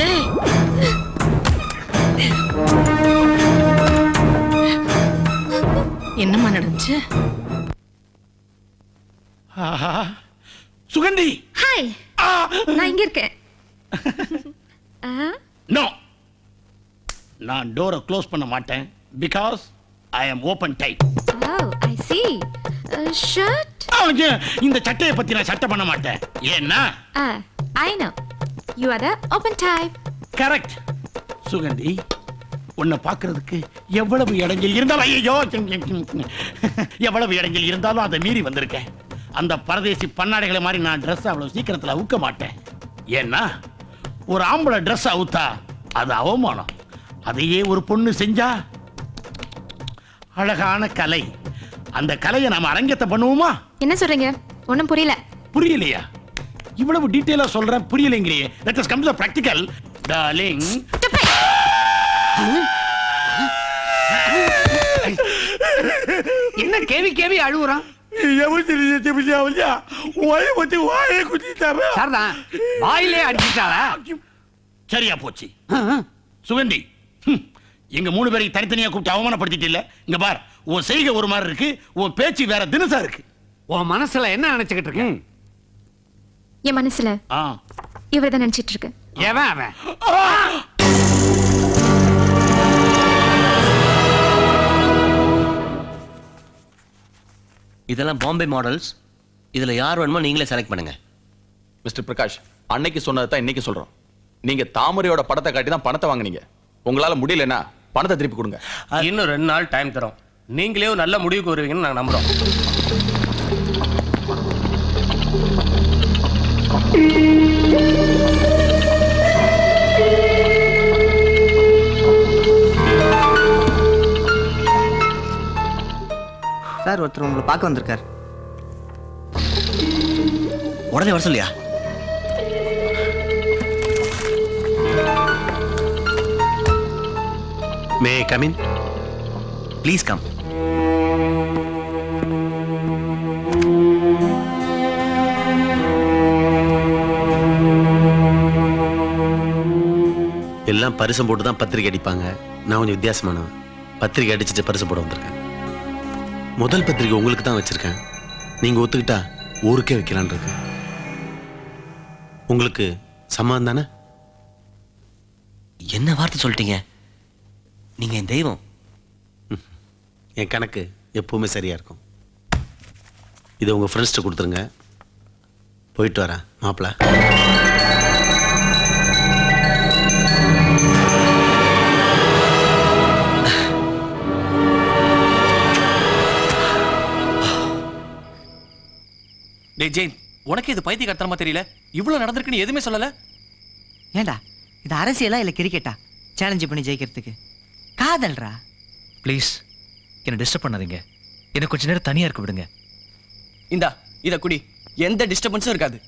என்னம்மா நடந்துச்சு? சுகந்தி.
ஹாய், நான் இங்க இருக்கேன்.
நோ, நான் டோரை க்ளோஸ் பண்ண மாட்டேன். Because I am open type.
Oh, I see. Shirt.
இந்த சட்டையை பத்தி நான் சட்டை பண்ண மாட்டேன். ஏன்னா
I know. You are the open type.
Correct. Suganthi, உன்னை பார்க்கிறதுக்கு எவ்வளவு இடைஞ்சல் இருந்தாலும் ஐயோ எவ்வளவு இடைஞ்சல் இருந்தாலும் அதை மீறி வந்திருக்கேன். அந்த பரதேசி பன்னாடைகளை மாதிரி நான் ட்ரெஸ் அவ்வளவு சீக்கிரத்தில் அவுக்க மாட்டேன். ஏன்னா ஒரு ஆம்பளை ட்ரெஸ் அவுத்தா அது அவமானம். அதையே ஒரு பொண்ணு செஞ்சா அழகான கலை. அந்த கலையை நாம அரங்கத்தை பண்ணுவோமா?
என்ன சொல்றீங்க? ஒண்ணும் புரியல.
புரியலையா? இவ்வளவு டீடைலா சொல்றேன், புரியலைங்கிறியே. Let us come to the practical darling.
என்ன கேவி கேவி அழுகுறான்? வாயிலே அடிச்சிட்டாளா?
சரியா போச்சு. சுகந்தி, எங்க மூணு பேரை தனித்தனியா கூப்பிட்டு அவமானப்படுத்திட்டு இல்ல. இங்க பார், உன் செய்கை ஒரு மாதிரி இருக்கு, உன் பேச்சு வேற தினசா இருக்கு.
உன் மனசுல என்ன நினைச்சுக்கிட்டு இருக்கு?
என் மனசுல இவர்தான் நினைச்சிட்டு இருக்கு.
எவன் அவன்?
இதெல்லாம் பாம்பே மாடல்ஸ். இதுல யார் வேணுமோ நீங்களே செலக்ட் பண்ணுங்க.
மிஸ்டர் பிரகாஷ், அன்னைக்கு சொன்னதை தான் இன்னைக்கு சொல்றோம். நீங்க தாமரையோட படத்தை காட்டி தான் பணத்தை வாங்குனீங்க. உங்களால முடியலன்னா பணத்தை திருப்பி கொடுங்க.
இன்னும் ரெண்டு நாள் டைம் தரோம். நீங்களே நல்ல முடிவுக்கு வருவீங்கன்னு நாங்க நம்புறோம்.
சார், ஒருத்தர் உங்களை பார்க்க வந்திருக்கார்.
உடனே வர சொல்லியா?
May I come in?
Please come.
எல்லாம் பரிசம் போட்டு தான் பத்திரிக்கை அடிப்பாங்க. நான் கொஞ்சம் வித்தியாசமானவன். பத்திரிக்கை அடிச்சுட்டு பரிசு போட வந்திருக்கேன். முதல் பத்திரிக்கை உங்களுக்கு தான் வச்சிருக்கேன். நீங்க ஒத்துக்கிட்டா ஊருக்கே வைக்கலான் இருக்கு. உங்களுக்கு சம்மதம் தானே?
என்ன வார்த்தை சொல்லிட்டீங்க? நீங்க என் தெய்வம்.
என் கணக்கு எப்பவுமே சரியா இருக்கும். இதை உங்க ஃப்ரெண்ட்ஸ்ட்டு கொடுத்துருங்க. போயிட்டு வரேன் மாப்பிள்ள.
டேய் ஜெயின்,
உனக்கு இது பைத்தியக்காரத்தனமா தெரியல? இவ்வளவு நடந்திருக்குன்னு எதுவுமே சொல்லல.
ஏண்டா இது அரசியலா இல்ல கிரிக்கெட்டா சேலஞ்சு பண்ணி ஜெயிக்கிறதுக்கு? காதல்ரா.
ப்ளீஸ் என்ன டிஸ்டர்ப் பண்ணாதீங்க. என்ன கொஞ்ச நேரம் தனியா இருக்க விடுங்க.
இந்தா இத குடி, எந்த டிஸ்டர்பன்ஸும் இருக்காது.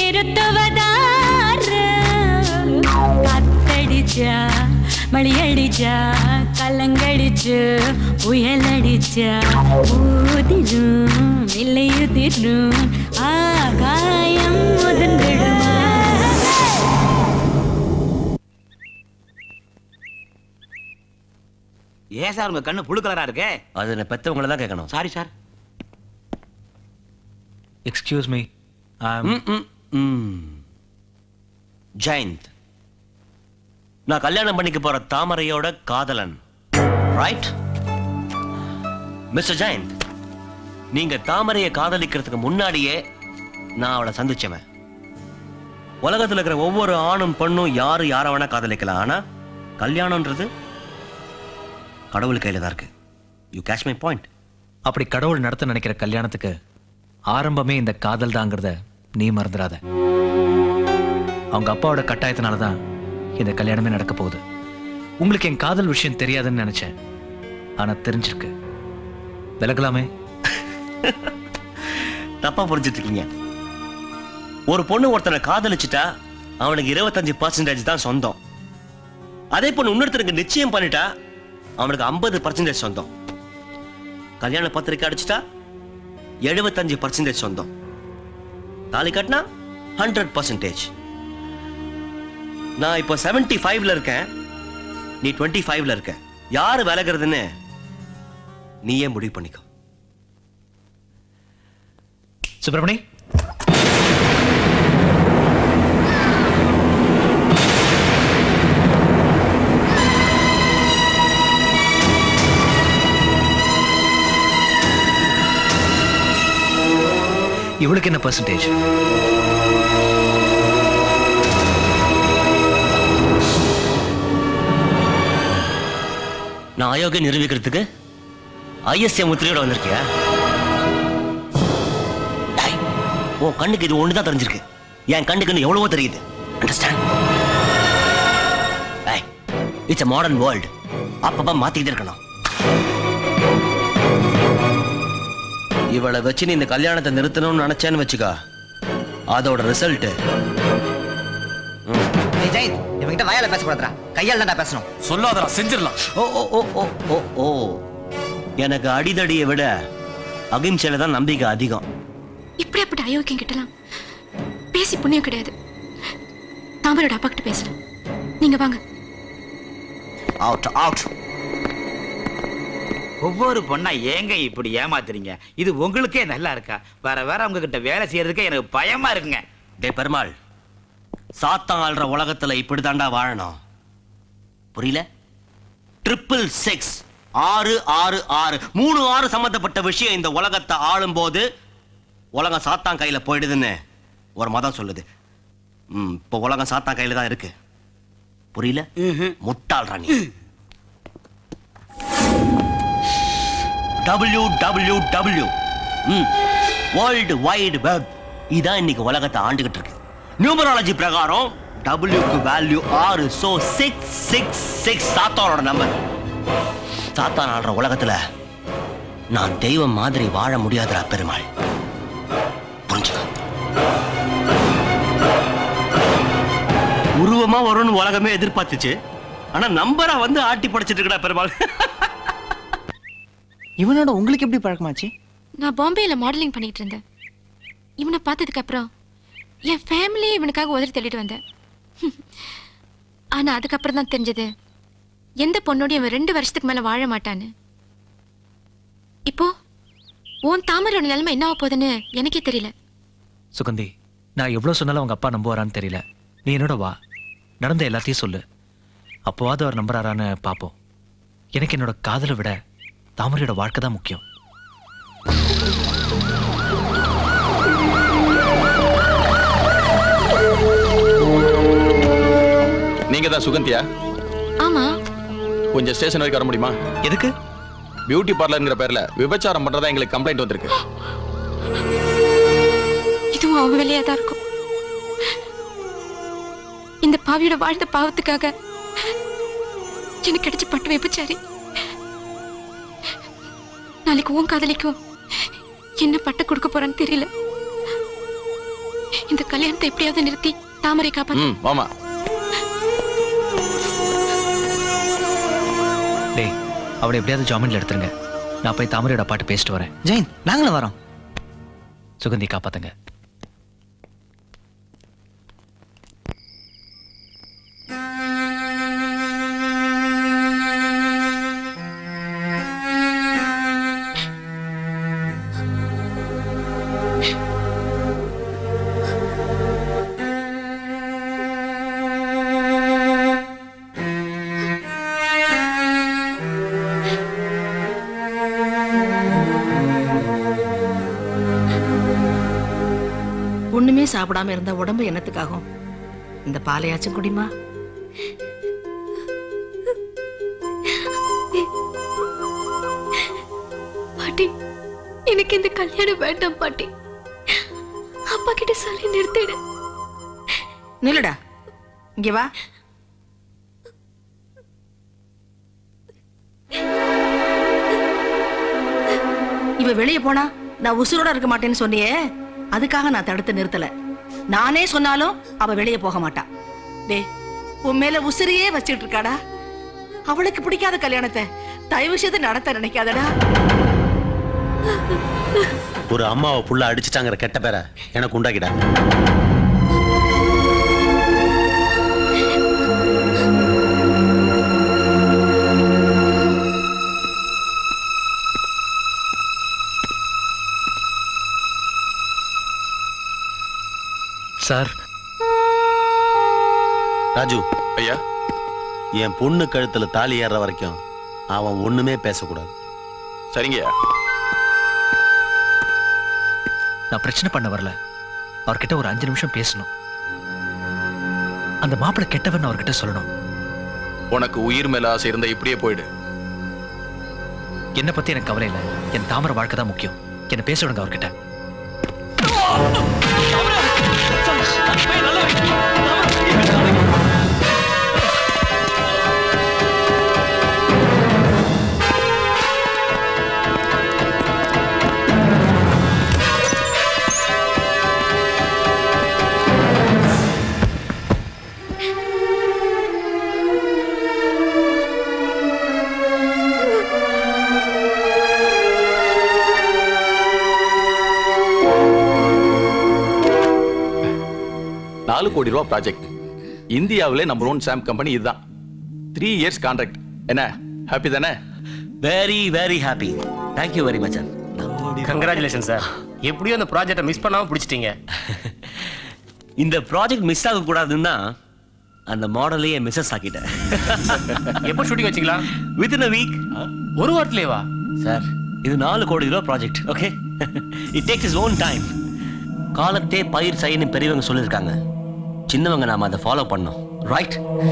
மழையடிச்ச
அடிச்சா கலங்கடிச்சு புயல் அடிச்சா ஊதிரும் வில்லையுதிரும் ஆகாயம் முதன்விடுமா.
ஏன் சார் உங்க கண்ணு புழு கலரா இருக்கு?
அது நான் பெத்தவங்கள தான் கேட்கணும்.
Sorry sir.
Excuse me.
Jayanth, நான் கல்யாணம் பண்ணிக்க போற தாமரையோட காதலன், ரைட்? மிஸ்டர் ஜெயந்த், நீங்க தாமரையை காதலிக்கிறதுக்கு முன்னாடியே நான் அவளை சந்திச்சவன். உலகத்துல இருக்கிற ஒவ்வொரு ஆணும் பெண்ணும் யாரு யார வேணா காதலிக்கலாம், ஆனா கல்யாணம்ன்றது கடவுள் கையில தான் இருக்கு. You catch my point?
அப்படி கடவுள் நடத்த நினைக்கிற கல்யாணத்துக்கு ஆரம்பமே இந்த காதல் தாங்கிறத நீ மறந்துடாத. அவங்க அப்பாவோட கட்டாயத்தினால தான் இந்த கல்யாணமே நடக்க போகுது. உங்களுக்கு என் காதல் விஷயம் தெரியாதுன்னு நினைச்சேன், ஆனா தெரிஞ்சிருக்கு. விலகலாமே?
தப்பா புரிஞ்சிட்டு இருக்கீங்க. ஒரு பொண்ணு ஒருத்தனை காதலிச்சுட்டா அவனுக்கு இருபத்தஞ்சு பர்சன்டேஜ் தான் சொந்தம். அதே பொண்ணு இன்னொருத்தருக்கு நிச்சயம் பண்ணிட்டா அவனுக்கு ஐம்பது பர்சன்டேஜ் சொந்தம். கல்யாண பத்திரிக்கை அடிச்சுட்டா எழுபத்தஞ்சு பர்சன்டேஜ் சொந்தம். தாலி கட்டினா ஹண்ட்ரட் பர்சன்டேஜ். நான் இப்போ செவன்டி ஃபைவ்ல இருக்கேன், நீ டுவெண்ட்டி ஃபைவ்ல இருக்க. யாரு விலகிறதுன்னு நீயே முடிவு பண்ணிக்கோ.
சுப்பிரமணி, இவளுக்கு என்ன பர்சன்டேஜ்?
நான் அயோக்கிய நிரூபிக்கிறதுக்கு ஐஎஸ்ஏ முத்திரையோட வந்திருக்கியா? உன் கண்ணுக்கு இது ஒண்ணுதான் தெரிஞ்சிருக்கு, என் கண்ணுக்கு எவ்வளவோ தெரியுது. Understand? It's a modern world. அப்பப்ப மாத்திக்கிட்டே இருக்கணும். இவளை வச்சு நீ இந்த கல்யாணத்தை நிறுத்தணும்னு நினைச்சேன்னு வச்சுக்கா, அதோட ரிசல்ட்.
ஜெயந்த், இவங்கிட்ட வாயால பேசக்கூடாதுடா, கையால தான்டா பேசணும்.
சொல்லாதடா, செஞ்சிடலாம். ஓ ஓ ஓ ஓ ஓ ஓ எனக்கு அடிதடியை விட அகிம்சையில தான் நம்பிக்கை அதிகம்.
இப்படியாப்பட்ட அயோக்கியம் கிட்டலாம் பேசி புண்ணியம் கிடையாது. தாமரோட அப்பா கிட்ட பேசலாம். நீங்க வாங்க.
Out out.
ஒவ்வொரு பொண்ணா ஏங்க இப்படி ஏமாத்துறீங்க? இது உங்களுக்கே நல்லா இருக்கா? வேற வேற அவங்க கிட்ட வேலை செய்யறதுக்கே எனக்கு பயமா இருக்குங்க.
டே பெருமாள், சாத்தான் ஆள்ற உலகத்துல இப்படி தாண்டா வாழணும், புரியல? ட்ரிபிள் சிக்ஸ், ஆறு ஆறு ஆறு, மூணு ஆறு சம்பந்தப்பட்ட விஷயம் இந்த உலகத்தை ஆளும் போது உலகம் சாத்தான் கையில போயிடுதுன்னு ஒரு மதம் சொல்லுது. ம், இப்போ உலகம் சாத்தான் கையில தான் இருக்கு, புரியல? முட்டாள் ராணி. W W W world wide web இதான் இன்னைக்கு உலகத்தை ஆண்டுகிட்டு இருக்கு. நியூமராலஜி பிரகாரம் டபிள்யூக்கு வேல்யூ ஆறு. சோ சிக்ஸ் சிக்ஸ் சிக்ஸ் சாத்தானோட நம்பர். சாத்தான் ஆடுற உலகத்துல நான் தெய்வம் மாதிரி வாழ முடியாதுடா பெருமாள், புரிஞ்சுக்க. உருவமா வரும்னு உலகமே எதிர்பார்த்துச்சு, ஆனா நம்பரா வந்து ஆட்டி படைச்சிட்டு இருக்கடா பெருமாள்.
இவனோட உங்களுக்கு எப்படி பழக்கமாச்சு?
நான் பாம்பேல மாடலிங் பண்ணிட்டு இருந்தேன். இவனை பார்த்ததுக்கு அப்புறம் என் ஃபேமிலியே இவனுக்காக உதறி தள்ளிட்டு வந்தேன். ஆனா அதுக்கப்புறம் தான் தெரிஞ்சது எந்த பொண்ணோட இவன் ரெண்டு வருஷத்துக்கு மேல வாழ மாட்டான்னு. இப்போ உன் தாமரோட நிலைமை என்ன ஆக போகுதுன்னு எனக்கே தெரியல.
சுகந்தி, நான் எவ்வளவு சொன்னாலும் அவங்க அப்பா நம்புவாரான்னு தெரியல. நீ என்னோட வா, நடந்த எல்லாத்தையும் சொல்லு, அப்போவாது அவர் நம்புறாரான்னு பார்ப்போம். எனக்கு என்னோட காதலை விட தாமரையோட வாழ்க்கை தான் முக்கியம்.
நீங்க தான் சுகந்தியா?
ஆமா.
கொஞ்சம் ஸ்டேஷன் வரைக்கும் வர முடியுமா?
எதுக்கு?
பியூட்டி பார்லர்ங்கிற பேர்ல விபச்சாரம் பண்றதா எங்களுக்கு கம்ப்ளைண்ட் வந்திருக்கு.
இதுவும் அவ வேலையா தான் இருக்கும். இந்த பாவியோட வாழ்ந்த பாவத்துக்காக எனக்கு கிடைச்ச பட்டு விபச்சாரி நாளைக்கு உன் காதலிக்கும் என்ன பட்ட கொடுக்க போறான்னு தெரியல. இந்த கல்யாணத்தை எப்படியாவது நிறுத்தி தாமரை காப்பாத்து.
ஆமா.
அவளை எப்படியாவது ஜாமீன்ல எடுத்துருங்க. நான் போய் தாமரையோட பாட்டு பேசிட்டு வரேன்.
ஜெயின், நாங்களும் வரோம்.
சுகந்தி காப்பாத்துங்க.
ஒண்ணுமே சாப்பிடாம இருந்த உடம்பு என்னத்துக்காகும்? இந்த பாலையாச்சும் குடிமா.
பாட்டி, எனக்கு இந்த கல்யாணம் வேண்டாம் பாட்டி. அப்பா கிட்ட சொல்லி நிறுத்திடு.
நில்லுடா, இங்க வா. இவ வெளியே போனா நான் உசுரோட இருக்க மாட்டேன்னு சொன்னியே, அதுக்காக நான் தடுத்து நிறுத்தல. நானே சொன்னாலும் அவ வெளியே போக மாட்டா. டே, உன் மேல உசிரியே வச்சிட்டு இருக்காடா. அவளுக்கு பிடிக்காத கல்யாணத்தை தயவு செய்து நடத்த நினைக்காதடா.
ஒரு அம்மாவை புள்ள அடிச்சுட்டாங்கிற கெட்ட பேரை எனக்கு உண்டாக்கிடா.
சார்.
ராஜு
ஐயா,
என் பொண்ணு கழுத்துல தாலி ஏற வரைக்கும் அவன் ஒண்ணுமே பேசக்கூடாது.
சரிங்கய்யா.
நான் பிரச்சனை பண்ண வரல. அவர்கிட்ட ஒரு அஞ்சு நிமிஷம் பேசணும். அந்த மாப்பிள்ளை கெட்டவன் அவர்கிட்ட சொல்லணும்.
உனக்கு உயிர் மேல ஆசை இருந்தா இப்படியே போயிடு.
என்னை பத்தி எனக்கு கவலை இல்லை. என் தாமரை வாழ்க்கை தான் முக்கியம். என்ன பேச விடுங்க அவர்கிட்ட.
நாலு கோடி ரூபா ப்ராஜெக்ட். இந்தியாவிலே நம்பர் ஒன் சாம் கம்பெனி இதுதான். Three years contract. என்ன ஹாப்பி தானே?
Very very happy. Thank you very much sir.
Congratulation sir. எப்படியும் அந்த ப்ராஜெக்டை மிஸ் பண்ணாம பிடிச்சிட்டீங்க.
இந்த ப்ராஜெக்ட் மிஸ் ஆக கூடாதுன்னா அந்த மாடலையே மிஸ்ஸஸ் ஆக்கிட்டேன்.
எப்போ ஷூட்டிங் வச்சிங்களா?
Within a week.
ஒரு வாரத்திலேவா?
சார், இது நாலு கோடி ரூபா project. Okay, it takes is own time. காலத்தே பயிர் செய்யணும் பெரியவங்க சொல்லியிருக்காங்க. சின்னவங்க நாம அதை ஃபாலோ பண்ணோம். ரைட்?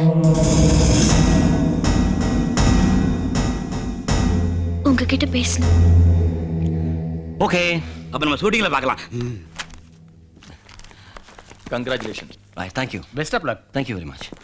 உங்ககிட்ட பேசணும்.
ஓகே,
அப்ப நம்ம ஷூட்டிங்ல பார்க்கலாம்.
Congratulation.
Right, thank you.
Best of luck.
Thank you very much.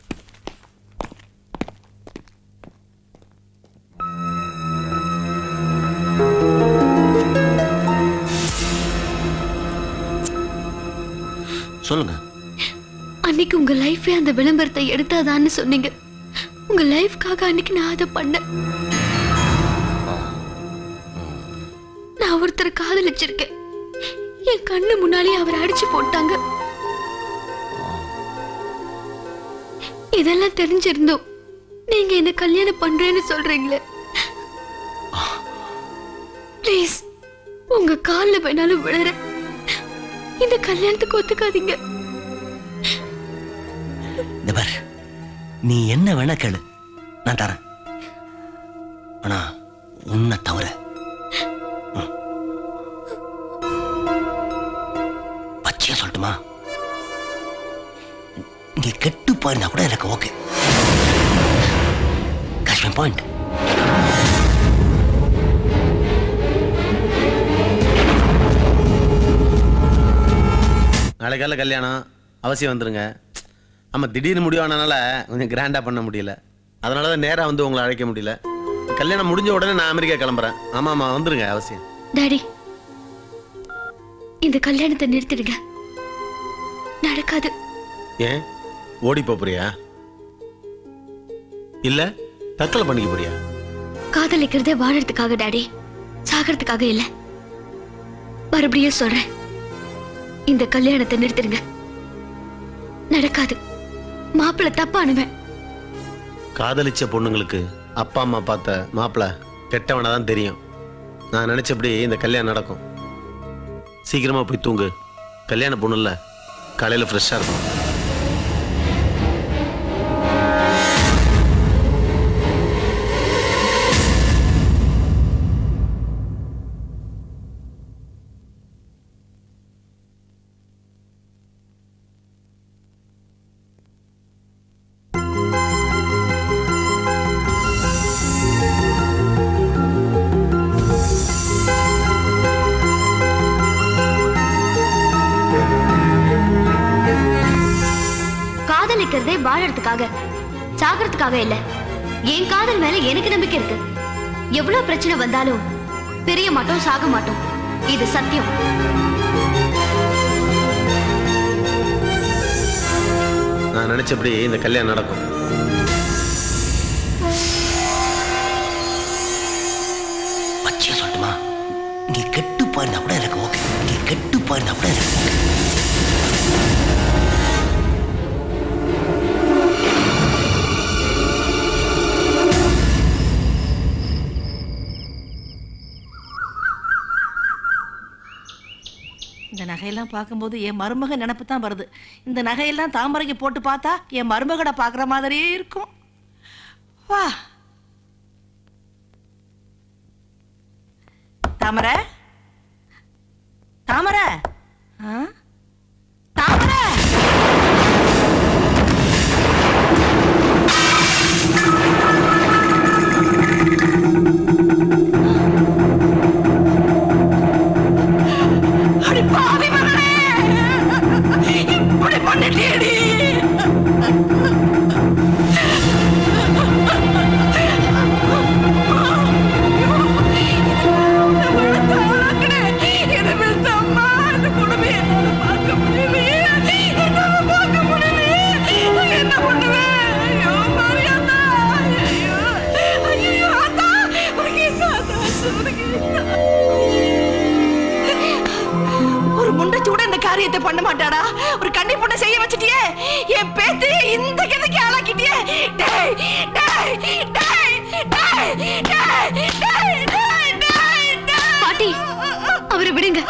சொல்லுங்க.
அன்னைக்கு உங்க லைஃபே அந்த விளம்பரத்தை எடுத்தாதான்னு சொன்னீங்க. உங்க லைஃப்காக அன்னைக்கு நான் அதை பண்ணேன். நான் ஒருத்தரை காதலிச்சிருக்கேன். என் கண்ணு முன்னாலே அவரை அடிச்சு போட்டாங்க. இதெல்லாம் தெரிஞ்சிருந்தோம் நீங்க என்ன கல்யாணம் பண்றேன்னு சொல்றீங்களே. ப்ளீஸ், உங்க கால்ல வேணாலும் விழறேன். இந்த கல்யாணத்துக்கு ஒத்துக்காதீங்க.
நீ என்ன வேணா கேளு, நான் தரேன். ஆனா உன்னை தவிர பச்சையா சொல்லட்டுமா, இங்க கெட்டு போயிருந்தா கூட எனக்கு ஓகே. காஷ்மீர் பாயிண்ட்.
நாளைக்கு காலைல கல்யாணம், அவசியம் வந்துருங்க. ஆமாம், திடீர்னு முடிவானனால கொஞ்சம் கிராண்டாக பண்ண முடியல. அதனால தான் நேராக வந்து உங்களை அழைக்க முடியல. கல்யாணம் முடிஞ்ச உடனே நான் அமெரிக்கா கிளம்புறேன். ஆமாம் ஆமாம், வந்துருங்க அவசியம்.
டாடி, இந்த கல்யாணத்தை நிறுத்திடுங்க. நடக்காது.
ஏன் ஓடி போறியா? இல்ல தற்கொலை பண்ணிக்க போறியா?
காதலிக்கிறதே வாழறதுக்காக டாடி, சாகிறதுக்காக இல்ல. மறுபடியும் சொல்றேன், இந்த கல்யாணத்தை நிறுத்திடுங்க. நடக்காது. மாப்பிள்ளை தப்பானுவேன்.
காதலிச்ச பொண்ணுங்களுக்கு அப்பா அம்மா பார்த்த மாப்பிள்ள கெட்டவனா தான் தெரியும். நான் நினைச்சபடி இந்த கல்யாணம் நடக்கும். சீக்கிரமா போய் தூங்கு. கல்யாண பொண்ணு இல்ல, காலையில ஃப்ரெஷ்ஷா இருக்கும்.
காதலிக்கிறதே வாழறதுக்காக, சாகிறதுக்காக இல்ல. என் காதல் மேல எனக்கு நம்பிக்கை இருக்கு. எவ்வளவு பிரச்சனை வந்தாலும் பிரிய மாட்டோம், சாக மாட்டோம். இது சத்தியம்.
நான் நினைச்சபடி இந்த கல்யாணம் நடக்கும்.
பச்சையா சொல்லட்டுமா? இங்க கெட்டு போயிருந்தா கூட எனக்கு ஓகே. இங்க கெட்டு போயிருந்தா கூட எனக்கு ஓகே.
இந்த நகையெல்லாம் பார்க்கும்போது என் மருமக நினப்பு தான் வருது. இந்த நகையெல்லாம் தாமரைக்கு போட்டு பார்த்தா என் மருமகனை பார்க்குற மாதிரியே இருக்கும். வா தாமரை, தாமரை, ஆ? தாமரை, அடி பாவி மகனே, இப்படி பண்ணிட்டேடி. ஒரு முண்டச்சி கூட இந்த காரியத்தை பண்ண மாட்டாடா. ஒரு கண்ணி பொண்ணை செய்ய வச்சிட்டியே, என் பேத்து இந்த கதைக்கு ஆளாக்கிட்டியே. டேய் டேய் டேய் டேய் டேய் டேய் டேய்.
பாட்டி, அவரை விடுங்க.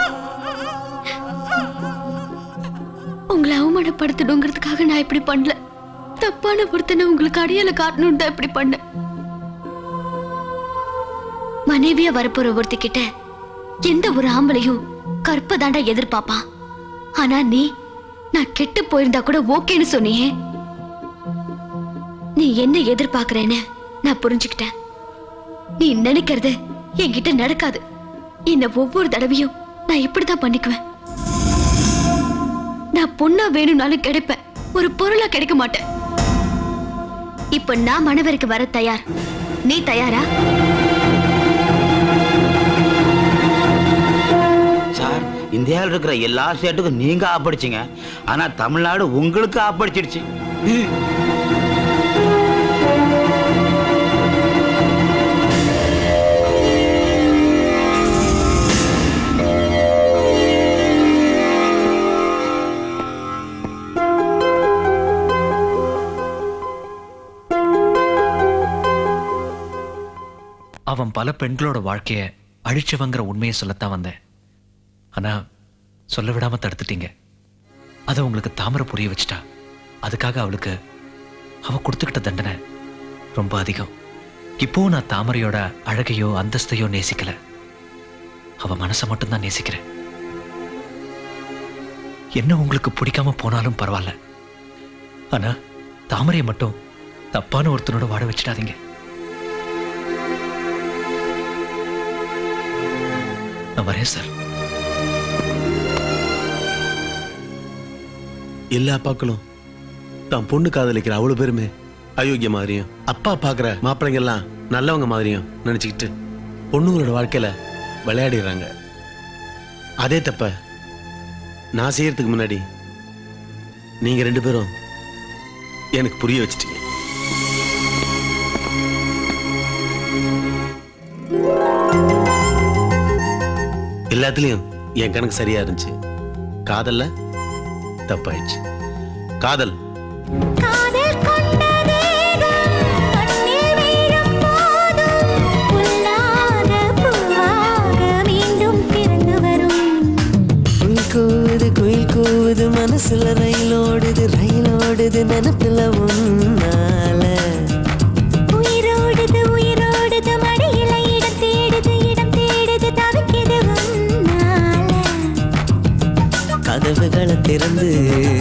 உங்களை அவமானப்படுத்தணுங்கிறதுக்காக நான் இப்படி பண்ணல. தப்பான பொருத்தனை உங்களுக்கு அடியால காட்டணும் தான் இப்படி பண்ண. மனைவியா வரப்போற ஒருத்திக்கிட்ட எந்த ஒரு ஆம்பளையும் கற்பதாண்டா எதிர்பார்ப்பான். ஆனா நீ, நான் கெட்டு போயிருந்தா கூட ஓகேன்னு சொன்னியே. நீ என்ன எதிர்பார்க்கறேன்னு நான் புரிஞ்சுக்கிட்டேன். நீ நினைக்கிறது என்கிட்ட நடக்காது. என்ன ஒவ்வொரு தடவையும் நான் இப்படிதான் பண்ணிக்குவேன். நான் பொண்ணா வேணும்னாலும் கிடைப்பேன், ஒரு பொருளா கிடைக்க மாட்டேன். இப்ப நான் மணவரைக்கு வர தயார். நீ தயாரா?
சார், இந்தியாவில் இருக்கிற எல்லா ஸ்டேட்டுக்கும் நீங்க ஆப்படிச்சிங்க. ஆனா தமிழ்நாடு உங்களுக்கு ஆப்படிச்சிடுச்சு.
அவன் பல பெண்களோட வாழ்க்கைய அழிச்சவங்கிற உண்மையை சொல்லத்தான் வந்தேன். ஆனா சொல்ல விடாம தடுத்துட்டீங்க. அதை உங்களுக்கு தாமரை புரிய வச்சுட்டா. அதுக்காக அவளுக்கு அவ கொடுத்துக்கிட்ட தண்டனை ரொம்ப அதிகம். இப்போ நான் தாமரையோட அழகையோ அந்தஸ்தையோ நேசிக்கல, அவ மனசை மட்டும்தான் நேசிக்கிறேன். என்ன உங்களுக்கு பிடிக்காம போனாலும் பரவாயில்ல, ஆனா தாமரையை மட்டும் தப்பான ஒருத்தனோட வாட வச்சிடாதீங்க. நான் வரேன் சார்.
எல்லா அப்பாக்களும் தான் பொண்ணு காதலிக்கிற அவ்வளவு பேருமே அயோக்கிய மாதிரியும், அப்பா பாக்குற மாப்பிள்ளைங்க எல்லாம் நல்லவங்க மாதிரியும் நினைச்சுக்கிட்டு பொண்ணுங்களோட வாழ்க்கையில விளையாடிடுறாங்க. அதே தப்ப நான் செய்யறதுக்கு முன்னாடி நீங்க ரெண்டு பேரும் எனக்கு புரிய வச்சிட்டீங்க. எல்லாத்துலயும் என் கணக்கு சரியா இருந்துச்சு. காதல்ல தப்பாயிடுச்சு. காதல்
காதல் கொண்ட தேகம் கண்ணில் வீழும் போதும் புல்லாத பூவாக மீண்டும் பிறந்து வரும்.
குயில் கூவுது குயில் கூவுது மனசுல ரயிலோடுது ரயிலோடுது நினப்புல உன்னால.
உயிரோடுது உயிரோடுது மடியில இடம் தேடுது இடம் தேடுது தவிக்குது உன்னால.
கதவுகளை திறந்து